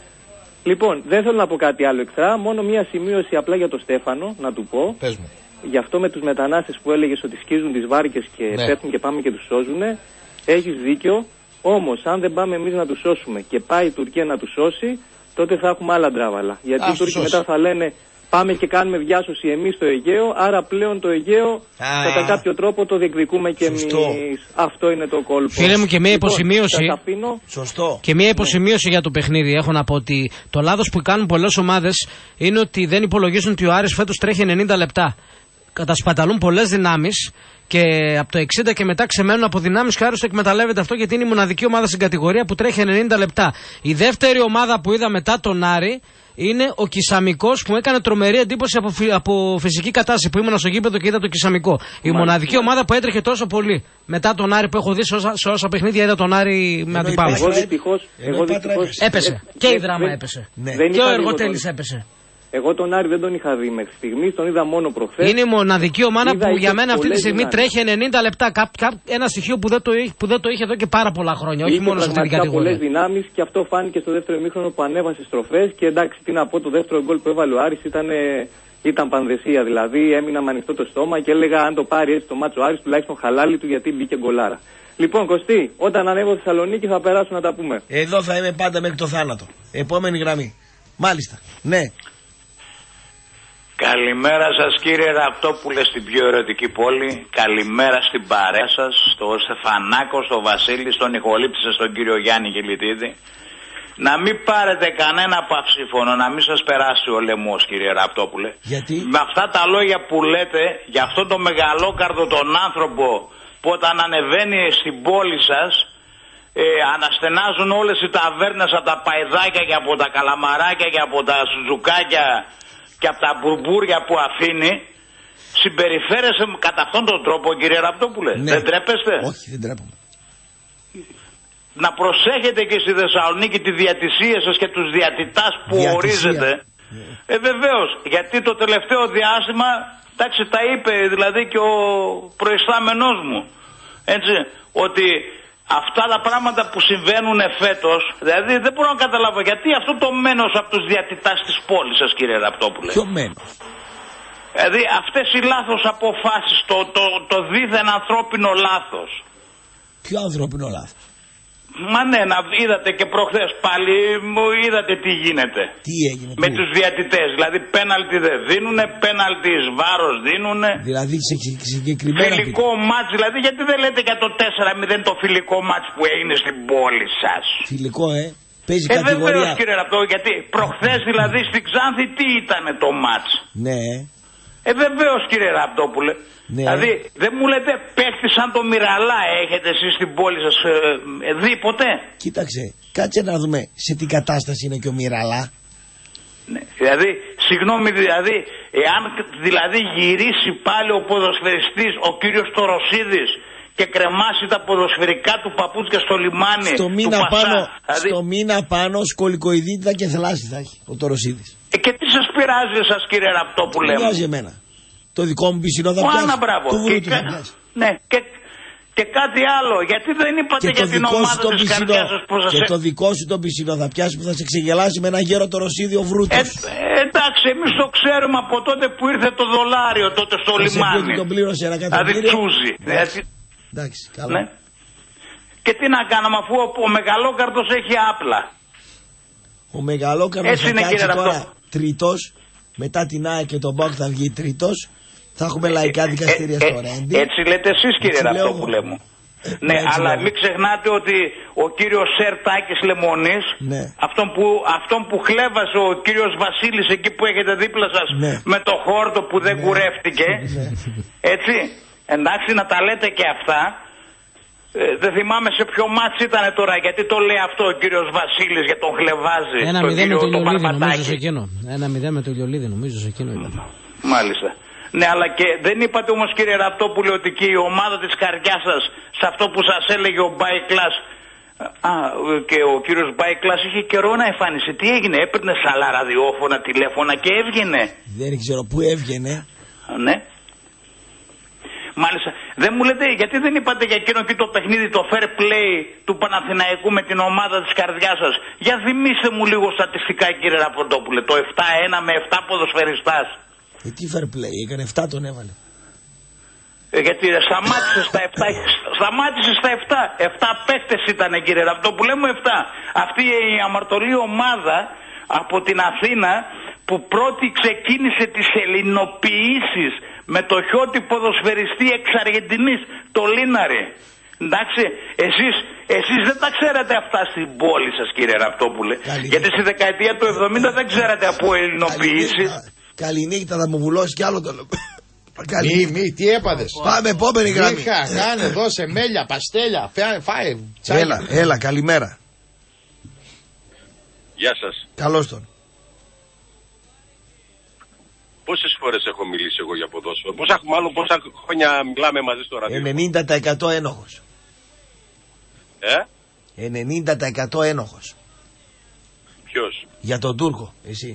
Λοιπόν, δεν θέλω να πω κάτι άλλο εξτρά, μόνο μία σημείωση απλά για τον Στέφανο, να του πω. Πες μου. Γι' αυτό με τους μετανάστες που έλεγες ότι σκίζουν τις βάρκες και ναι. πέφτουν και πάμε και τους σώζουνε, έχεις δίκιο. Όμως, αν δεν πάμε εμείς να τους σώσουμε και πάει η Τουρκία να τους σώσει, τότε θα έχουμε άλλα ντράβαλα. Γιατί οι Τούρκοι μετά θα λένε πάμε και κάνουμε διάσωση εμείς στο Αιγαίο, άρα πλέον το Αιγαίο Α, κατά κάποιο τρόπο το διεκδικούμε και εμείς. Αυτό είναι το κόλπο. Φίλε μου, και μια λοιπόν, υποσημείωση. Σωστό. Και μια υποσημείωση για το παιχνίδι. Έχω να πω ότι το λάθος που κάνουν πολλές ομάδες είναι ότι δεν υπολογίζουν ότι ο Άρης φέτος τρέχει ενενήντα λεπτά. Κατασπαταλούν πολλές δυνάμεις και από το εξήντα και μετά ξεμένουν από δυνάμεις και ο Άρης το εκμεταλλεύεται αυτό, γιατί είναι η μοναδική ομάδα στην κατηγορία που τρέχει ενενήντα λεπτά. Η δεύτερη ομάδα που είδα μετά τον Άρη είναι ο Κισαμικός, που έκανε τρομερή εντύπωση από, φυ, από φυσική κατάσταση, που ήμουν στο γήπεδο και είδα το Κισαμικό. Μάλιστα. Η μοναδική ομάδα που έτρεχε τόσο πολύ. Μετά τον Άρη που έχω δει σε όσα, σε όσα παιχνίδια είδα τον Άρη με αντιπάλους. Εγώ δυστυχώς, εγώ δυστυχώς έπεσε. Και η Δράμα έπεσε. Ναι. Και ο Εργοτέλης έπεσε. Εγώ τον Άρη δεν τον είχα δει μέχρι στιγμής, τον είδα μόνο προχθές. Είναι η μοναδική ομάδα που για μένα αυτή τη στιγμή τρέχει ενενήντα λεπτά. Κά, κά, ένα στοιχείο που δεν, το, που δεν το είχε εδώ και πάρα πολλά χρόνια. Όχι μόνο σε αυτή την κατηγορία. Πολλές δυνάμεις και αυτό φάνηκε στο δεύτερο ημίχρονο που ανέβασε στροφές. Και εντάξει, τι να πω, το δεύτερο γκολ που έβαλε ο Άρης ήταν, ήταν πανδεσία. Δηλαδή έμεινα με ανοιχτό το στόμα και έλεγα αν το πάρει έτσι το μάτσο ο Άρης, τουλάχιστον χαλάλι του, γιατί μπήκε γκολάρα. Λοιπόν, Κωστή, όταν ανέβω Θεσσαλονίκη θα περάσω να τα πούμε. Εδώ θα είμαι πάντα μέχρι το θάνατο. Επόμενη γραμμή. Μάλιστα. Ναι. Καλημέρα σας κύριε Ραπτόπουλε στην πιο ερωτική πόλη. Καλημέρα στην παρέα σας, στον Στεφανάκο, στον Βασίλη, στον Νικολήπτη, στον κύριο Γιάννη Γελιτίδη. Να μην πάρετε κανένα παυσίφωνο, να μην σας περάσει ο λαιμός κύριε Ραπτόπουλε. Γιατί? Με αυτά τα λόγια που λέτε για αυτόν τον μεγαλόκαρδο τον άνθρωπο που όταν ανεβαίνει στην πόλη σας ε, αναστενάζουν όλες οι ταβέρνες από τα παϊδάκια και από τα καλαμαράκια και από τα σουτζουκάκια και από τα μπουρμπούρια που αφήνει, συμπεριφέρεσαι κατά αυτόν τον τρόπο κύριε Ραπτόπουλε. Ναι. Δεν τρέπεστε? Όχι, δεν τρέπομαι. Να προσέχετε και στη Θεσσαλονίκη τη διατησία σας και τους διατητάς που διατησία. ορίζετε. Ναι. Ε, βεβαίως, γιατί το τελευταίο διάστημα, εντάξει, τα είπε δηλαδή και ο προϊστάμενός μου, έτσι, ότι αυτά τα πράγματα που συμβαίνουν φέτος, δηλαδή δεν μπορώ να καταλάβω γιατί αυτό το μένος από τους διατητάς της πόλης σας κύριε Ραπτόπουλε. Ποιο μένος? Δηλαδή αυτές οι λάθος αποφάσεις, το, το, το δίθεν ανθρώπινο λάθος. Ποιο ανθρώπινο λάθος? Μα ναι, να είδατε και προχθές πάλι, μου είδατε τι γίνεται. Τι έγινε? Με πού? τους διατητές, δηλαδή πέναλτι δεν δίνουνε, πέναλτι εις βάρος δίνουνε. Δηλαδή σε συγκεκριμένα φιλικό μάτς, δηλαδή γιατί δεν λέτε για το τέσσερα μηδέν το φιλικό μάτς που έγινε στην πόλη σας? Φιλικό, ε, παίζει ε, κατηγορία. Ε, βεβαίως κύριε Ραπτό, γιατί προχθές δηλαδή στην Ξάνθη τι ήταν το μάτς? Ναι. Ε, βεβαίως κύριε Ραπτόπουλε. Ναι. Δηλαδή δεν μου λέτε παίχτη σαν το Μυραλά έχετε εσείς στην πόλη σας ε, ε, δει ποτέ? Κοίταξε, κάτσε να δούμε σε τι κατάσταση είναι και ο Μυραλά. Ναι, δηλαδή, συγγνώμη, δηλαδή, εάν δηλαδή γυρίσει πάλι ο ποδοσφαιριστής, ο κύριος Τωροσίδης και κρεμάσει τα ποδοσφαιρικά του παπούτσια στο λιμάνι στο του μήνα Πασά, πάνω, δηλαδή... στο μήνα πάνω σκολικοειδίτιδα και θελάσσι θα έχει ο Τωροσίδης. Ε, και τι σας πειράζει εσάς κύριε Ραπτόπουλε? Δεν πειράζει εμένα. Το δικό μου πισινό θα πιάσει. Άνα, μπράβο. Του και, του θα πιάσει. Ναι, και, και κάτι άλλο. Γιατί δεν είπατε για την ομάδα της καρδιάς σας που σας... Και το δικό σου το πισινό θα πιάσει που θα σε ξεγελάσει με ένα γέρο Τωροσίδη ο Βρούτος. Ε, ε, εντάξει, εμείς το ξέρουμε από τότε που ήρθε το δολάριο τότε στο θα λιμάνι. Σε τον πλήρωσε ένα εκατομμύριο. Δηλαδή τσούζι. Εντάξει, καλά. Ναι. Και τι να κάνουμε αφού ο, ο Μεγαλόκαρδος έχει άπλα. Ο Μεγαλόκαρδος θα κάτσει τώρα τρίτος. Μετά την ΑΕΚ και τον Μπόκ θα βγει τρίτος. Θα έχουμε λαϊκά δικαστήρια ε, στο Ρέντι. Έτσι λέτε εσείς κύριε Ραπτόπουλε μου. Ε, ναι, αλλά λέω. Μην ξεχνάτε ότι ο κύριος Σερ Τάκης Λεμονής, ναι. αυτόν, που, αυτόν που χλέβασε ο κύριος Βασίλης εκεί που έχετε δίπλα σας, ναι. με το χόρτο που δεν ναι. κουρεύτηκε, ναι. έτσι, εντάξει να τα λέτε και αυτά, Ε, δεν θυμάμαι σε ποιο μάτς ήταν τώρα, γιατί το λέει αυτό ο κύριος Βασίλης για τον Χλεβάζη. Ένα μηδέν με το Λιολίδη νομίζω σε εκείνο. Ένα μηδέν με το Λιολίδη νομίζω σε εκείνο ήταν. Μάλιστα. Ναι, αλλά και δεν είπατε όμως κύριε Ραπτόπουλε ότι και η ομάδα της καρδιάς σας, σε αυτό που σας έλεγε ο Μπάικλας, α, και ο κύριος Μπάικλας είχε καιρό να εμφάνισε. Τι έγινε, έπαιρνε σε άλλα ραδιόφωνα, τηλέφωνα και έβγαινε. Δεν ξέρω πού έβγαινε. Ναι. Μάλιστα. Δεν μου λέτε, γιατί δεν είπατε για εκείνο και το παιχνίδι, το fair play του Παναθηναϊκού με την ομάδα της καρδιάς σας. Για θυμίστε μου λίγο στατιστικά κύριε Ραπτόπουλε, το επτά ένα με επτά ποδοσφαιριστάς. Ε, τι fair play, έκανε επτά τον έβαλε. Ε, γιατί σταμάτησε στα επτά, σταμάτησε στα επτά. επτά παίκτες ήταν κύριε Ραπτόπουλε μου, επτά. Αυτή η αμαρτωλή ομάδα από την Αθήνα που πρώτη ξεκίνησε τις ελληνοποιήσεις με το χιώτη ποδοσφαιριστή εξ Αργεντινής, το Λίναρη. Εντάξει, εσείς, εσείς δεν τα ξέρατε αυτά στην πόλη σας κύριε Ραπτόπουλε. Καλή γιατί στη δεκαετία του εβδομήντα δεν ξέρατε από ελληνοποιήσεις. Καληνύχτα, θα μου βουλώσει κι άλλο το λόγο. Μη, μη, τι έπαθες. Πάμε επόμενη γραμμή. Μίχα, κάνε, δώσε μέλια, παστέλια, φάε, τσάι. Έλα, έλα, καλημέρα. Γεια σας. Καλώς τον. Πόσες φορές έχω μιλήσει εγώ για ποδόσφαιρο, πόσα, μάλλον πόσα χρόνια μιλάμε μαζί στο ραδιόφωνο. ενενήντα τοις εκατό ένοχος. Ε? ενενήντα τοις εκατό ένοχος. Ποιος? Για τον Τούρκο, εσύ.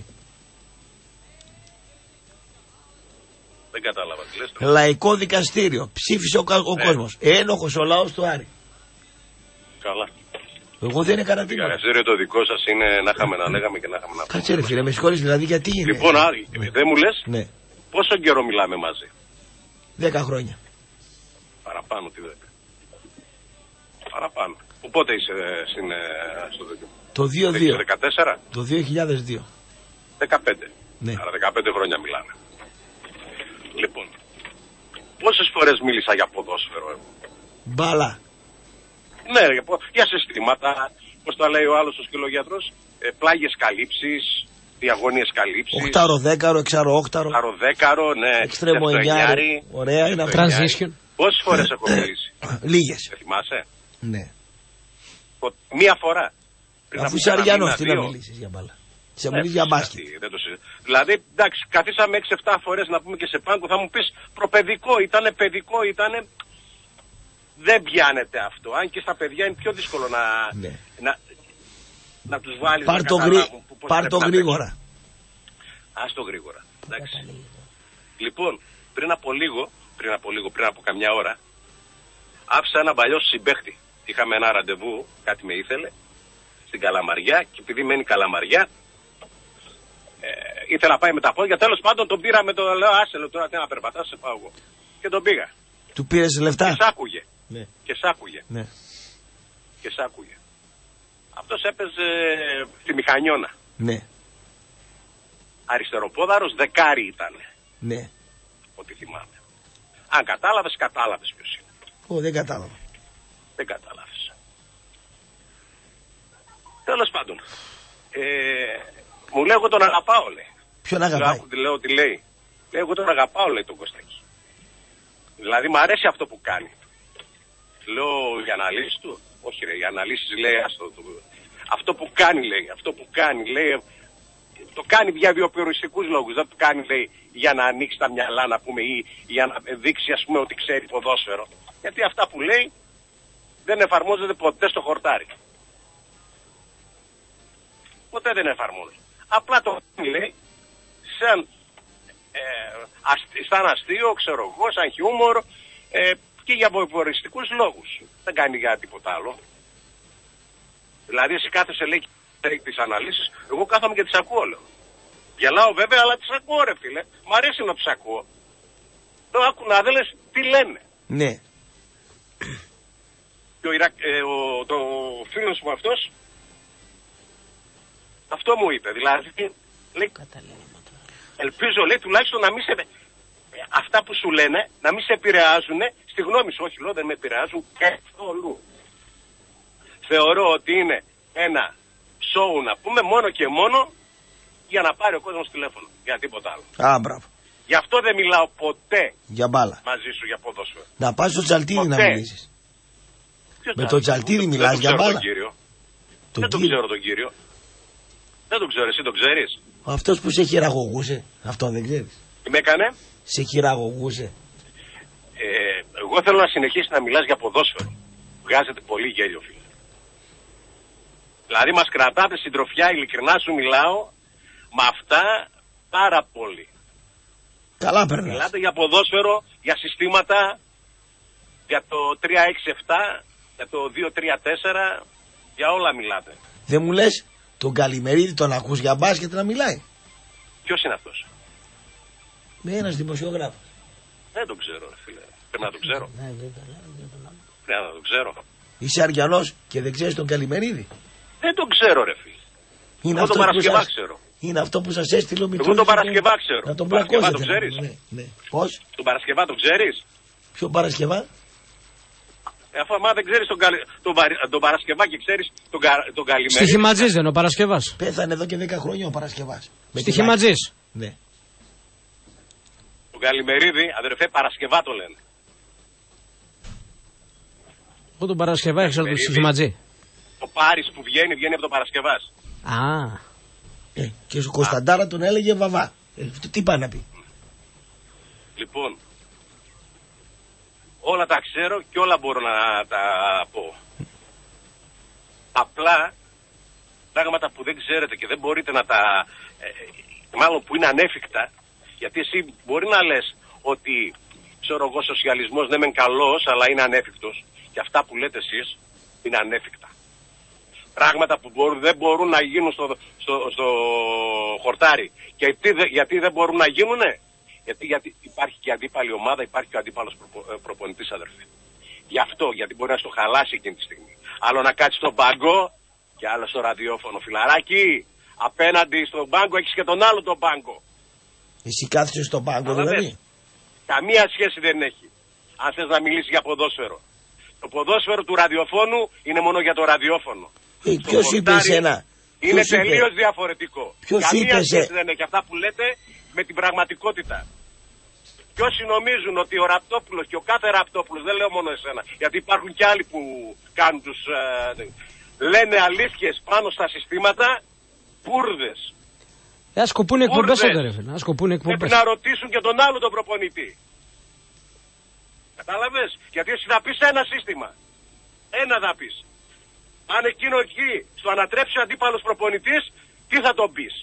Δεν κατάλαβα τι λες. Λαϊκό δικαστήριο. Ψήφισε ο, ο ναι. κόσμος. Ένοχος ο λαός του Άρη. Καλά. Εγώ δεν έκανα τίποτα. Το δικαστήριο το δικό σας είναι να είχαμε να λέγαμε και να είχαμε να πούμε. Κάτσε ρε φίλε, με συγχωρείς δηλαδή γιατί είναι. Λοιπόν, Άρη, ναι. δεν μου λες ναι. πόσο καιρό μιλάμε μαζί. Δέκα χρόνια. Παραπάνω τι δέκα. Παραπάνω. Πότε είσαι στην, στο δίκαιο. Το δύο χιλιάδες δύο. δεκατέσσερα. Το δύο χιλιάδες δύο. δεκαπέντε. Ναι. Άρα δεκαπέντε χρόνια μιλάμε. Λοιπόν, πόσες φορές μίλησα για ποδόσφαιρο εγώ. Μπάλα. Ναι, για συστήματα, πώς τα λέει ο άλλος ο σκυλογιατρός, ε, πλάγιες καλύψεις, διαγώνιες καλύψεις. Οχτάρο δέκαρο, εξάρο όκταρο. Οχτάρο δέκαρο, ναι. Εξτρέμο εννιάρι. Ωραία είναι αυτό. Transition. Πόσες φορές έχω μιλήσει. Λίγες. Δεν θυμάσαι. Ναι. Μία φορά. Αφού είσαι Αριανός, τι να μιλήσεις για μπάλα. Σε μιλήσεις για μπάσκετ. Δηλαδή, εντάξει, καθίσαμε έξι εφτά φορές να πούμε και σε πάγκο, θα μου πεις προπαιδικό, ήτανε παιδικό, ήτανε. Δεν πιάνεται αυτό. Αν και στα παιδιά είναι πιο δύσκολο να, ναι. να, να τους βάλεις. Πάρ' το, γρή... Πάρ το γρήγορα. Ας το γρήγορα. Εντάξει. Λοιπόν, πριν από λίγο, πριν από λίγο, πριν από καμιά ώρα, άφησα ένα παλιό συμπαίχτη. Είχαμε ένα ραντεβού, κάτι με ήθελε, στην Καλαμαριά και επειδή μένει Καλαμαριά, ε, ήθελα να πάει με τα πόδια. Τέλος πάντων τον πήρα με το λέω, άσε λέω, τώρα τι να περπατάς, σε πάω εγώ. Και τον πήγα. Του πήρες λεφτά. Και σ' άκουγε. Ναι. Και σ' άκουγε. Ναι. Και σ' άκουγε. Αυτός έπαιζε στη Μηχανιώνα. Ναι. Αριστεροπόδαρος, δεκάρι ήταν. Ναι. Ό,τι θυμάμαι. Αν κατάλαβες, κατάλαβες ποιος είναι. Ω, δεν κατάλαβα. Δεν κατάλαβες. Τέλος πάντων. Ε, μου λέει εγώ τον αγαπάω, λέει. Ποιον αγαπάει? Λέω, λέω τι λέει. Λέει εγώ τον αγαπάω, λέει τον Κωστάκη. Δηλαδή μου αρέσει αυτό που κάνει. Λέω για αναλύσεις του. Όχι ρε, για αναλύσεις λέει άστο, το, αυτό που κάνει λέει, αυτό που κάνει λέει, το κάνει για βιοπεριστικούς λόγους. Δεν το κάνει λέει για να ανοίξει τα μυαλά να πούμε ή για να δείξει ας πούμε ότι ξέρει ποδόσφαιρο. Γιατί αυτά που λέει δεν εφαρμόζεται ποτέ στο χορτάρι. Ποτέ δεν εφαρμόζεται. Απλά το κάνει λέει σαν, ε, αστι, σαν αστείο, ξέρω εγώ, σαν χιούμορ, ε, και για βοηφοριστικούς λόγους. Δεν κάνει για τίποτα άλλο. Δηλαδή εσύ κάθεσαι λέει τις αναλύσεις, εγώ κάθομαι και τις ακούω λέω. Γελάω βέβαια αλλά τις ακούω ρε φίλε. Μ' αρέσει να τις ακούω. Το άκου να δέλες τι λένε. Ναι. Και ο, Ιρα... ε, ο το φίλος μου αυτός αυτό μου είπε. Δηλαδή λέει, ελπίζω λέει τουλάχιστον να μην σε... αυτά που σου λένε να μην σε επηρεάζουν στη γνώμη σου. Όχι, λέω, δεν με επηρεάζουν καθόλου. Θεωρώ ότι είναι ένα σοου να πούμε μόνο και μόνο για να πάρει ο κόσμος τηλέφωνο. Για τίποτα άλλο. Α, μπράβο. Γι' αυτό δεν μιλάω ποτέ για μπάλα μαζί σου για ποδόσφαιρο. Να πας στο Τσαλτίνι να μιλήσεις. Με τον Τζαλτίδη μιλάς για μπάλα? Τον δεν τον ξέρω τον κύριο. Δεν τον ξέρω, εσύ τον ξέρεις? Αυτός που σε χειραγωγούσε, αυτόν δεν ξέρεις? Τι με έκανε? Σε χειραγωγούσε. Ε, εγώ θέλω να συνεχίσει να μιλάς για ποδόσφαιρο. Βγάζετε πολύ γέλιο, φίλε. Δηλαδή μας κρατάτε συντροφιά, ειλικρινά σου μιλάω, με αυτά πάρα πολύ. Καλά περνάς. Μιλάτε για ποδόσφαιρο, για συστήματα, για το τρία έξι επτά, για το δύο τρία τέσσερα, για όλα μιλάτε. Δεν μου λες τον Καλημερίδη τον ακούς για μπάσκετ να μιλάει? Ποιος είναι αυτός? Με ένας δημοσιογράφος. Δεν τον ξέρω, ρε φίλε. Πρέπει να τον ξέρω. Πρέπει να τον ξέρω. Είσαι Αριανός και δεν ξέρεις τον Καλημερίδη? Δεν τον ξέρω, ρε φίλε. Είναι Εγώ τον Παρασκευά σας... ξέρω. Είναι αυτό που σας έστειλε ο Μητρός. Εγώ τον Παρασκευά ξέρω. Να τον Παρασκευά πλακώσετε. τον ξέρεις? Ναι, ναι. Πώς? Τον Παρασκευά τον ξέρεις? Ποιο Παρασκευά? Ε, αφού άμα δεν ξέρεις τον, καλη... τον, Παρ... τον Παρασκευά και ξέρεις τον, κα... τον Καλημερίδη. Στοιχηματζής δεν είναι ο Παρασκευάς? Πέθανε εδώ και δέκα χρόνια ο Παρασκευάς. Στοιχηματζής. Ναι. Τον Καλημερίδη, αδερφέ, Παρασκευά το λένε. Εγώ τον Παρασκευά έξερα τον Στοιχηματζή. Το Πάρης που βγαίνει, βγαίνει από τον Παρασκευάς. Α. Ε, και ο Κωνσταντάρα τον έλεγε Βαβά. Ε, τι πάει να πει? Λοιπόν, όλα τα ξέρω και όλα μπορώ να τα πω. Απλά, πράγματα που δεν ξέρετε και δεν μπορείτε να τα... Ε, μάλλον που είναι ανέφικτα, γιατί εσύ μπορεί να λες ότι, ξέρω εγώ, σοσιαλισμός δεν είναι καλός, αλλά είναι ανέφικτος. Και αυτά που λέτε εσείς είναι ανέφικτα. Πράγματα που μπορούν, δεν μπορούν να γίνουν στο, στο, στο χορτάρι. Και τι, γιατί δεν μπορούν να γίνουνε? Γιατί, γιατί υπάρχει και αντίπαλη ομάδα, υπάρχει και ο αντίπαλος προπο, προπονητής, αδερφέ. Γι' αυτό, γιατί μπορεί να στο χαλάσει εκείνη τη στιγμή. Άλλο να κάτσει στον πάγκο και άλλο στο ραδιόφωνο. Φιλαράκι, απέναντι στον πάγκο έχεις και τον άλλο τον πάγκο. Εσύ κάθεσαι στον πάγκο δηλαδή? Καμία σχέση δεν έχει. Αν θες να μιλήσεις για ποδόσφαιρο. Το ποδόσφαιρο του ραδιοφώνου είναι μόνο για το ραδιόφωνο. Ε, ποιος είπε εσένα? Είναι τελείως είπε? διαφορετικό. Ποιος Καμία είπε σχέση σε... δεν έχει αυτά που λέτε με την πραγματικότητα. Και όσοι νομίζουν ότι ο Ραπτόπουλος και ο κάθε Ραπτόπουλος, δεν λέω μόνο εσένα, γιατί υπάρχουν και άλλοι που κάνουν τους, ε, λένε αλήθειες πάνω στα συστήματα, πούρδες. Ε, ας κοπούνε εκπομπές, ας κοπούνε εκπομπές. Πρέπει να ρωτήσουν και τον άλλο τον προπονητή. Κατάλαβες, γιατί εσύ θα πεις ένα σύστημα. Ένα θα πεις. Αν εκείνο εκεί στο ανατρέψει ο αντίπαλος προπονητής, τι θα τον πεις?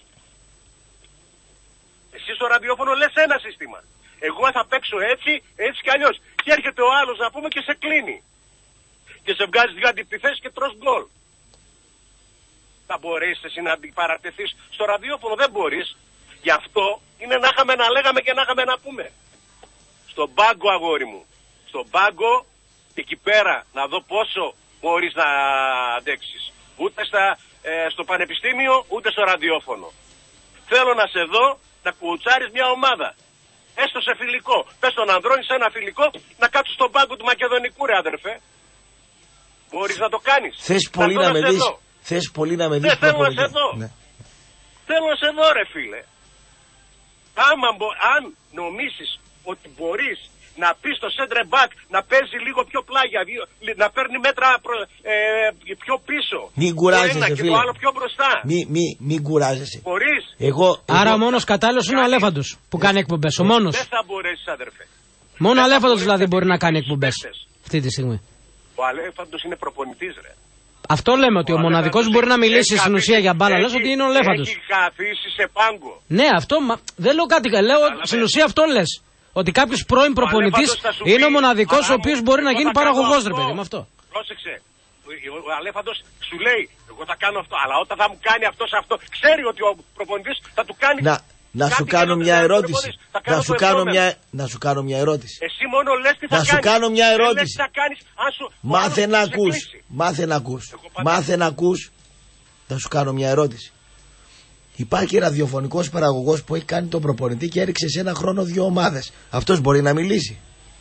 Εσύ στο ραδιόφωνο λες ένα σύστημα. Εγώ θα παίξω έτσι, έτσι κι αλλιώς. Και έρχεται ο άλλος να πούμε και σε κλείνει. Και σε βγάζει δύο αντιπιθέσεις και τρως γκολ. Θα μπορείς εσύ να αντιπαρατεθείς στο ραδιόφωνο? Δεν μπορείς. Γι' αυτό είναι να είχαμε να λέγαμε και να είχαμε να πούμε. Στον πάγκο, αγόρι μου. Στον πάγκο και εκεί πέρα να δω πόσο μπορείς να αντέξεις. Ούτε στα, ε, στο πανεπιστήμιο, ούτε στο ραδιόφωνο. Θέλω να σε δω να κουτσάρεις μια ομάδα. Έστω σε φιλικό. Πες τον Ανδρώνη σε ένα φιλικό να κάτσεις στον πάγκο του Μακεδονικού, ρε αδερφέ. Μπορείς να το κάνεις? Θες πολύ να, να με δεις. Θες πολύ να με δεις. Δεν θέλω να σε δω. Ναι. Θέλω να σε δω, ρε φίλε. Άμα, αν νομίσεις ότι μπορείς να πεις στο center back να παίζει λίγο πιο πλάγια, να παίρνει μέτρα προ, ε, πιο πίσω. Μην κουράζεσαι, ένα, φίλε. Και το άλλο πιο μπροστά. Μην μη, μη κουράζεσαι. Μπορείς. Εγώ, Άρα εγώ... ο μόνος κατάλληλος είναι ο Αλέφαντος που κάνει εκπομπές. Ο μόνος. Δεν θα μπορέσεις, αδερφέ. Μόνο ο Αλέφαντος δηλαδή μπορεί να κάνει εκπομπές αυτή τη στιγμή. Ο Αλέφαντος είναι προπονητής, ρε. Αυτό λέμε, ότι ο, ο μοναδικός που μπορεί να μιλήσει στην ουσία για μπάλα, λες ότι είναι ο Αλέφαντος. Έχει καθίσει σε πάγκο. Ναι, αυτό, μα, δεν λέω κάτι, λέω στην ουσία αυτό λες. Ότι κάποιος πρώην προπονητής είναι ο μοναδικός ο οποίος μπορεί να γίνει παραγωγός, ρε παιδί, με αυτό. Πρόσεξε. Ο Αλέφαντος σου λέει, εγώ θα κάνω αυτό, αλλά όταν θα μου κάνει αυτός αυτό, ξέρει ότι ο προπονητής θα του κάνει. Να, να σου κάνω μια ερώτηση. Να σου κάνω μια, να σου κάνω μια ερώτηση. Εσύ μόνο λες τι θα να κάνεις. σου κάνω μια ερώτηση. Θα κάνεις, αν σου, μάθε να ακούς. Μάθε να ακούς. Μάθε να ακούς. Να σου κάνω μια ερώτηση. Υπάρχει ραδιοφωνικός παραγωγός που έχει κάνει τον προπονητή και έριξε σε ένα χρόνο δύο ομάδες. Αυτός μπορεί να μιλήσει?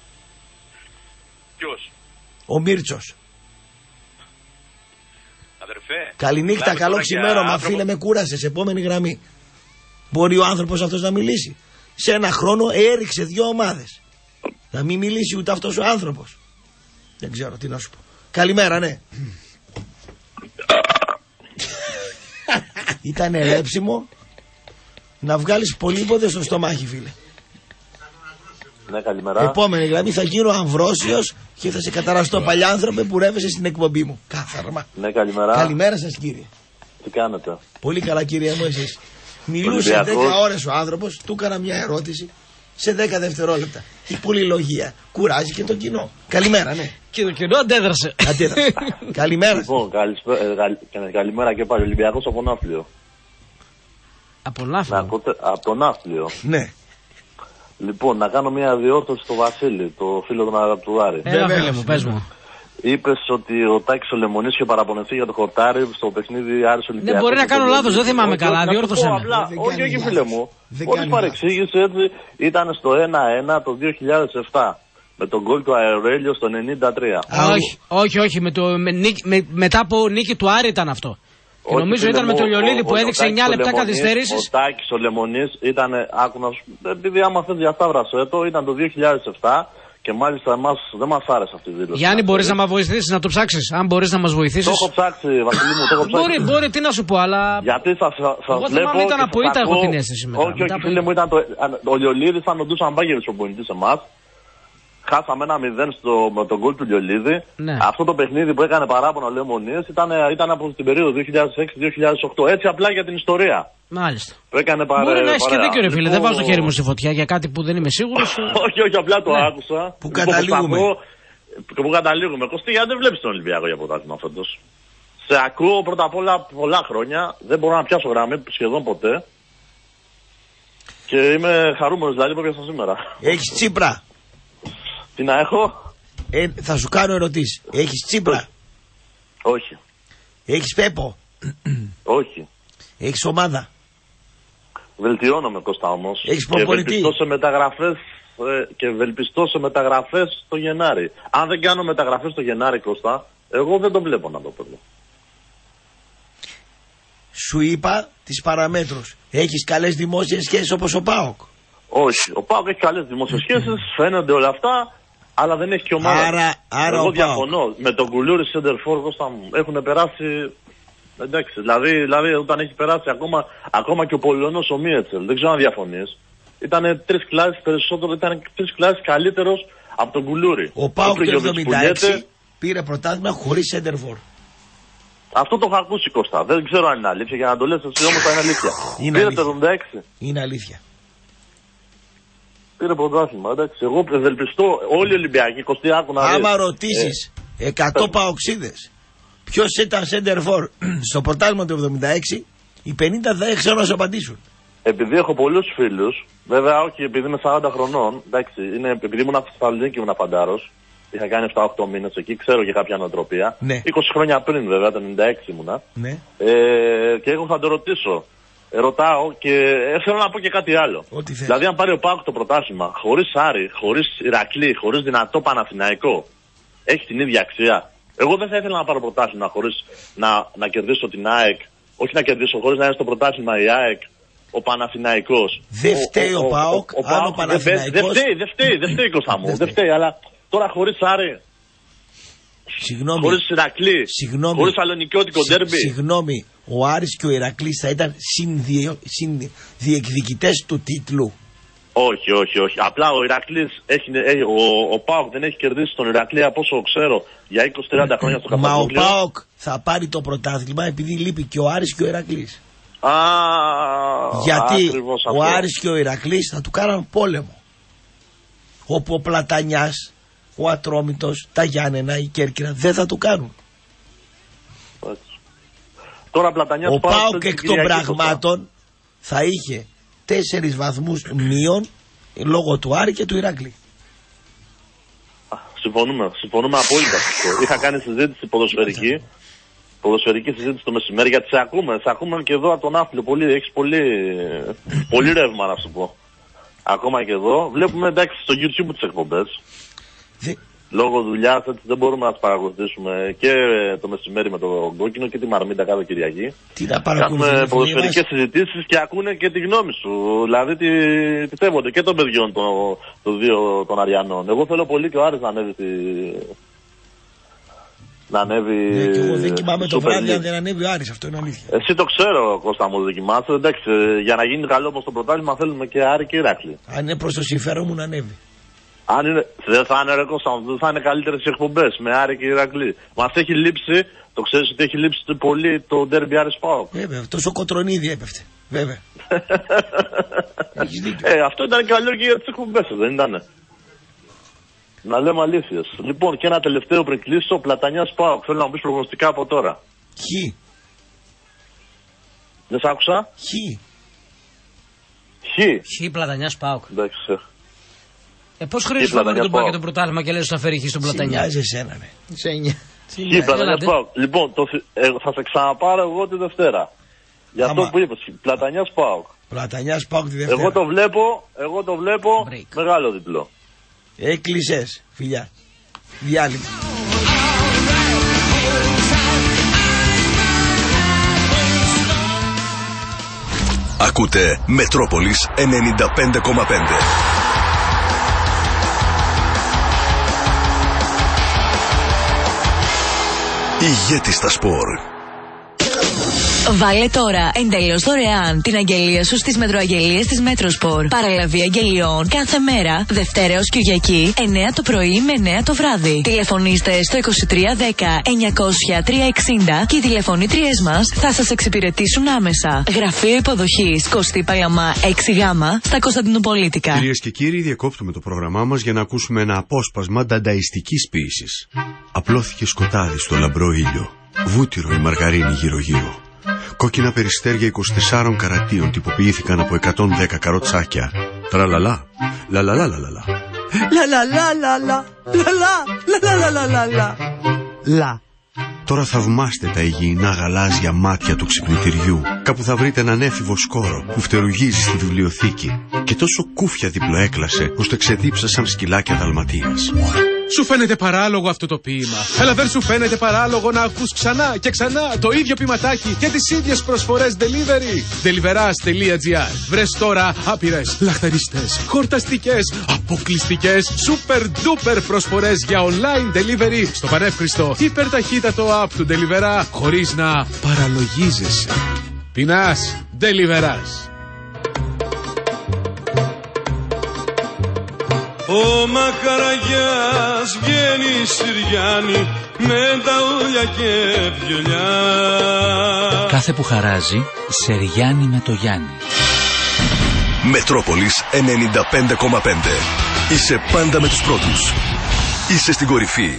Ποιος? Ο Μίρτσος. Αδερφέ. Καληνύχτα, καλό ξημέρωμα. Άνθρωπο... Φίλε, με κούρασες. Επόμενη γραμμή. Μπορεί ο άνθρωπος αυτός να μιλήσει? Σε ένα χρόνο έριξε δύο ομάδες. Να μην μιλήσει ούτε αυτός ο άνθρωπος. Δεν ξέρω τι να σου πω. Καλημέρα, ναι. Ήταν ρέψιμο να βγάλεις πολύποδες στο στομάχι, φίλε. Ναι, καλημέρα. Επόμενη γραμμή θα γίνω αμβρόσιος και θα σε καταραστώ, παλιάνθρωπε, που ρεύεσαι στην εκπομπή μου. Κάθαρμα. Ναι, καλημέρα. Καλημέρα σας, κύριε. Τι κάνετε? Πολύ καλά, κύριε μου, εσείς. Μιλούσε δέκα ώρες ο άνθρωπος, του έκανα μια ερώτηση σε δέκα δευτερόλεπτα. Η πολυλογία κουράζει και το κοινό. Καλημέρα, ναι. Και το κοινό αντέδρασε. Αντέδρασε. Καλημέρα. Λοιπόν, καλημέρα και πάλι. Ολυμπιακός από Ναύπλιο. Από Ναύπλιο. Από το Ναύπλιο. Ναι. Λοιπόν, να κάνω μια διόρθωση στο Βασίλη, το φίλο του Αγαπητουδάρη. Έλα, φίλε μου, πες μου. Είπες ότι ο Τάκης ο Λεμονής είχε παραπονεθεί για το χορτάρι στο παιχνίδι Άρης Ολυμπιακός. Δεν μπορεί να κάνω λάθος, δεν θυμάμαι καλά, διόρθωσε με. Όχι, όχι, φίλε μου. Χωρίς παρεξήγηση, έτσι ήταν στο ένα ένα το δύο χιλιάδες επτά. Με τον γκολ του Αερέλιο στο ενενήντα τρία. Όχι, όχι, όχι. Με το, με, με, μετά από νίκη του Άρη ήταν αυτό. Και νομίζω ήταν με τον Λιολίδη που έδειξε εννιά λεπτά καθυστέρησης. Ο Τάκης ο Λεμονής ήταν, άκου να σου, επειδή άμα θες διασταύρασέ το, ήταν το δύο χιλιάδες επτά. Και μάλιστα εμάς δεν μας άρεσε αυτή η δήλωση. Γιάννη, μπορείς να μας βοηθήσεις, να το ψάξεις? Αν μπορείς να μας βοηθήσεις. Το έχω ψάξει, Βασίλη μου, το έχω ψάξει. Μπορεί, μπορεί, τι να σου πω, αλλά. Γιατί θα σας βλέπω. Εγώ ήταν από ήττα, έχω την αίσθηση μετά. Όχι, όχι, φίλε μου, ήταν το. Ο Λιολίδης ήταν ο Ντούσαν Μπάγκερης ο προπονητής εμάς. Χάσαμε ένα μηδέν με τον γκολ του Λιολίδη. Ναι. Αυτό το παιχνίδι που έκανε παράπονο ο Λεμονής ήταν, ήταν από την περίοδο δύο χιλιάδες έξι δύο χιλιάδες οκτώ. Έτσι απλά για την ιστορία. Μάλιστα. Έκανε παρέ... Μπορεί να έχει και δίκιο, ρε φίλε. Λοιπόν... Δεν βάζω το χέρι μου στη φωτιά για κάτι που δεν είμαι σίγουρος. όχι, όχι, απλά το ναι. άκουσα. Που καταλήγουμε. Που καταλήγουμε. Κωστή, γιατί δεν βλέπεις τον Ολυμπιακό για πρωτάθλημα φέτος? Σε ακούω πρώτα απ' όλα πολλά χρόνια. Δεν μπορώ να πιάσω γραμμή σχεδόν ποτέ. Και είμαι χαρούμενος δηλαδή που έπιασα σήμερα. Έχεις Τσίπρα? Τι να έχω? Ε, θα σου κάνω ερωτήσεις. Έχεις Τσίπρα? Όχι. Έχεις Πέπο? Όχι. Έχεις ομάδα? Βελτιώνομαι, Κώστα, όμως. Έχεις προπονητή? Και ευελπιστώ σε μεταγραφές, ε, και ευελπιστώ σε μεταγραφές το Γενάρη. Αν δεν κάνω μεταγραφές το Γενάρη, Κώστα, εγώ δεν το βλέπω να το παίρνω. Σου είπα τις παραμέτρους. Έχεις καλές δημόσιες σχέσεις όπως ο ΠΑΟΚ? Όχι. Ο ΠΑΟΚ έχει καλές δημόσιες σχέσεις, φαίνονται όλα αυτά, αλλά δεν έχει και ομάδα. Άρα, άρα εγώ ο διαφωνώ. ΠΑΟΚ. Με τον Κουλούρη Σέντερφορ, Κώστα μου, έχουν περάσει. Εντάξει, δηλαδή, δηλαδή όταν έχει περάσει ακόμα, ακόμα και ο Πολωνός ο Μίετσελ, δεν ξέρω αν διαφωνείς. Ήταν τρεις κλάσεις περισσότερο, ήταν τρεις κλάσεις καλύτερος από τον Κουλούρη. Ο ΠΑΟΚ το εβδομήντα έξι πήρε πρωτάθλημα χωρίς Σέντερφορ. Αυτό το έχω ακούσει, Κώστα. Δεν ξέρω αν είναι αλήθεια. Για να το λες εσύ όμως θα είναι αλήθεια. Είναι πήρε αλήθεια. το εβδομήντα έξι. Είναι αλήθεια. Πήρε πρωτάθλημα, εντάξει. Εγώ ευελπιστώ όλοι οι Ολυμπιακοί, Κωστή, άκου να δεις. Άμα ρωτήσεις ε, εκατό παοξίδες ποιος ήταν Σέντερφορ στο πρωτάθλημα του εβδομήντα έξι, οι πενήντα δεν ξέρω να σου απαντήσουν. Επειδή έχω πολλούς φίλους, βέβαια όχι επειδή είμαι σαράντα χρονών, εντάξει, είναι, επειδή ήμουν στη Θεσσαλονίκη ήμουν φαντάρος, είχα κάνει επτά οκτώ μήνες εκεί, ξέρω και κάποια νοοτροπία. Ναι. είκοσι χρόνια πριν βέβαια, το ενενήντα έξι ήμουνα. Ναι. Ε, και εγώ θα το ρωτήσω. Ε, ρωτάω και ε, θέλω να πω και κάτι άλλο. Ό,τι θες. Δηλαδή, αν πάρει ο ΠΑΟΚ το πρωτάθλημα χωρίς Άρη, χωρίς Ηρακλή, χωρίς δυνατό Παναθηναϊκό, έχει την ίδια αξία. Εγώ δεν θα ήθελα να πάρω πρωτάθλημα χωρίς να, να κερδίσω την ΑΕΚ. Όχι να κερδίσω, χωρίς να είναι στο πρωτάθλημα η ΑΕΚ, ο Παναθηναϊκός. Δεν φταίει ο ΠΑΟΚ, αν ο Παναθηναϊκός. Δεν φταίει, δεν φταίει, δεν φταίει, Κώστα μου. Δεν φταίει, αλλά τώρα χωρίς Άρη. Συγγνώμη. Χωρίς Ηρακλή. Συγγνώμη. Χωρίς Σαλονικιώτικο ντέρμπι. Συγγνώμη. Ο Άρης και ο Ηρακλής θα ήταν συνδιεκδικητές του τίτλου. Όχι, όχι, όχι. Απλά ο Ηρακλής έχει, ο, ο ΠΑΟΚ δεν έχει κερδίσει τον Ηρακλή από όσο ξέρω για είκοσι τριάντα χρόνια στο Καπαδόκλειο. Μα ο ΠΑΟΚ θα πάρει το πρωτάθλημα επειδή λείπει και ο Άρης και ο Ηρακλής. Α, γιατί ο αυτό. Άρης και ο Ηρακλής θα του κάναν πόλεμο. Όπου ο Πλατανιάς, ο Ατρόμητος, τα Γιάννενα, η Κέρκυρα δεν θα του κάνουν. Τώρα, Πλατανιάς, ο ΠΑΟΚ εκ των πραγμάτων θα είχε τέσσερις βαθμούς μείον λόγω του Άρη και του Ηρακλή. Συμφωνούμε, συμφωνούμε απόλυτα. Είχα κάνει συζήτηση ποδοσφαιρική, ποδοσφαιρική συζήτηση το μεσημέρι, γιατί σε ακούμε, σε ακούμε και εδώ από τον Άφλιο, πολύ, έχεις πολύ, πολύ ρεύμα να σου πω. Ακόμα και εδώ, βλέπουμε εντάξει στο YouTube τις εκπομπές. Δε... Λόγω δουλειάς έτσι δεν μπορούμε να τις παρακολουθήσουμε και το μεσημέρι με τον Κόκκινο και τη Μαρμίτα κάθε Κυριακή. Τι να παρακολουθούμε. Κάνουμε ποδοσφαιρικές συζητήσεις και ακούνε και τη γνώμη σου. Δηλαδή τι πιστεύονται και των παιδιών των, των δύο των Αριανών. Εγώ θέλω πολύ και ο Άρης να ανέβει στη... να ανέβει. Ναι, και εγώ δεν κοιμάμαι το βράδυ League. αν δεν ανέβει ο Άρης, αυτό είναι αλήθεια. Εσύ το ξέρω, Κώστα μου, δοκιμάσαι. Εντάξει, για να γίνει καλό όπως το πρωτάθλημα θέλουμε και Άρη και Ηράκλειο. Αν είναι προς το συμφέρον μου να ανέβει. Αν είναι, δεν θα είναι ρε Κώστα μου, δεν θα είναι καλύτερες οι εκπομπές με Άρη και Ηράκλειο. Μας έχει λείψει, το ξέρεις ότι έχει λείψει πολύ το ντέρμπι Άρης ΠΑΟΚ. Βέβαια, τόσο κοτρονίδι έπεφτε. Βέβαια. ε, αυτό ήταν καλό και για τις εκπομπές, δεν ήτανε. Να λέμε αλήθειες. Λοιπόν, και ένα τελευταίο πριν κλείσω, Πλατανιάς ΠΑΟΚ. Θέλω να μου πεις προγνωστικά από τώρα. Χ. Δεν σ' άκουσα. Χ. Χ. Χ Πλατανιάς ΠΑΟΚ. Εντάξει. Ε, πώς χρειάζεται τον πάει και το πρωτάθλημα και λες ότι θα φέρει Χ στον Πλατανιά. Συνιάζει εσένα, ναι. Σε εννιά. Χ Πλατανιάς ΠΑΟΚ. Λοιπόν, το, ε, θα σε ξαναπάρω εγώ τη Δευτέρα. Για αυτό που είπες, Πλατανιάς ΠΑΟΚ. Πλατανιάς ΠΑΟΚ τη Δευτέρα. Εγώ το βλέπω, εγώ το βλέπω μεγάλο διπλό. Έκλεισες, φιλιά. Διάλειμμα. Ακούτε Μετρόπολης ενενήντα πέντε κόμμα πέντε. Ηγέτης στα σπορ. Βάλε τώρα εντελώς δωρεάν την αγγελία σου στις μετροαγγελίες της Μέτροσπορ. Παραλαβή αγγελιών κάθε μέρα, Δευτέρα ως Κυριακή, εννιά το πρωί με εννιά το βράδυ. Τηλεφωνήστε στο είκοσι τρία δέκα εννιακόσια τριακόσια εξήντα και οι τηλεφωνήτριές μας θα σας εξυπηρετήσουν άμεσα. Γραφείο υποδοχής Κωστή Παλαμά έξι Γ στα Κωνσταντινοπολίτικα. Κυρίες και κύριοι, διακόπτουμε το πρόγραμμά μας για να ακούσουμε ένα απόσπασμα ντανταϊστικής ποίησης. Απλώθηκε σκοτάδι στο λαμπρό ήλιο. Βούτυρο η μαργαρίνη γύρω-γύρω. Κόκκινα περιστέρια είκοσι τεσσάρων καρατίων τυποποιήθηκαν από εκατόν δέκα καροτσάκια. Τραλαλά, λαλαλαλαλαλα. Λαλαλαλαλα, λαλαλαλαλαλα. Λα. Τώρα θαυμάστε τα υγιεινά γαλάζια μάτια του ξυπνητηριού. Κάπου θα βρείτε έναν έφηβο σκόρο που φτερουγίζει στη βιβλιοθήκη. Και τόσο κούφια διπλοέκλασε, ώστε ξεδίψασαν σκυλάκια Δαλματίας. Σου φαίνεται παράλογο αυτό το ποίημα. Αλλά δεν σου φαίνεται παράλογο να ακούς ξανά και ξανά το ίδιο ποιηματάκι και τις ίδιες προσφορές delivery. Deliveras.gr. Βρες τώρα άπειρες, λαχταριστές, χορταστικές, αποκλειστικές, super duper προσφορές για online delivery στο πανεύχριστο υπερταχύτατο app του Deliverá χωρίς να παραλογίζεσαι. Πεινάς, Deliverás. Ο Μαχαραγιάς βγαίνει Συριάνη με τα ούλια και βιολιά. Κάθε που χαράζει, Σεριάννη με το Γιάννη. Μετρόπολης ενενήντα πέντε κόμμα πέντε. Είσαι πάντα με τους πρώτους. Είσαι στην κορυφή.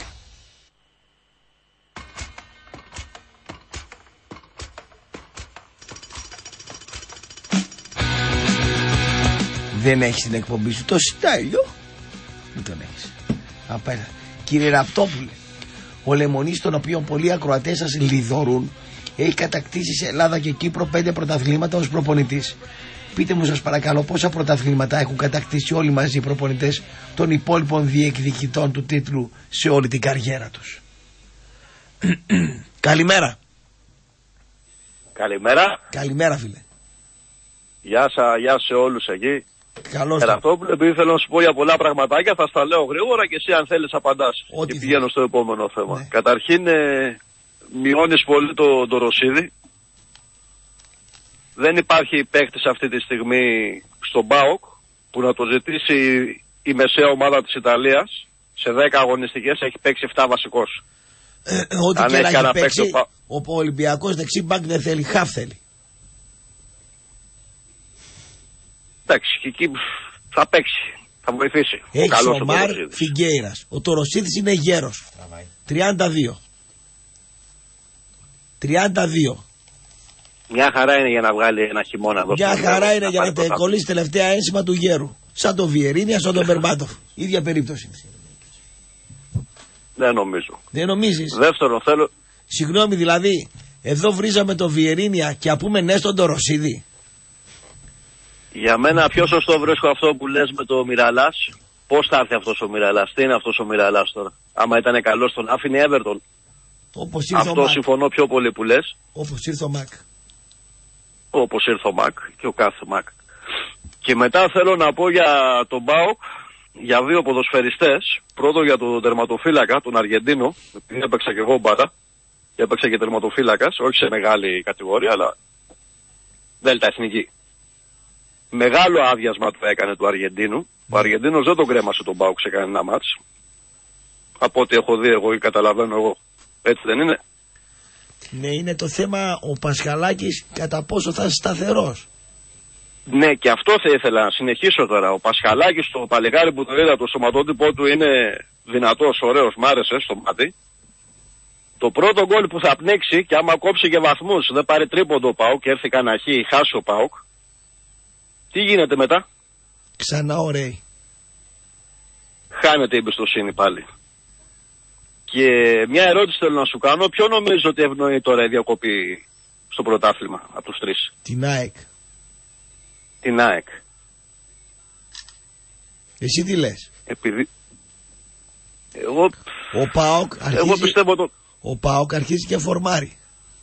Δεν έχεις την εκπομπή σου το στέλιο. Μην τον έχεις. Απέρα. Κύριε Ραπτόπουλε, ο Λεμονής, τον οποίο πολλοί ακροατές σας λιδωρούν, έχει κατακτήσει σε Ελλάδα και Κύπρο πέντε πρωταθλήματα ως προπονητής. Πείτε μου σας παρακαλώ πόσα πρωταθλήματα έχουν κατακτήσει όλοι μαζί οι προπονητές των υπόλοιπων διεκδικητών του τίτλου σε όλη την καριέρα τους. Καλημέρα. Καλημέρα. Καλημέρα φίλε. Γεια σας, γεια σε όλους εκεί. Καλώς. Εραυτόπουλε, επειδή θέλω να σου πω για πολλά πραγματάκια, θα στα λέω γρήγορα και εσύ αν θέλεις απαντάς. Ό,τι και πηγαίνω στο επόμενο θέμα. Ναι. Καταρχήν, ε, μειώνεις πολύ το, το Ρωσίδι. Δεν υπάρχει παίκτης αυτή τη στιγμή στον ΠΑΟΚ που να το ζητήσει η μεσαία ομάδα της Ιταλίας. Σε δέκα αγωνιστικές έχει παίξει επτά βασικός. Ε, ό,τι αν και να έχει παίξει, ο, Πα... ο Ολυμπιακός δεξί μπακ δεν θέλει, χαφ θέλει. Εντάξει, και εκεί θα παίξει, θα βοηθήσει. Έχει ο Μαρ Φιγκέιρας. Ο Τοροσίδης είναι γέρος. τριάντα δύο. τριάντα δύο. Μια χαρά είναι για να βγάλει ένα χειμώνα εδώ. Μια χαρά είναι για να τε κολλήσει τελευταία ένσημα του γέρου. Σαν το Βιερίνια, σαν τον Μπερμπάτοφ. Ίδια περίπτωση. Δεν νομίζω. Δεν νομίζεις? Δεύτερο θέλω. Συγγνώμη, δηλαδή, εδώ βρίζαμε το Βιερίνια και α πούμε ναι στον Τοροσίδη. Για μένα πιο σωστό βρίσκω αυτό που λες με το Μιραλάς. Πώς θα έρθει αυτός ο Μιραλάς, τι είναι αυτός ο Μιραλάς τώρα? Άμα ήταν καλός τον άφηνε Everton. Όπως ήρθε αυτό ο συμφωνώ πιο πολύ που λες. Όπως ήρθε ο Μακ. Όπως ήρθε ο Μακ και ο κάθε Μακ. Και μετά θέλω να πω για τον ΠΑΟΚ για δύο ποδοσφαιριστές. Πρώτο για τον τερματοφύλακα, τον Αργεντίνο, επειδή έπαιξα και εγώ μπάρα και έπαιξα και τερματοφύλακας, όχι σε μεγάλη κατηγορία, αλλά δέλτα εθνική. Μεγάλο άδειασμα του έκανε του Αργεντίνου. Ο Αργεντίνος δεν τον κρέμασε τον ΠΑΟΚ σε κανένα μάτς. Από ό,τι έχω δει εγώ ή καταλαβαίνω εγώ. Έτσι δεν είναι? Ναι, είναι το θέμα ο Πασχαλάκης κατά πόσο θα είναι σταθερός. Ναι, και αυτό θα ήθελα να συνεχίσω τώρα. Ο Πασχαλάκης, το παλιγάρι που το είδα, το σωματότυπό του είναι δυνατός, ωραίος, μ' άρεσε στο μάτι. Το πρώτο γκολ που θα πνίξει και άμα κόψει και βαθμούς, δεν πάρει τρίποντο ο ΠΑΟΚ και έρθει κανένα χ, χάσει ο ΠΑΟΚ. Τι γίνεται μετά? Ξανά ωραίοι. Χάνεται η εμπιστοσύνη πάλι. Και μια ερώτηση θέλω να σου κάνω. Ποιο νομίζω ότι ευνοεί τώρα η διακοπή στο πρωτάθλημα από τους τρεις? Την ΑΕΚ. Την ΑΕΚ. Εσύ τι λες? Επειδή... Εγώ... Ο ΠΑΟΚ αρχίζει... Εγώ πιστεύω το... Ο ΠΑΟΚ αρχίζει και φορμάρει.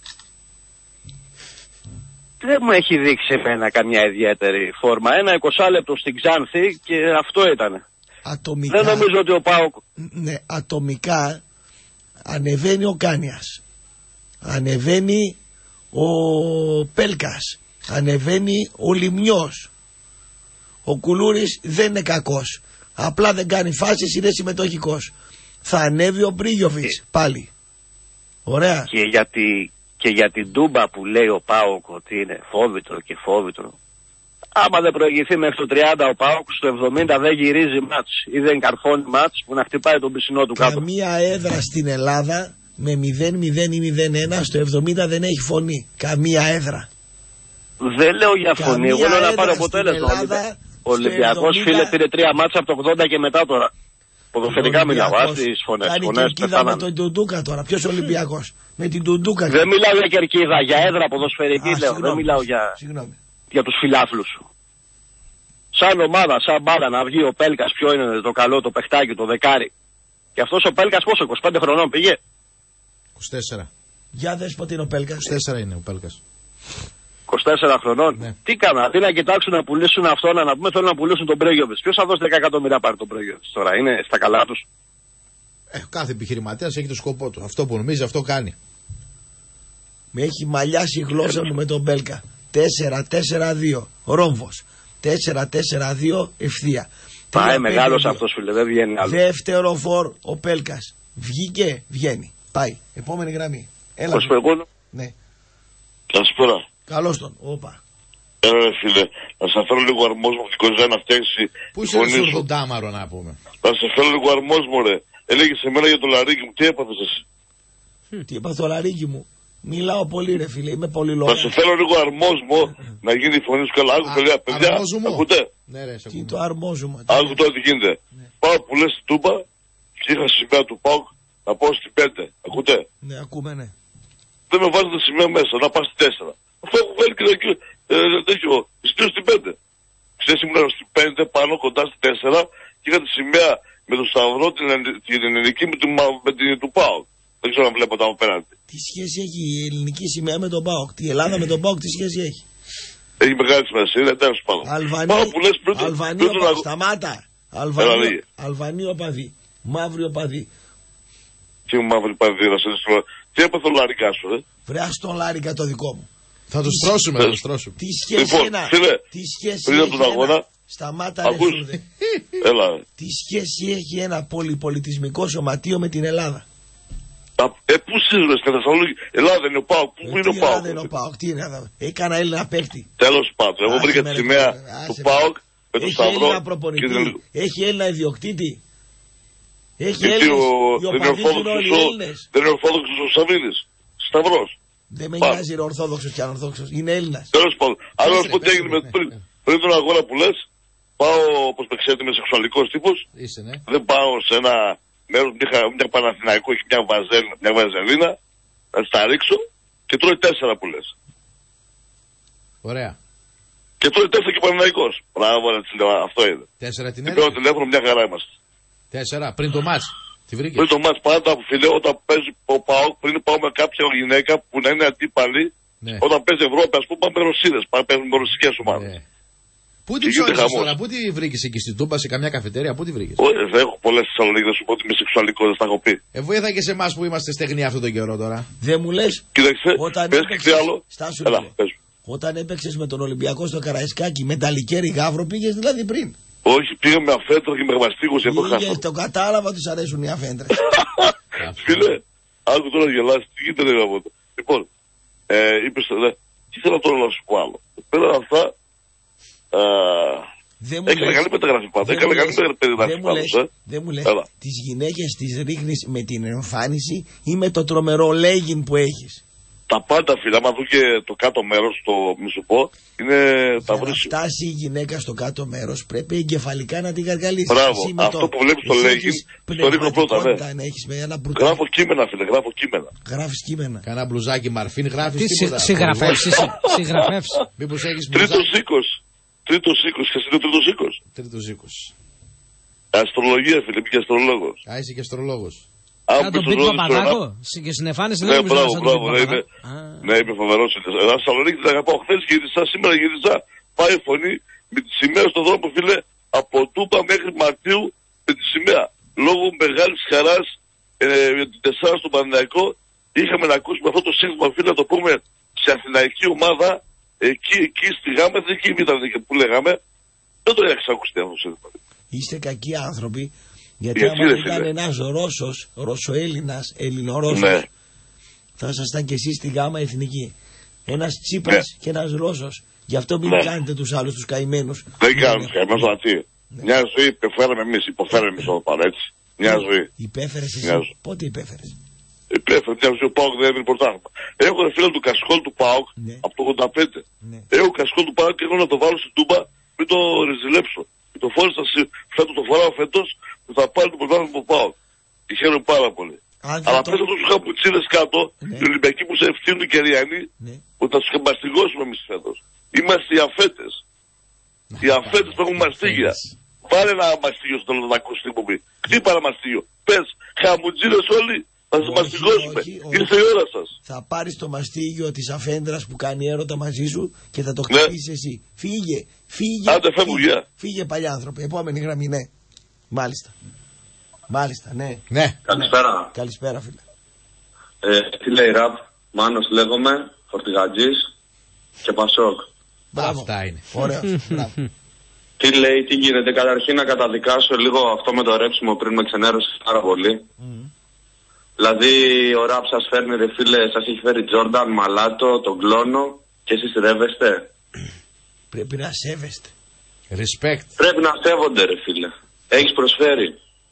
Δεν μου έχει δείξει εμένα καμιά ιδιαίτερη φόρμα. Ένα είκοσι λεπτό στην Ξάνθη και αυτό ήταν. Ατομικά... Δεν νομίζω ότι ο ΠΑΟΚ... Ναι, ατομικά ανεβαίνει ο Κάνιας. Ανεβαίνει ο Πέλκας. Ανεβαίνει ο Λιμνιός. Ο Κουλούρης δεν είναι κακός. Απλά δεν κάνει φάσεις, είναι συμμετοχικός. Θα ανέβει ο Μπρίγιοβιτς πάλι. Ωραία. Και για, τη, και για την Τούμπα που λέει ο ΠΑΟΚ ότι είναι φόβητρο και φόβητρο. Άμα δεν προηγηθεί μέχρι το τριάντα ο ΠΑΟΚ, στο εβδομήντα δεν γυρίζει μάτς ή δεν καρφώνει μάτς που να χτυπάει τον πισινό του κάτω. Καμία έδρα στην Ελλάδα με μηδέν μηδέν ή μηδέν ένα στο εβδομήντα δεν έχει φωνή. Καμία έδρα. Δεν λέω για φωνή, εγώ λέω να πάρει αποτέλεσμα. Ο Ολυμπιακός εβδομήντα... φίλε πήρε τρία μάτσα από το ογδόντα και μετά τώρα. Ποδοσφαιρικά μιλάω, ας τις φωνές. Κάνει κερκίδα με τον Τουντούκα τώρα. Ποιος Ολυμπιακός? Με την Τουντούκα. Δεν μιλάω για κερκίδα, για έδρα ποδοσφαιρική λέω. Δεν μιλάω για, για τους φιλάθλους σου. Σαν ομάδα, σαν μπάλα να βγει ο Πέλκας, ποιο είναι το καλό, το παιχτάκι, το δεκάρι. Και αυτός ο Πέλκας πόσο, είκοσι πέντε χρονών πήγε? είκοσι τέσσερα. Για δες πότε είναι ο Πέλκας. είκοσι τέσσερα είναι ο Πέλκας. είκοσι τέσσερα χρονών. Ναι. Τι κάνα, αντί να κοιτάξουν να πουλήσουν αυτόν, να πούμε θέλουν να πουλήσουν τον Μπρέγιοβιτς. Ποιος θα δώσει δέκα εκατομμύρια πάρει τον Μπρέγιοβιτς τώρα, είναι στα καλά τους? Ε, κάθε επιχειρηματίας έχει το σκοπό του. Αυτό που νομίζει, αυτό κάνει. Με έχει μαλλιάσει η γλώσσα μου με τον Πέλκα. τέσσερα τέσσερα δύο ρόμβος. τέσσερα τέσσερα δύο ευθεία. Πάει μεγάλος αυτός φίλε, δεν βγαίνει άλλο. Δεύτερο φορ ο Πέλκας. Βγήκε, βγαίνει. Πάει. Επόμενη γραμμή. Έλα. Ναι. Καλησπέρα. Καλώς τον. Όπα. Έλα ρε φίλε, να σε φέρω λίγο αρμόσμο από την Κοζά να φτιάξει. Πού είσαι στο Ορδοντάμαρο να πούμε. Να σε φέρω λίγο αρμόσμο ρε. Έλεγε σε μένα για το λαρίκι μου, τι έπαθες εσύ? Τι έπαθε το λαρίκι μου? Μιλάω πολύ ρε φίλε, είμαι πολύ λόγος. Να σε φέρω λίγο αρμόσμο να γίνει η φωνή σου καλά. Άκου παιδιά, παιδιά, ακούτε? Ναι ρε, σε τι το αρμόζουμε? Άκου τώρα τι γίνεται. Ναι. Πάω που λες στην Τούμπα και είχα σημαία του ΠΑΟΚ να πάω στην πέντε. Ακούτε? Ναι, ακούμε, ναι. Δεν με βάζετε σημαία μέσα, να πάω στη τέσσερα. Αυτό έχω βγάλει και εκεί, ε, τέτοιο, εισιτήριο στην πέντε. Ξέρεις, ήμουν στην πέντε πάνω κοντά στη τέσσερα και είχα τη σημαία με τον Σταυρό, την, την ελληνική με, την, με την του ΠΑΟΚ. Δεν ξέρω αν βλέπω τα απέναντι. Τι σχέση έχει η ελληνική σημαία με τον ΠΑΟΚ? Η Ελλάδα με τον ΠΑΟΚ τι σχέση έχει? Έχει μεγάλη σημασία, τέλος πάντων. Αλβανία, σταμάτα. Αλβανία οπαδί. Μαύρη οπαδί. Τι μαύρη οπαδί, να σε δεις. Τι έπαθε ο Λάρικα σου, ε? Βρέα στον Λάρικα το δικό μου. Θα τους τρώσουμε, θα τους τρώσουμε. Τι σχέση λοιπόν, ένα, φίλε, τι σχέση πριν από τον αγώνα, σταμάτα ρε σούρδε. Έλα. Τι σχέση έχει ένα πολυπολιτισμικό σωματείο με την Ελλάδα? Ε, πού σύζουμε στην Θεσσαλονίκη? Ελλάδα είναι ο ΠΑΟΚ. Πού είναι ο ΠΑΟΚ? Ελλάδα είναι ο ΠΑΟΚ. Τι είναι εδώ? Έκανα Έλληνα παίκτη. Τέλος πάντων. Εγώ βρήκα τη σημαία του ΠΑΟΚ με τον Σταυρό. Έχει Έλληνα ιδιοκτήτη. Έχει Έλληνες. Οι οπαδοί είναι όλοι Έλληνες. Δεν είναι ορθόδοξος ο Σαββίδης. Σταυρός. Δεν με νοιάζει ορθόδοξος και ανορθόδοξος. Είναι Έλληνας. Τέλος πάντων. Αλλά να σου πω τι έγινε πριν τον αγώνα που λες. Πάω, όπως με ξέρετε, είμαι σεξουαλικός τύπος. Δεν πάω σε ένα μέρος, μια Παναθηναϊκό, έχει μια, βαζέλ, μια βαζελίνα, να της τα ρίξω και τρώει τέσσερα που λες. Ωραία. Και τρώει τέσσερα και Παναθηναϊκός. Μπράβο, αυτό είναι. Τέσσερα την έδειξε. Την τηλέφωνο, μια χαρά είμαστε. Τέσσερα, πριν το μάτς. Τη βρήκες? Πριν το μάτς, πάντα φίλε, όταν παίζει ο ΠΑΟΚ, πριν πάω με κάποια γυναίκα που να είναι αντίπαλη, ναι. Όταν παίζει Ευρώπη, ας πούμε, πάμε με Ρωσίδες, πάμε με ρωσικές ομάδες. Ναι. Πού την ψώνισες τώρα, πού τη βρήκες εκεί στην Τούμπα, σε καμιά καφετέρια, πού τη βρήκες? Όχι, δεν έχω πολλές Θεσσαλονίκη να σου πω ότι είμαι σεξουαλικό, δεν τα έχω πει. Ε, βοήθα και σε εμάς που είμαστε στεγνοί αυτόν τον καιρό τώρα. Δεν μου λες. Κοίταξε, πες και τι άλλο. Στάσου, Έλα, πες. Όταν έπαιξες με τον Ολυμπιακό στο Καραϊσκάκι, με τα Λικέρι Γαύρο πήγες δηλαδή πριν? Όχι, πήγα με αφέντρο και με μαστίγος για το χάσο. Το κατάλαβα τους αρέσουν οι αφέντρες. Φίλε, άκου τώρα να γελάσεις, τι γίνεται ρε γαμώτο. Λοιπόν, ε, είπες, ναι, τι θέλω τώρα να σου πω άλλο. Πέρα από αυτά, έκανε καλή μεταγραφή πάντα, έκανε καλή μεταγραφή πάντα. Δεν μου λες, τις γυναίκες τις ρίχνεις με την εμφάνιση ή με το τρομερό λέγιν που έχεις? Τα πάντα, φίλε, άμα δω και το κάτω μέρος, το μη σου πω, είναι τα βρύσιο. Για να φτάσει η γυναίκα στο κάτω μέρος πρέπει εγκεφαλικά να την καργαλίσεις. Μπράβο, αυτό το... που βλέπεις το λέγει, το ρίχνω πρώτα, ναι. Γράφω κείμενα, φίλε, γράφω κείμενα. Γράφεις κείμενα. Κανένα μπλουζάκι μαρφίν, γράφεις τίποτα. Συγγραφεύσεις, συγγραφεύσεις. Μήπως έχεις Τρίτος οίκος, τρίτος οίκος, και εσύ είναι ο τρίτος οίκος. Τρίτος οίκος. Αστρολογία, φίλε, πήγε αστρολόγος. Α, είσαι και αστρολόγος. Σαν τον Πίκ Παπαδάκο, και στην εμφάνιση δεν νομίζω να τον Πίκ Ναι, είμαι φοβερός. Ένα Θεσσαλονίκη την αγαπάω. Χθες γύρισα, σήμερα γύρισα, πάει η φωνή με τη σημαία στον δρόμο, φίλε, από Τούμπα μέχρι Μαρτίου με τη σημαία. Λόγω μεγάλης χαράς ε, για την τεσσάρα στον Παναθηναϊκό είχαμε να ακούσουμε αυτό το σύνθημα, φίλε, να το πούμε σε αθηναϊκή ομάδα, εκεί, εκεί στη Γάμα, εκεί ήταν που λέγαμε. Δεν το έχεις ακούσει αυτό το σύνθημα. Είστε κακοί άνθρωποι. Γιατί άμα ήταν ένας Ρώσος, Ρωσοέλληνας, Ελληνορώσος, ναι, θα ήσασταν και εσείς στη Γάμα Εθνική. Ένας Τσίπρας ναι, και ένας Ρώσος. Γι' αυτό μην ναι, κάνετε τους άλλους τους καημένους. Δεν κάνουμε τους καημένους, γιατί ναι, μια ζωή υπεφέραμε εμείς, υποφέραμε εμείς εδώ πάνω, έτσι. Μια ζωή. Υπέφερες εσύ, πότε υπέφερες? Υπέφερε, μια ζωή ο ΠΑΟΚ δεν έμεινε πρωτάθλημα. Έχω ρε φίλε του Κασκόλ του ΠΑΟΚ ναι, από το ογδόντα πέντε. Ναι. Έχω Κασκόλ του ΠΑΟΚ και έχω να το βάλω στην Τούμπα, μην το ριζιλέψω. Το φόρεσα φέτος, το φοράω φέτος, που θα πάρει το πρωτάθλημα που πάω. Και χαίρομαι πάρα πολύ. Αν αλλά πες αυτούς τους χαπουτσίδες κάτω, ναι, οι Ολυμπιακοί που σε ευθύνουν οι Κεριανοί, ναι, που θα τους μαστιγώσουμε εμείς φέτος. Είμαστε οι αφέτες. Οι αφέτες που έχουν μαστίγια. Βάλε ένα μαστίγιο στο τέλος να ακούσει την εκπομπή. Χτύπα ένα μαστίγιο. Πες, χαμουτζίδες όλοι, θα σας μαστιγώσουμε. Ήρθε η ώρα σας. Θα πάρεις το μαστίγιο της αφέντρας που κάνει έρωτα μαζί σου και θα το χτυπήσεις ναι, εσύ. Φύγε, φύγε. Άντε, φεύγω, φύγε, φύγε παλιά άνθρωποι. Επόμενη γραμμή, ναι. Μάλιστα. Μάλιστα, ναι. Ναι. Καλησπέρα. Καλησπέρα, φίλε. Ε, τι λέει ραπ, Μάνος λέγομαι, Φορτηγατζής και Πασόκ. Μπράβο. Αυτά είναι. Ωραία. Τι λέει, τι γίνεται. Καταρχήν να καταδικάσω λίγο αυτό με το ρέψιμο πριν με ξενέρωσε πάρα πολύ. Mm. Δηλαδή ο ραπ σας φέρνει ρε φίλε, σας έχει φέρει Τζόρνταν, Μαλάτο, τον Κλόνο και εσείς ρεύεστε. Πρέπει να σέβεστε. Respect. Πρέπει να σέβονται ρε φίλε. Έχεις προσφέρει.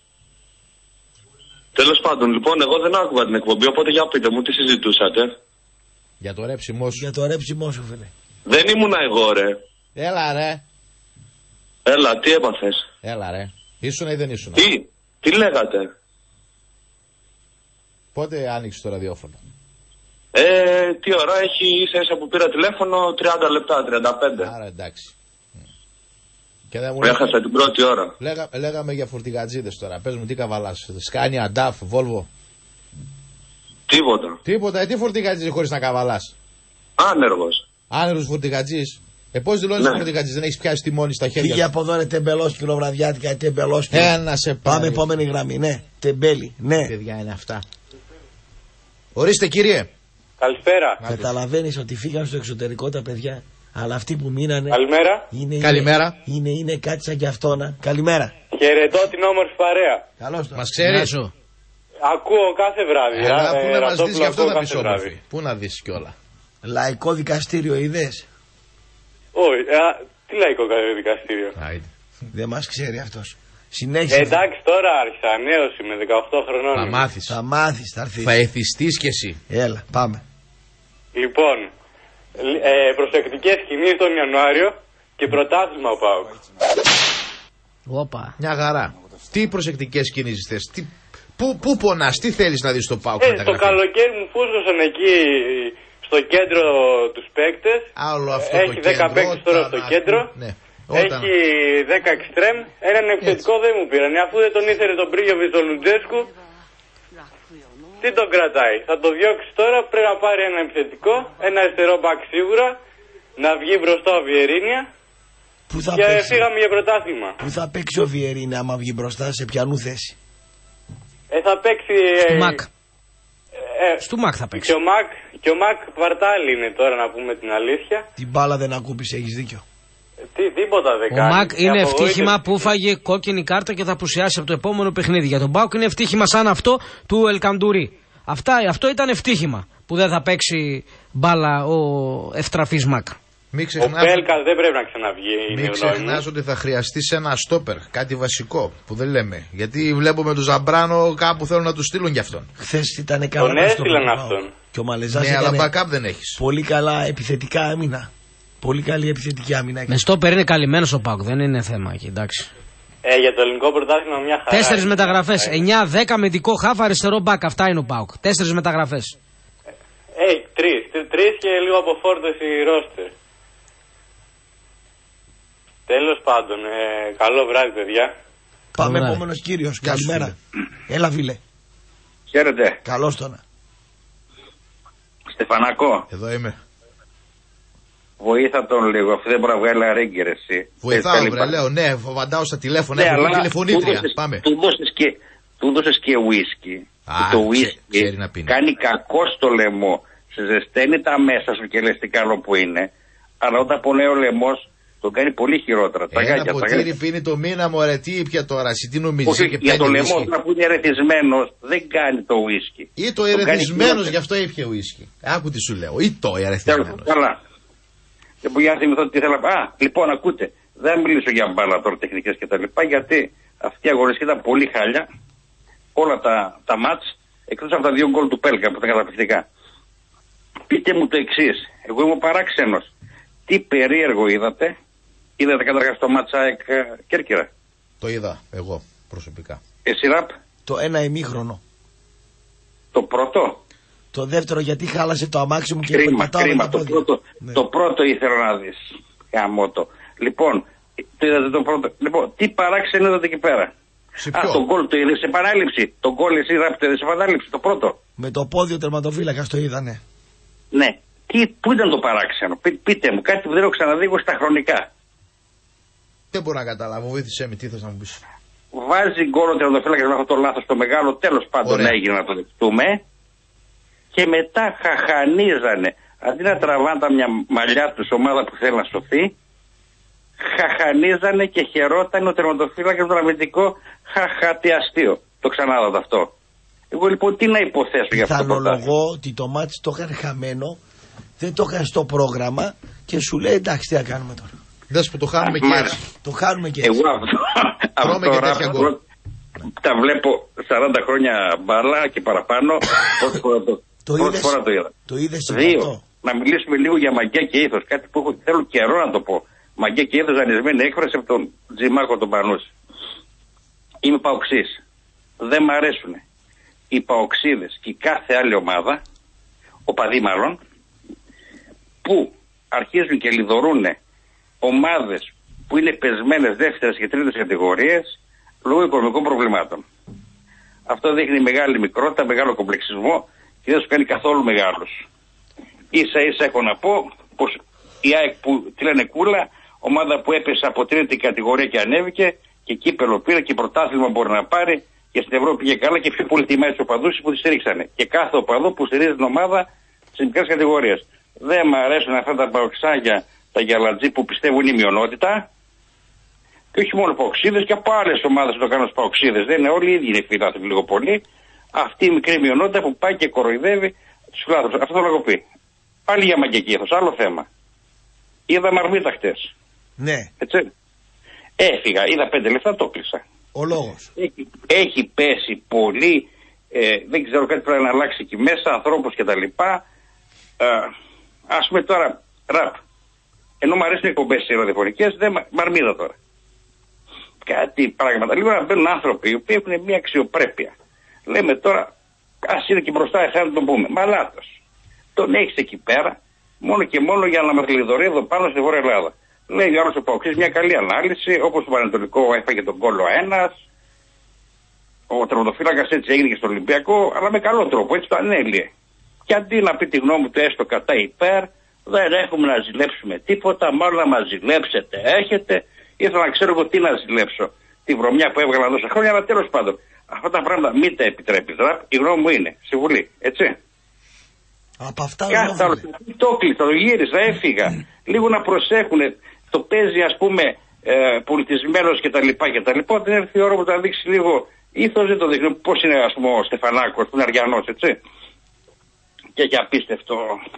Τέλος πάντων, λοιπόν, εγώ δεν άκουγα την εκπομπή, οπότε για πείτε μου τι συζητούσατε. Για το ρέψιμό σου. Για το ρέψιμό σου, φίλε. Δεν ήμουνα εγώ, ρε. Έλα, ρε. Έλα, τι έπαθες? Έλα, ρε. Ήσουνα ή δεν ήσουνα? Τι, τι λέγατε? Πότε άνοιξε το ραδιόφωνο? Ε, τι ώρα έχει, ίσα ίσα που πήρα τηλέφωνο, τριάντα λεπτά, τριάντα πέντε. Άρα εντάξει. Και δεν μου έχασα την πρώτη ώρα. Λέγα, λέγαμε για φορτηγατζίδες τώρα. Πες μου τι καβαλάς. Σκάνια, Αντάφ, Βόλβο. Τίποτα. Τίποτα. Ε, τι φορτηγατζίδες χωρίς να καβαλάς? Άνεργος. Άνεργος φορτηγατζής. Ε, πώς δηλώνεις ναι, φορτηγατζής, δεν έχεις πιάσει τιμόνι στα χέρια. Πήγε από εδώ, ρε τεμπελός κιλοβραδιάτικα, τεμπελός κιλο. Ένα σε πάρει. Πάμε επόμενη γραμμή, ναι. Τεμπέλη, ναι. Παιδιά είναι αυτά. Ορίστε κύριε. Καλησπέρα. Καταλαβαίνεις ότι φύγαν στο εξωτερικό τα παιδιά. Αλλά αυτοί που μείνανε. Καλημέρα. Είναι, Καλημέρα. Είναι, είναι, είναι κάτι σαν κι αυτόνα. Καλημέρα. Χαιρετώ την όμορφη παρέα. Καλώς το. Μας ξέρεις. Ακούω κάθε βράδυ. Αλλά ε, πού να μας δεις και αυτό θα πεις όμορφη. Πού να δεις κιόλα. Λαϊκό δικαστήριο είδες? Όχι. Τι λαϊκό δικαστήριο? Δεν μας ξέρει αυτός. Συνέχισε. Ε, εντάξει, τώρα άρχισα. Νέος είμαι, δεκαοκτώ χρονών. Θα μάθεις. Θα μάθεις, θα έρθεις. Θα εθιστείς κι εσύ. Έλα, πάμε. Λοιπόν, ε, προσεκτικές κινήσεις τον Ιανουάριο και πρωτάθλημα ο ΠΑΟΚ. Όπα. Μια χαρά. Τι προσεκτικές κινήσεις θες? Τι, πού, πού πονάς, τι θέλεις να δεις στο ΠΑΟΚ? Ε, το καλοκαίρι μου φούσκωσαν εκεί στο κέντρο τους παίκτες. Άλλο αυτό έχει το δέκα παίκτες τώρα στο κέντρο. Ναι. Έχει δέκα εξτρέμ. Έναν επιθετικό δεν μου πήραν. Αφού δεν τον ήθελε τον Πρίγιοβιτς τον Λουτζέσκου, τι τον κρατάει? Θα το διώξει τώρα, πρέπει να πάρει ένα επιθετικό, ένα αριστερό μπακ σίγουρα, να βγει μπροστά ο Βιερίνια Πού θα και παίξει, φύγαμε για πρωτάθλημα. Πού θα παίξει ο Βιερίνη άμα βγει μπροστά, σε ποιανού θέση? Ε, θα παίξει... Στο ε, Μακ. Ε, Στο Μακ θα παίξει. Και ο Μακ, και ο Μακ Παρτάλι είναι τώρα, να πούμε την αλήθεια. Την μπάλα δεν ακούπησε, έχεις δίκιο. Τι, τίποτα δεν Ο κάνει. Μακ είναι απογοήτευση. ευτύχημα που φάγε κόκκινη κάρτα και θα απουσιάσει από το επόμενο παιχνίδι. Για τον Πάουκ είναι ευτύχημα σαν αυτό του Ελκαντουρί. Αυτά, αυτό ήταν ευτύχημα που δεν θα παίξει μπάλα ο ευτραφής Μακ. Μην Ο ξεχνάς, Πέλκας δεν πρέπει να ξαναβγεί. είναι μην η γνώμη μου. ξεχνάς ότι θα χρειαστεί ένα στόπερ, κάτι βασικό που δεν λέμε. Γιατί βλέπουμε τον Ζαμπράνο κάπου θέλουν να του στείλουν κι αυτόν. Χθες ήταν Τον καλά. έστειλαν αυτόν. Και ο Μαλεζάς Ναι, αλλά ήταν backup δεν έχεις. πολύ καλά επιθετικά άμυνα. Πολύ καλή επιθετική άμυνα. Με στόπερ είναι καλυμμένος ο Πάουκ, δεν είναι θέμα εκεί, εντάξει. Ε, για το ελληνικό πρωτάθλημα μια χαρά. Τέσσερις είναι. μεταγραφές. εννιά δέκα μεντικό χάφ, αριστερό μπακ. Αυτά είναι ο Πάουκ. Τέσσερις μεταγραφές. Ε, τρεις. Τρεις και λίγο αποφόρτωση ρόστερ. Τέλος πάντων, ε, καλό βράδυ παιδιά. Πάμε βράδυ. επόμενος κύριος. Καλημέρα. Έλα φίλε. Χαίρετε. Καλώς τον. Στεφανάκο. Εδώ είμαι. Βοήθα τον λίγο, αφού δεν μπορεί να βγάλει αρίγκερ εσύ. Βοηθάω, βρε, λέω, ναι, φοβαντάω στα τηλέφωνα. Ναι, Έχω αλλά τηλεφωνήτρια. του δώσες- Πάμε. Του δώσες και, του δώσες και ουίσκι. Α, Και το ξέ- ουίσκι ξέρει να πίνει. κάνει κακό στο λαιμό. Σε ζεσταίνει τα μέσα σου και λες τι καλό που είναι. Αλλά όταν πονάει ο λαιμός, τον κάνει πολύ χειρότερα. Τα Ένα γάκια, τα ποτήρι γάκια. πίνει το μήνα, μωρέ, τι ήπια τώρα, εσύ τι νομίζεις? Όχι, και για το πέντε λαιμό, ουίσκι. να που είναι ερεθισμένος, δεν κάνει το ουίσκι. Ή το Τον κάνει ερεθισμένος, χειρότερα. γι' αυτό ήπια ουίσκι. Άκου τι σου λέω. Ή το ερεθισμένος. Καλά. Και που για να θυμηθώ τι θέλω να πω. Α, λοιπόν, ακούτε. Δεν θα μιλήσω για μπάλα τώρα, τεχνικές και τα λοιπά, γιατί αυτή η αγωνιστική ήταν πολύ χάλια. Όλα τα, τα μάτς, εκτός από τα δύο γκολ του Πέλκα που ήταν καταπληκτικά. Πείτε μου το εξής. Εγώ είμαι παράξενος. Τι περίεργο είδατε? Είδατε καταρχάς το μάτς ΑΕΚ Κέρκυρα? Το είδα εγώ προσωπικά. Εσύ Ραπ? Το ένα ημίχρονο. Το πρώτο? Το δεύτερο γιατί χάλασε το αμάξι μου και Κρίμα, περπατάω με κρίμα. τα Το πόδια. πρώτο, Ναι. το πρώτο ήθελα να δεις. Γαμώτο. Λοιπόν, το είδατε το πρώτο. Λοιπόν, τι παράξενο είδατε εκεί πέρα? Σε Α, ποιο? τον γκολ το είδε σε επανάληψη. Τον γκολ εσύ Ραπ το είδε σε επανάληψη. Το πρώτο. Με το πόδι ο τερματοφύλακας το είδανε. Ναι. Τι, πού ήταν το παράξενο? Πεί, πείτε μου, κάτι που δεν έχω ξαναδεί εγώ στα χρονικά. Δεν μπορώ να καταλάβω, βοήθησέ με, τι θες να μου πεις. Βάζει γκολ ο τερματοφύλακας με αυτό το λάθος το μεγάλο, τέλος πάντων Ωραία. έγινε να το δεχτούμε. Και μετά χαχανίζανε. Αντί να τραβάνε τα μια μαλλιά τους ομάδα που θέλει να σωθεί, χαχανίζανε και χαιρόταν ο τερματοφύλακας με το αμυντικό χαχατιαστείο. Το ξανάδατε αυτό. Εγώ λοιπόν τι να υποθέσω για αυτό το πρωτάθλημα? Πιθανολογώ ότι το μάτι το είχαν χαμένο, δεν το είχαν στο πρόγραμμα και σου λέει εντάξει τι θα κάνουμε τώρα. Δες που το χάνουμε και Μα- έτσι. Το χάνουμε και έτσι. Εγώ αυτό, Τρώμε αυτό και τέτοια ράπ, γκολ. τα βλέπω σαράντα χρόνια μπάλα και παραπάνω. Πρώτη φορά το, Το πρώτη είδες? φορά το είδα. Το είδες σε Δύο. αυτό? Να μιλήσουμε λίγο για μαγιά και ήθος. Κάτι που έχω, θέλω καιρό να το πω. Μαγιά και ήθος, δανεισμένη έκφραση από τον Τζιμάκο τον Πανούση. Είμαι παοξής. Δεν μ' αρέσουν οι παοξίδες και η κάθε άλλη ομάδα, οπαδοί μάλλον, που αρχίζουν και λιδωρούν ομάδες που είναι πεσμένες δεύτερες και τρίτες κατηγορίες λόγω οικονομικών προβλημάτων. Αυτό δείχνει μεγάλη μικρότητα, μεγάλο κομπλεξισμό και δεν σου κάνει καθόλου μεγάλους. Ίσα ίσα έχω να πω πως η ΑΕΚ που τη λένε κούλα, ομάδα που έπεσε από τρίτη κατηγορία και ανέβηκε και κύπελο πήρε και πρωτάθλημα μπορεί να πάρει και στην Ευρώπη πήγε καλά και πιο πολύ τιμάει τους οπαδούς που τη στηρίξανε. Και κάθε οπαδό που στηρίζει την ομάδα σε μικρές κατηγορίες. Δεν μου αρέσουν αυτά τα παοξάγια, τα γυαλατζή που πιστεύουν είναι η μειονότητα. Και όχι μόνο παοξίδες και από άλλες ομάδες που το κάνουν στους παοξίδες. Δεν είναι όλοι οι ίδιοι είναι φιλάθλοι λίγο πολύ. Αυτή η μικρή μειονότητα που πάει και κοροϊδεύει τους φιλάθλους. Αυτό το έχω πει. Πάλι για μαγκιακή ήθος, άλλο θέμα. Είδα μαρμίτα χτες. Ναι. Έτσι. Έφυγα, είδα πέντε λεπτά, το κλείσα. Ο λόγος. Έχει, έχει πέσει πολύ, ε, δεν ξέρω κάτι πρέπει να αλλάξει εκεί μέσα, ανθρώπους και τα λοιπά. Ε, ας πούμε τώρα, ραπ, ενώ μου αρέσουν οι εκπομπές οι ραδιοφωνικές, δεν μα- μαρμίδα τώρα. Κάτι πράγματα. Λίγο να μπαίνουν άνθρωποι οι οποίοι έχουν μια αξιοπρέπεια. Λέμε τώρα, ας είναι και μπροστά εσένα να τον πούμε. Μα λάθος. Τον έχεις εκεί πέρα, μόνο και μόνο για να μας λιδωρεί εδώ πάνω στη Βόρεια Ελλάδα. Λέει ο άλλος ο Παοξής μια καλή ανάλυση, όπως το Πανετολικό έφαγε τον κόλλο ένας, ο τερματοφύλακας έτσι έγινε και στο Ολυμπιακό, αλλά με καλό τρόπο, έτσι το ανέλυε. Και αντί να πει τη γνώμη του έστω κατά υπέρ, Δεν έχουμε να ζηλέψουμε τίποτα, μάλλον να μας ζηλέψετε. Έχετε, ήθελα να ξέρω εγώ τι να ζηλέψω. Τη βρωμιά που έβγαλα τόσα χρόνια, αλλά τέλος πάντων. Αυτά τα πράγματα μην τα επιτρέπει. Η γνώμη μου είναι στη Βουλή, έτσι. Από αυτά Κάθε άλλο. Το κλείσα, το γύρισα, έφυγα. Λίγο να προσέχουν. Το παίζει, ας πούμε, ε, πολιτισμένος κτλ. Όταν έρθει η ώρα που θα δείξει λίγο ήθος, δεν το δείχνει. Πώς είναι, ας πούμε, ο Στεφανάκος, που είναι Αριανός, έτσι. Και έχει απίστευτο.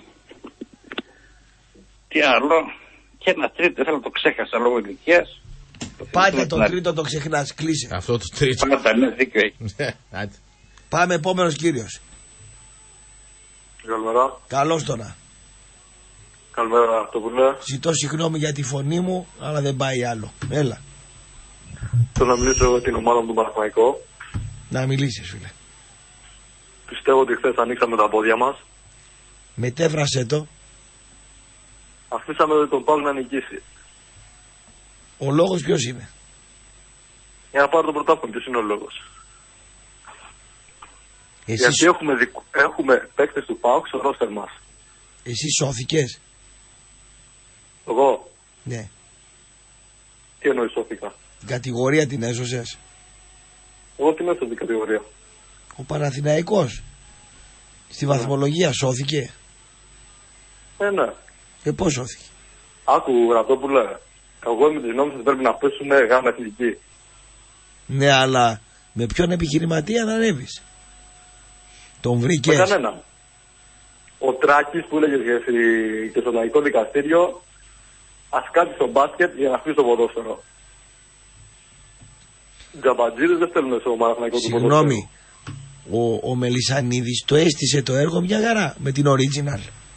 Τι άλλο. Και ένα τρίτο, θέλω να το ξέχασα λόγω ηλικίας. Πάντα το τρίτο το ξεχνάς, κλείσε. Αυτό το τρίτο. Πάντα, ναι, δίκιο έχει. Πάμε, επόμενος κύριος. Καλημέρα. Καλώς τώρα. Καλημέρα, το πουλέ. Ζητώ συγγνώμη για τη φωνή μου, αλλά δεν πάει άλλο. Έλα. Θέλω να μιλήσω για την ομάδα μου του Παναθηναϊκού. Να μιλήσεις, φίλε. Πιστεύω ότι χθες ανοίξαμε τα πόδια μας. Μετέφρασε το. Αφήσαμε τον Πάοκ να νικήσει. Ο λόγος ποιος είναι? Για να πάρει το πρωτάθλημα, ποιος είναι ο λόγος? Εσύ... Γιατί έχουμε, δικ... έχουμε παίκτες του ΠΑΟΚ στο ρόστερ μας. Εσύ σώθηκες? Εγώ? Ναι. Τι εννοεί σώθηκα? Την κατηγορία την έσωσες? Εγώ την έσωσα την κατηγορία. Ο Παναθηναϊκός στη ναι. βαθμολογία σώθηκε? Ε, ναι. Ε, πώς σώθηκε? Άκου, Γρατόπουλε. Εγώ είμαι της νόμης ότι πρέπει να πέσουνε γάμα εθνική. Ναι, αλλά με ποιον επιχειρηματία να ανέβεις? Τον βρήκες? Με κανένα. Ο Τράκης που έλεγε και στο λαϊκό δικαστήριο, ας κάτσει στο μπάσκετ για να φύγει στο ποδόσφαιρο. Τζαμπατζίδες δεν θέλουν στο Παναθηναϊκό του ποδόσφαιρο. Συγγνώμη, ο, ο Μελισσανίδης το έστησε το έργο μια χαρά με την original.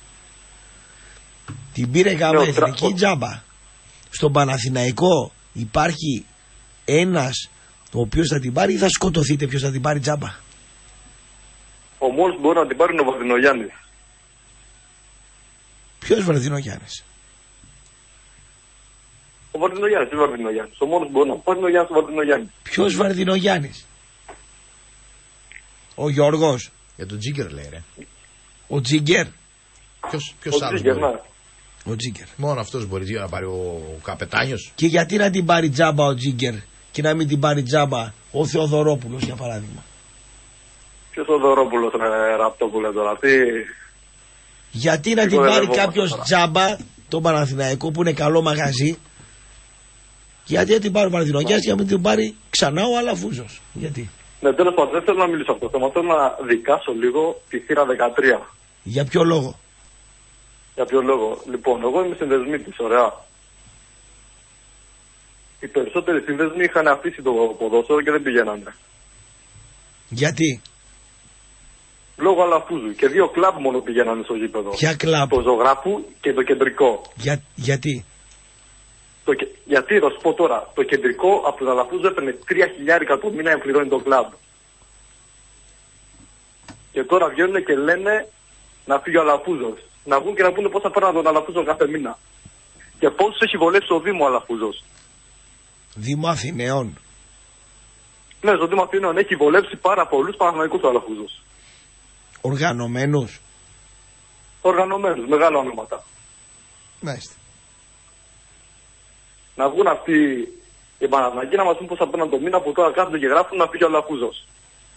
Την πήρε γάμα ναι, εθνική τρα... τζάμπα. Στον Παναθηναϊκό υπάρχει ένας ο οποίος θα την πάρει ή θα σκοτωθείτε ποιος θα την πάρει τζάμπα? Ο μόνος που μπορεί να την πάρει είναι ο Βαρδινογιάννης. Ποιος Βαρδινογιάννης? Ο Βαρδινογιάννης, τι Βαρδινογιάννης. Ο μόνος που μπορεί να πάρει είναι ο Γιάννης ο Βαρδινογιάννης. Ποιος Βαρδινογιάννης? Ο Γιώργος. Για τον Τζίγκερ λέει ρε. Ο Τζίγκερ. Ποιος, ποιος ο άλλος Τζίγκερ, μπορεί? ναι. Ο Τζίγκερ. Μόνο αυτός μπορεί να πάρει ο, ο Καπετάνιος. Και γιατί να την πάρει τζάμπα ο Τζίγκερ και να μην την πάρει τζάμπα ο Θεοδωρόπουλος για παράδειγμα? Ποιος ο Θεοδωρόπουλος είναι Ραπτόπουλε τώρα? Τι... Γιατί να την πάρει κάποιος τζάμπα τον Παναθηναϊκό που είναι καλό μαγαζί? Γιατί να την πάρει ο Παναθηναϊκός και να μην την πάρει ξανά ο Αλαφούζος? Γιατί? Ναι, τέλος πάντων, δεν θέλω να μιλήσω αυτό το θέμα. Θέλω να δικάσω λίγο τη θύρα δεκατρία. Για ποιο λόγο? Για ποιο λόγο? Λοιπόν, εγώ είμαι συνδεσμίτης, ωραία. Οι περισσότεροι συνδεσμοί είχαν αφήσει το ποδόσφαιρο και δεν πηγαίνανε. Γιατί? Λόγω Αλαφούζου. Και δύο κλαμπ μόνο πηγαίνανε στο γήπεδο. Ποια κλαμπ? Το Ζωγράφου και το Κεντρικό. Για, γιατί? Το, γιατί, θα σου πω τώρα, το Κεντρικό από τον Αλαφούζο έπαιρνε τρία χιλιάρικα το μήνα εμπληρώνει το κλαμπ. Και τώρα βγαίνουν και λένε να φύγει ο Αλαφούζος. Να βγουν και να πούνε πόσα παίρνουν τον Αλαφούζο κάθε μήνα. Και πόσους έχει βολέψει ο Δήμο ο Αλαφούζος. Δήμο Αθηναίων? Ναι, στο Δήμο Αθηναίων έχει βολέψει πάρα πολλούς Παναθηναϊκούς ο Αλαφούζος. Οργανωμένους? Οργανωμένους, μεγάλα ονόματα. Μάλιστα. Να βγουν αυτοί οι Παναθηναϊκοί να μας πούν πόσα παίρνουν το μήνα που τώρα κάθονται και γράφουν να φύγει ο Αλαφούζος.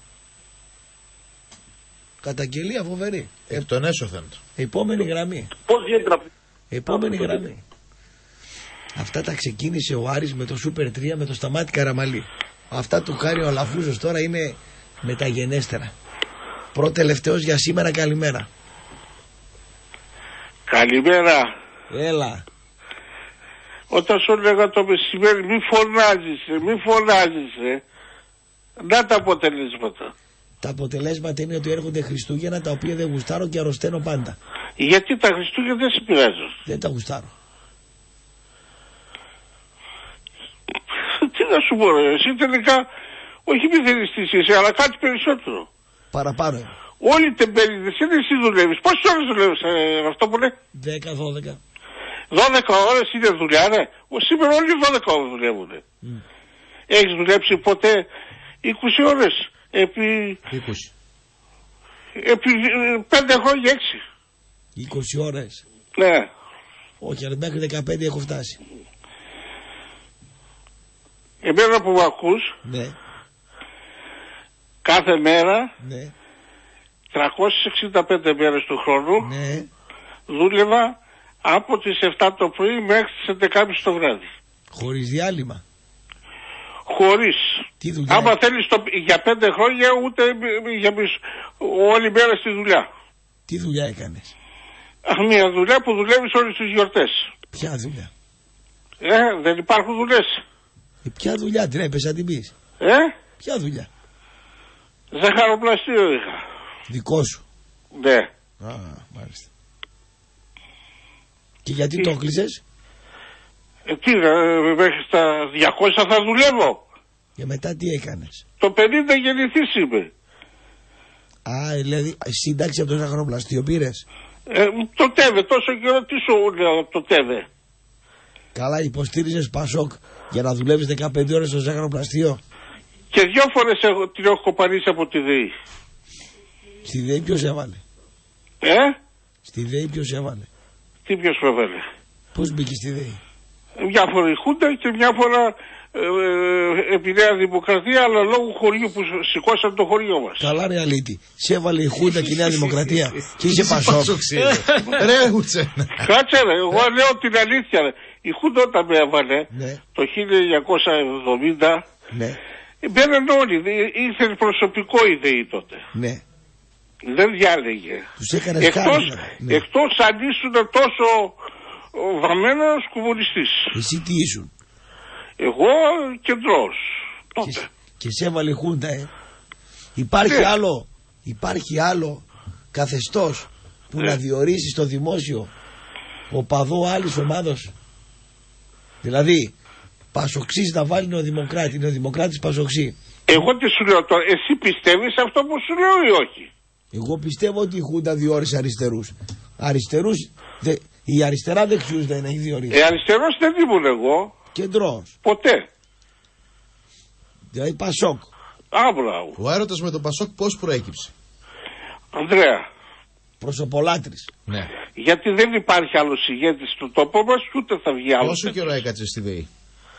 Καταγγελία φοβερή. Εκ των έσωθεν. Επόμενη γραμμή. Πώς γίνεται να... Επόμενη γραμμή. Αυτά τα ξεκίνησε ο Άρης με το Super τρία με το Σταμάτη Καραμαλή. Αυτά του κάνει ο Αλαφούζος τώρα είναι μεταγενέστερα. Προτελευταίος για σήμερα, καλημέρα. Καλημέρα. Έλα. Όταν σου έλεγα το μεσημέρι μη φωνάζεις, μη φωνάζεις. Να τα αποτελέσματα. Τα αποτελέσματα είναι ότι έρχονται Χριστούγεννα τα οποία δεν γουστάρω και αρρωσταίνω πάντα. Γιατί τα Χριστούγεννα δεν σε πειράζουν? Δεν τα γουστάρω. Τι να σου πω ρε, εσύ τελικά όχι μη θέλεις εσύ, αλλά κάτι περισσότερο. Παραπάνω. Όλοι τεμπέληδες, είναι εσύ δουλεύεις. Πόσες ώρες δουλεύεις ε, αυτό που λέει? δέκα δώδεκα. δώδεκα ώρες είναι δουλειά ρε. Σήμερα όλοι δώδεκα ώρες δουλεύουν. Mm. Έχεις δουλέψει ποτέ είκοσι ώρες? Επί... είκοσι. Επί πέντε χρόνια έξι. είκοσι ώρες. Ναι. Όχι, αλλά μέχρι δεκαπέντε έχω φτάσει. Εμένα που με ακούς, ναι. κάθε μέρα, ναι. τριακόσιες εξήντα πέντε μέρες του χρόνου, ναι. δούλευα από τις επτά το πρωί μέχρι τις έντεκα και μισή το βράδυ. Χωρίς διάλειμμα. Χωρίς. Τι δουλειά. Άμα θέλεις το, για πέντε χρόνια ούτε για μισ, όλη μέρα στη δουλειά. Τι δουλειά έκανες? Αχ, μια δουλειά που δουλεύεις όλες τις γιορτές. Ποια δουλειά? Ε, δεν υπάρχουν δουλειές. Ε, ποια δουλειά, τρέπεσαι να την πεις? Ε? Ποια δουλειά? Ζαχαροπλαστείο είχα. Δικό σου? Ναι. Α, μάλιστα. Και γιατί το κλείσες? Ε, τι, ε, μέχρι στα διακόσια θα δουλεύω. Και μετά τι έκανες? Το πενήντα γεννηθείς είμαι. Α, δηλαδή σύνταξη από το ζαχαροπλαστείο πήρες? Ε, το ΤΕΒΕ, τόσο καιρό τι σου λέω το ΤΕΒΕ. Καλά, υποστήριζες Πασόκ για να δουλεύεις δεκαπέντε ώρες στο ζαχαροπλαστείο? Και δυο φορές έχω, την έχω κοπανίσει από τη ΔΕΗ. Στη ΔΕΗ ποιος έβαλε? Ε? Στη ΔΕΗ ποιος έβαλε? Τι ποιος με έβαλε? Πώς μπήκε στη ΔΕΗ? Μια φορά η Χούντα και μια φορά ε, ε, επί Νέα Δημοκρατία, αλλά λόγω χωριού που σηκώσαν το χωριό μας. Καλά ρε αλήτη. Σε έβαλε η Χούντα και η Νέα Δημοκρατία και είσαι Πασόκ. Ρε Ούτσε. Κάτσε ρε, εγώ λέω την αλήθεια ρε. Η Χούντα όταν με έβαλε ναι. το χίλια εννιακόσια εβδομήντα ναι. μπαίναν όλοι, ήθελε προσωπικό η ΔΕΗ τότε. Ναι. Δεν διάλεγε. Τους έκανες εκτός, χάρη, ναι. εκτός αν ήσουν τόσο βαμμένος κομμουνιστής. Εσύ τι ήσουν? Εγώ κεντρός. Και, και σε έβαλε η Χούντα, ε. Υπάρχει, ναι. άλλο, υπάρχει άλλο καθεστώς που ναι. να διορίσει στο δημόσιο οπαδό άλλης ομάδος? Δηλαδή Πασοξής να βάλει νεοδημοκράτη, νεοδημοκράτης Πασοξή. Εγώ τι σου λέω τώρα, εσύ πιστεύεις αυτό που σου λέω ή όχι? Εγώ πιστεύω ότι η Χούντα διόρισε αριστερούς. Αριστερούς, δε, η αριστερά δεξιούς δεν έχει διορίσει. Ε, αριστερός δεν ήμουν εγώ. Κεντρός. Ποτέ. Δηλαδή Πασόκ. Άμπραβο. Ο έρωτας με τον Πασόκ πώς προέκυψε? Ανδρέα. Προσωπολάτρης. Ναι. Γιατί δεν υπάρχει άλλος ηγέτης στο τόπο μας, ούτε θα βγει άλλος. Πόσο καιρό έκατσε στη ΔΕΗ?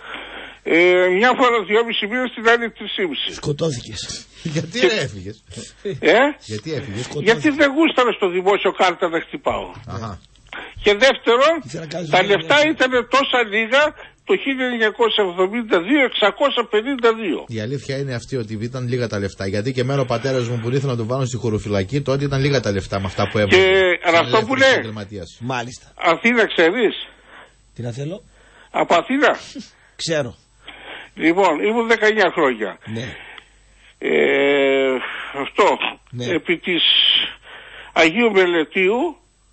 Ε, μια φορά δυόμιση μήνες, την άλλη τρεις και μισή. Σκοτώθηκες. Γιατί ρε έφυγες? Ε? Γιατί έφυγες? Γιατί δεν γούσταρα στο δημόσιο κάρτα να χτυπάω. Αχα. Και δεύτερον, τα λεφτά ήταν τόσα λίγα το χίλια εννιακόσια εβδομήντα δύο, εξακόσια πενήντα δύο. Η αλήθεια είναι αυτή ότι ήταν λίγα τα λεφτά. Γιατί και εμένα ο πατέρας μου που ήθελε να τον βάλουν στη χωροφυλακή, τότε ήταν λίγα τα λεφτά με αυτά που έβαλε. Και αυτό που λέει. Μάλιστα. Αθήνα ξέρεις? Τι να θέλω? Από Αθήνα. Ξέρω. Λοιπόν, ήμουν δεκαεννιά χρόνια. Ναι. Ε, αυτό. Ναι. Επί της Αγίου Μελετίου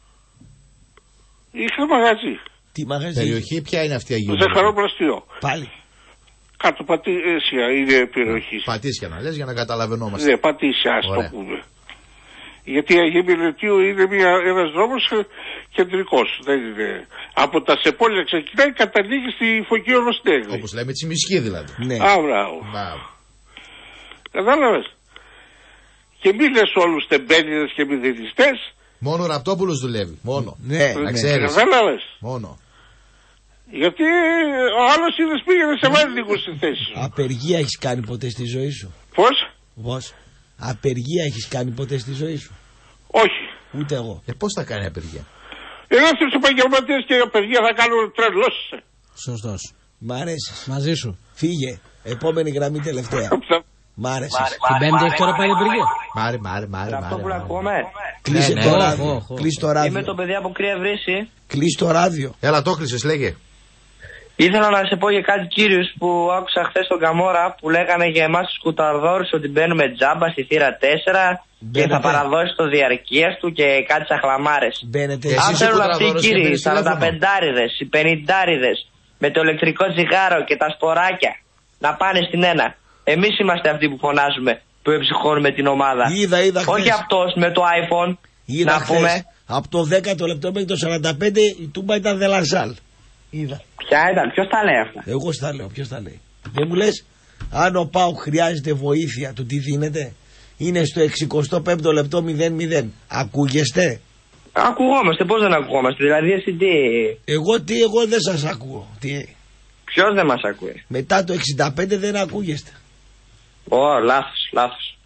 είχα μαγαζί. Τι μαγαζί? Περιοχή ποια είναι αυτή η Αγίου? Ζαχαροπλαστείο. Πάλι. Κάτω Πατήσια είναι περιοχή. Πατήσια να λες για να καταλαβαίνόμαστε. Ναι, Πατήσια ας το πούμε. Γιατί η Αγίου Μελετίου είναι μια, ένας δρόμος κεντρικός. Δεν είναι. Από τα Σεπόλια ξεκινάει, καταλήγει στη Φωκή Ορροστέγνη. Όπως λέμε Τσιμισκή δηλαδή. Ναι. Α, μπράβο. Κατάλαβες. Και μη λες όλους τεμπέλιδες και μηδενιστές. Μόνο ο Ραπτόπουλος δουλεύει. Μόνο. Ναι, να ναι. ξέρεις. Κατάλαβες. Μόνο. Γιατί ο άλλος είδες πήγαινε σε βάλει λίγο στη θέση σου. Απεργία έχεις κάνει ποτέ στη ζωή σου? Πώς? Πώς? Απεργία έχεις κάνει ποτέ στη ζωή σου? Όχι. Ούτε εγώ. Ε, πώς θα κάνει απεργία? Ελεύθερους επαγγελματίες και απεργία θα κάνουν τρελός. Σωστός. Μ' αρέσεις. Μαζί σου. Φύγε. Επόμενη γραμμή τελευταία. Μ' άρεσες. Την Πέμπτη έχει τώρα πάλι απεργία. Μάρε, μάρε, μάρε. Αυτό που ακούμε. Κλείσε Ναι, το ναι. ράδιο. Κλείς το ράδιο. Είμαι το παιδί από Κρύα Βρύση. Κλείς το ράδιο. Έλα, το κλείσες, λέγε. Ήθελα να σε πω για κάτι κύριους που άκουσα χθες στον Καμόρα που λέγανε για εμάς τους κουταρδόρους ότι μπαίνουμε τζάμπα στη θύρα τέσσερα και θα παραδώσει το διαρκείας του και κάτι σαχλαμάρες. Μπαίνετε. Αν θέλουν αυτοί οι κύριοι, οι σαρανταπεντάριδες, οι πενηντάριδες με το ηλεκτρικό τσιγάρο και τα σποράκια να πάνε στην ένα. Εμείς είμαστε αυτοί που φωνάζουμε, που εψυχώνουμε την ομάδα. Είδα, είδα χθες. Όχι αυτός με το iPhone. Είδα να χθες, πούμε. από το δέκατο λεπτό μέχρι το σαράντα πέντε η τούμπα ήταν Δελασάλ. Είδα. Ποια ήταν, ποιος τα λέει αυτά? Εγώ στα λέω, ποιος τα λέει? Δεν μου λες, αν ο Πάου χρειάζεται βοήθεια του τι δίνεται, είναι στο εξηκοστό πέμπτο λεπτό μηδέν μηδέν. Ακούγεστε? Ακουγόμαστε, πώς δεν ακουγόμαστε, δηλαδή εσύ τι... Εγώ τι, εγώ δεν σας ακούω. Τι... Ποιος δεν μας ακούει? Μετά το εξήντα πέντε δεν ακούγεστε. Ω, λάθος, λάθος.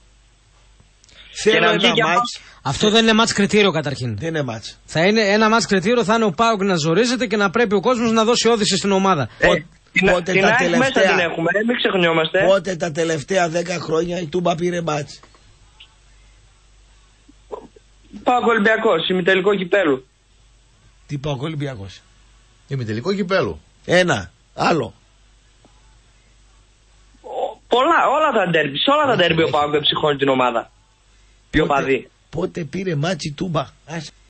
Θέλω ένα μάτς. Αυτό δεν είναι μάτς κριτήριο καταρχήν. Δεν είναι μάτς. Θα είναι ένα μάτς κριτήριο, θα είναι ο ΠΑΟΚ να ζορίζεται και να πρέπει ο κόσμος να δώσει όθηση στην ομάδα. Ε, την, πότε την τα τελευταία, μέσα την έχουμε, ε, μην ξεχνιόμαστε. Πότε τα τελευταία δέκα χρόνια η Τούμπα πήρε μάτς? ΠΑΟΚ Ολυμπιακός, ημιτελικό κυπέλου. Τι ΠΑΟΚ Ολυμπιακός? Ημιτελικό κυπέλου. Ένα, άλλο. Πολλά, όλα τα ντέρμπι, σε όλα τα ντέρμπι ο ΠΑΟΚ ψυχώνει την ομάδα. Πιο παδί. Πότε πήρε μάτς η Τούμπα?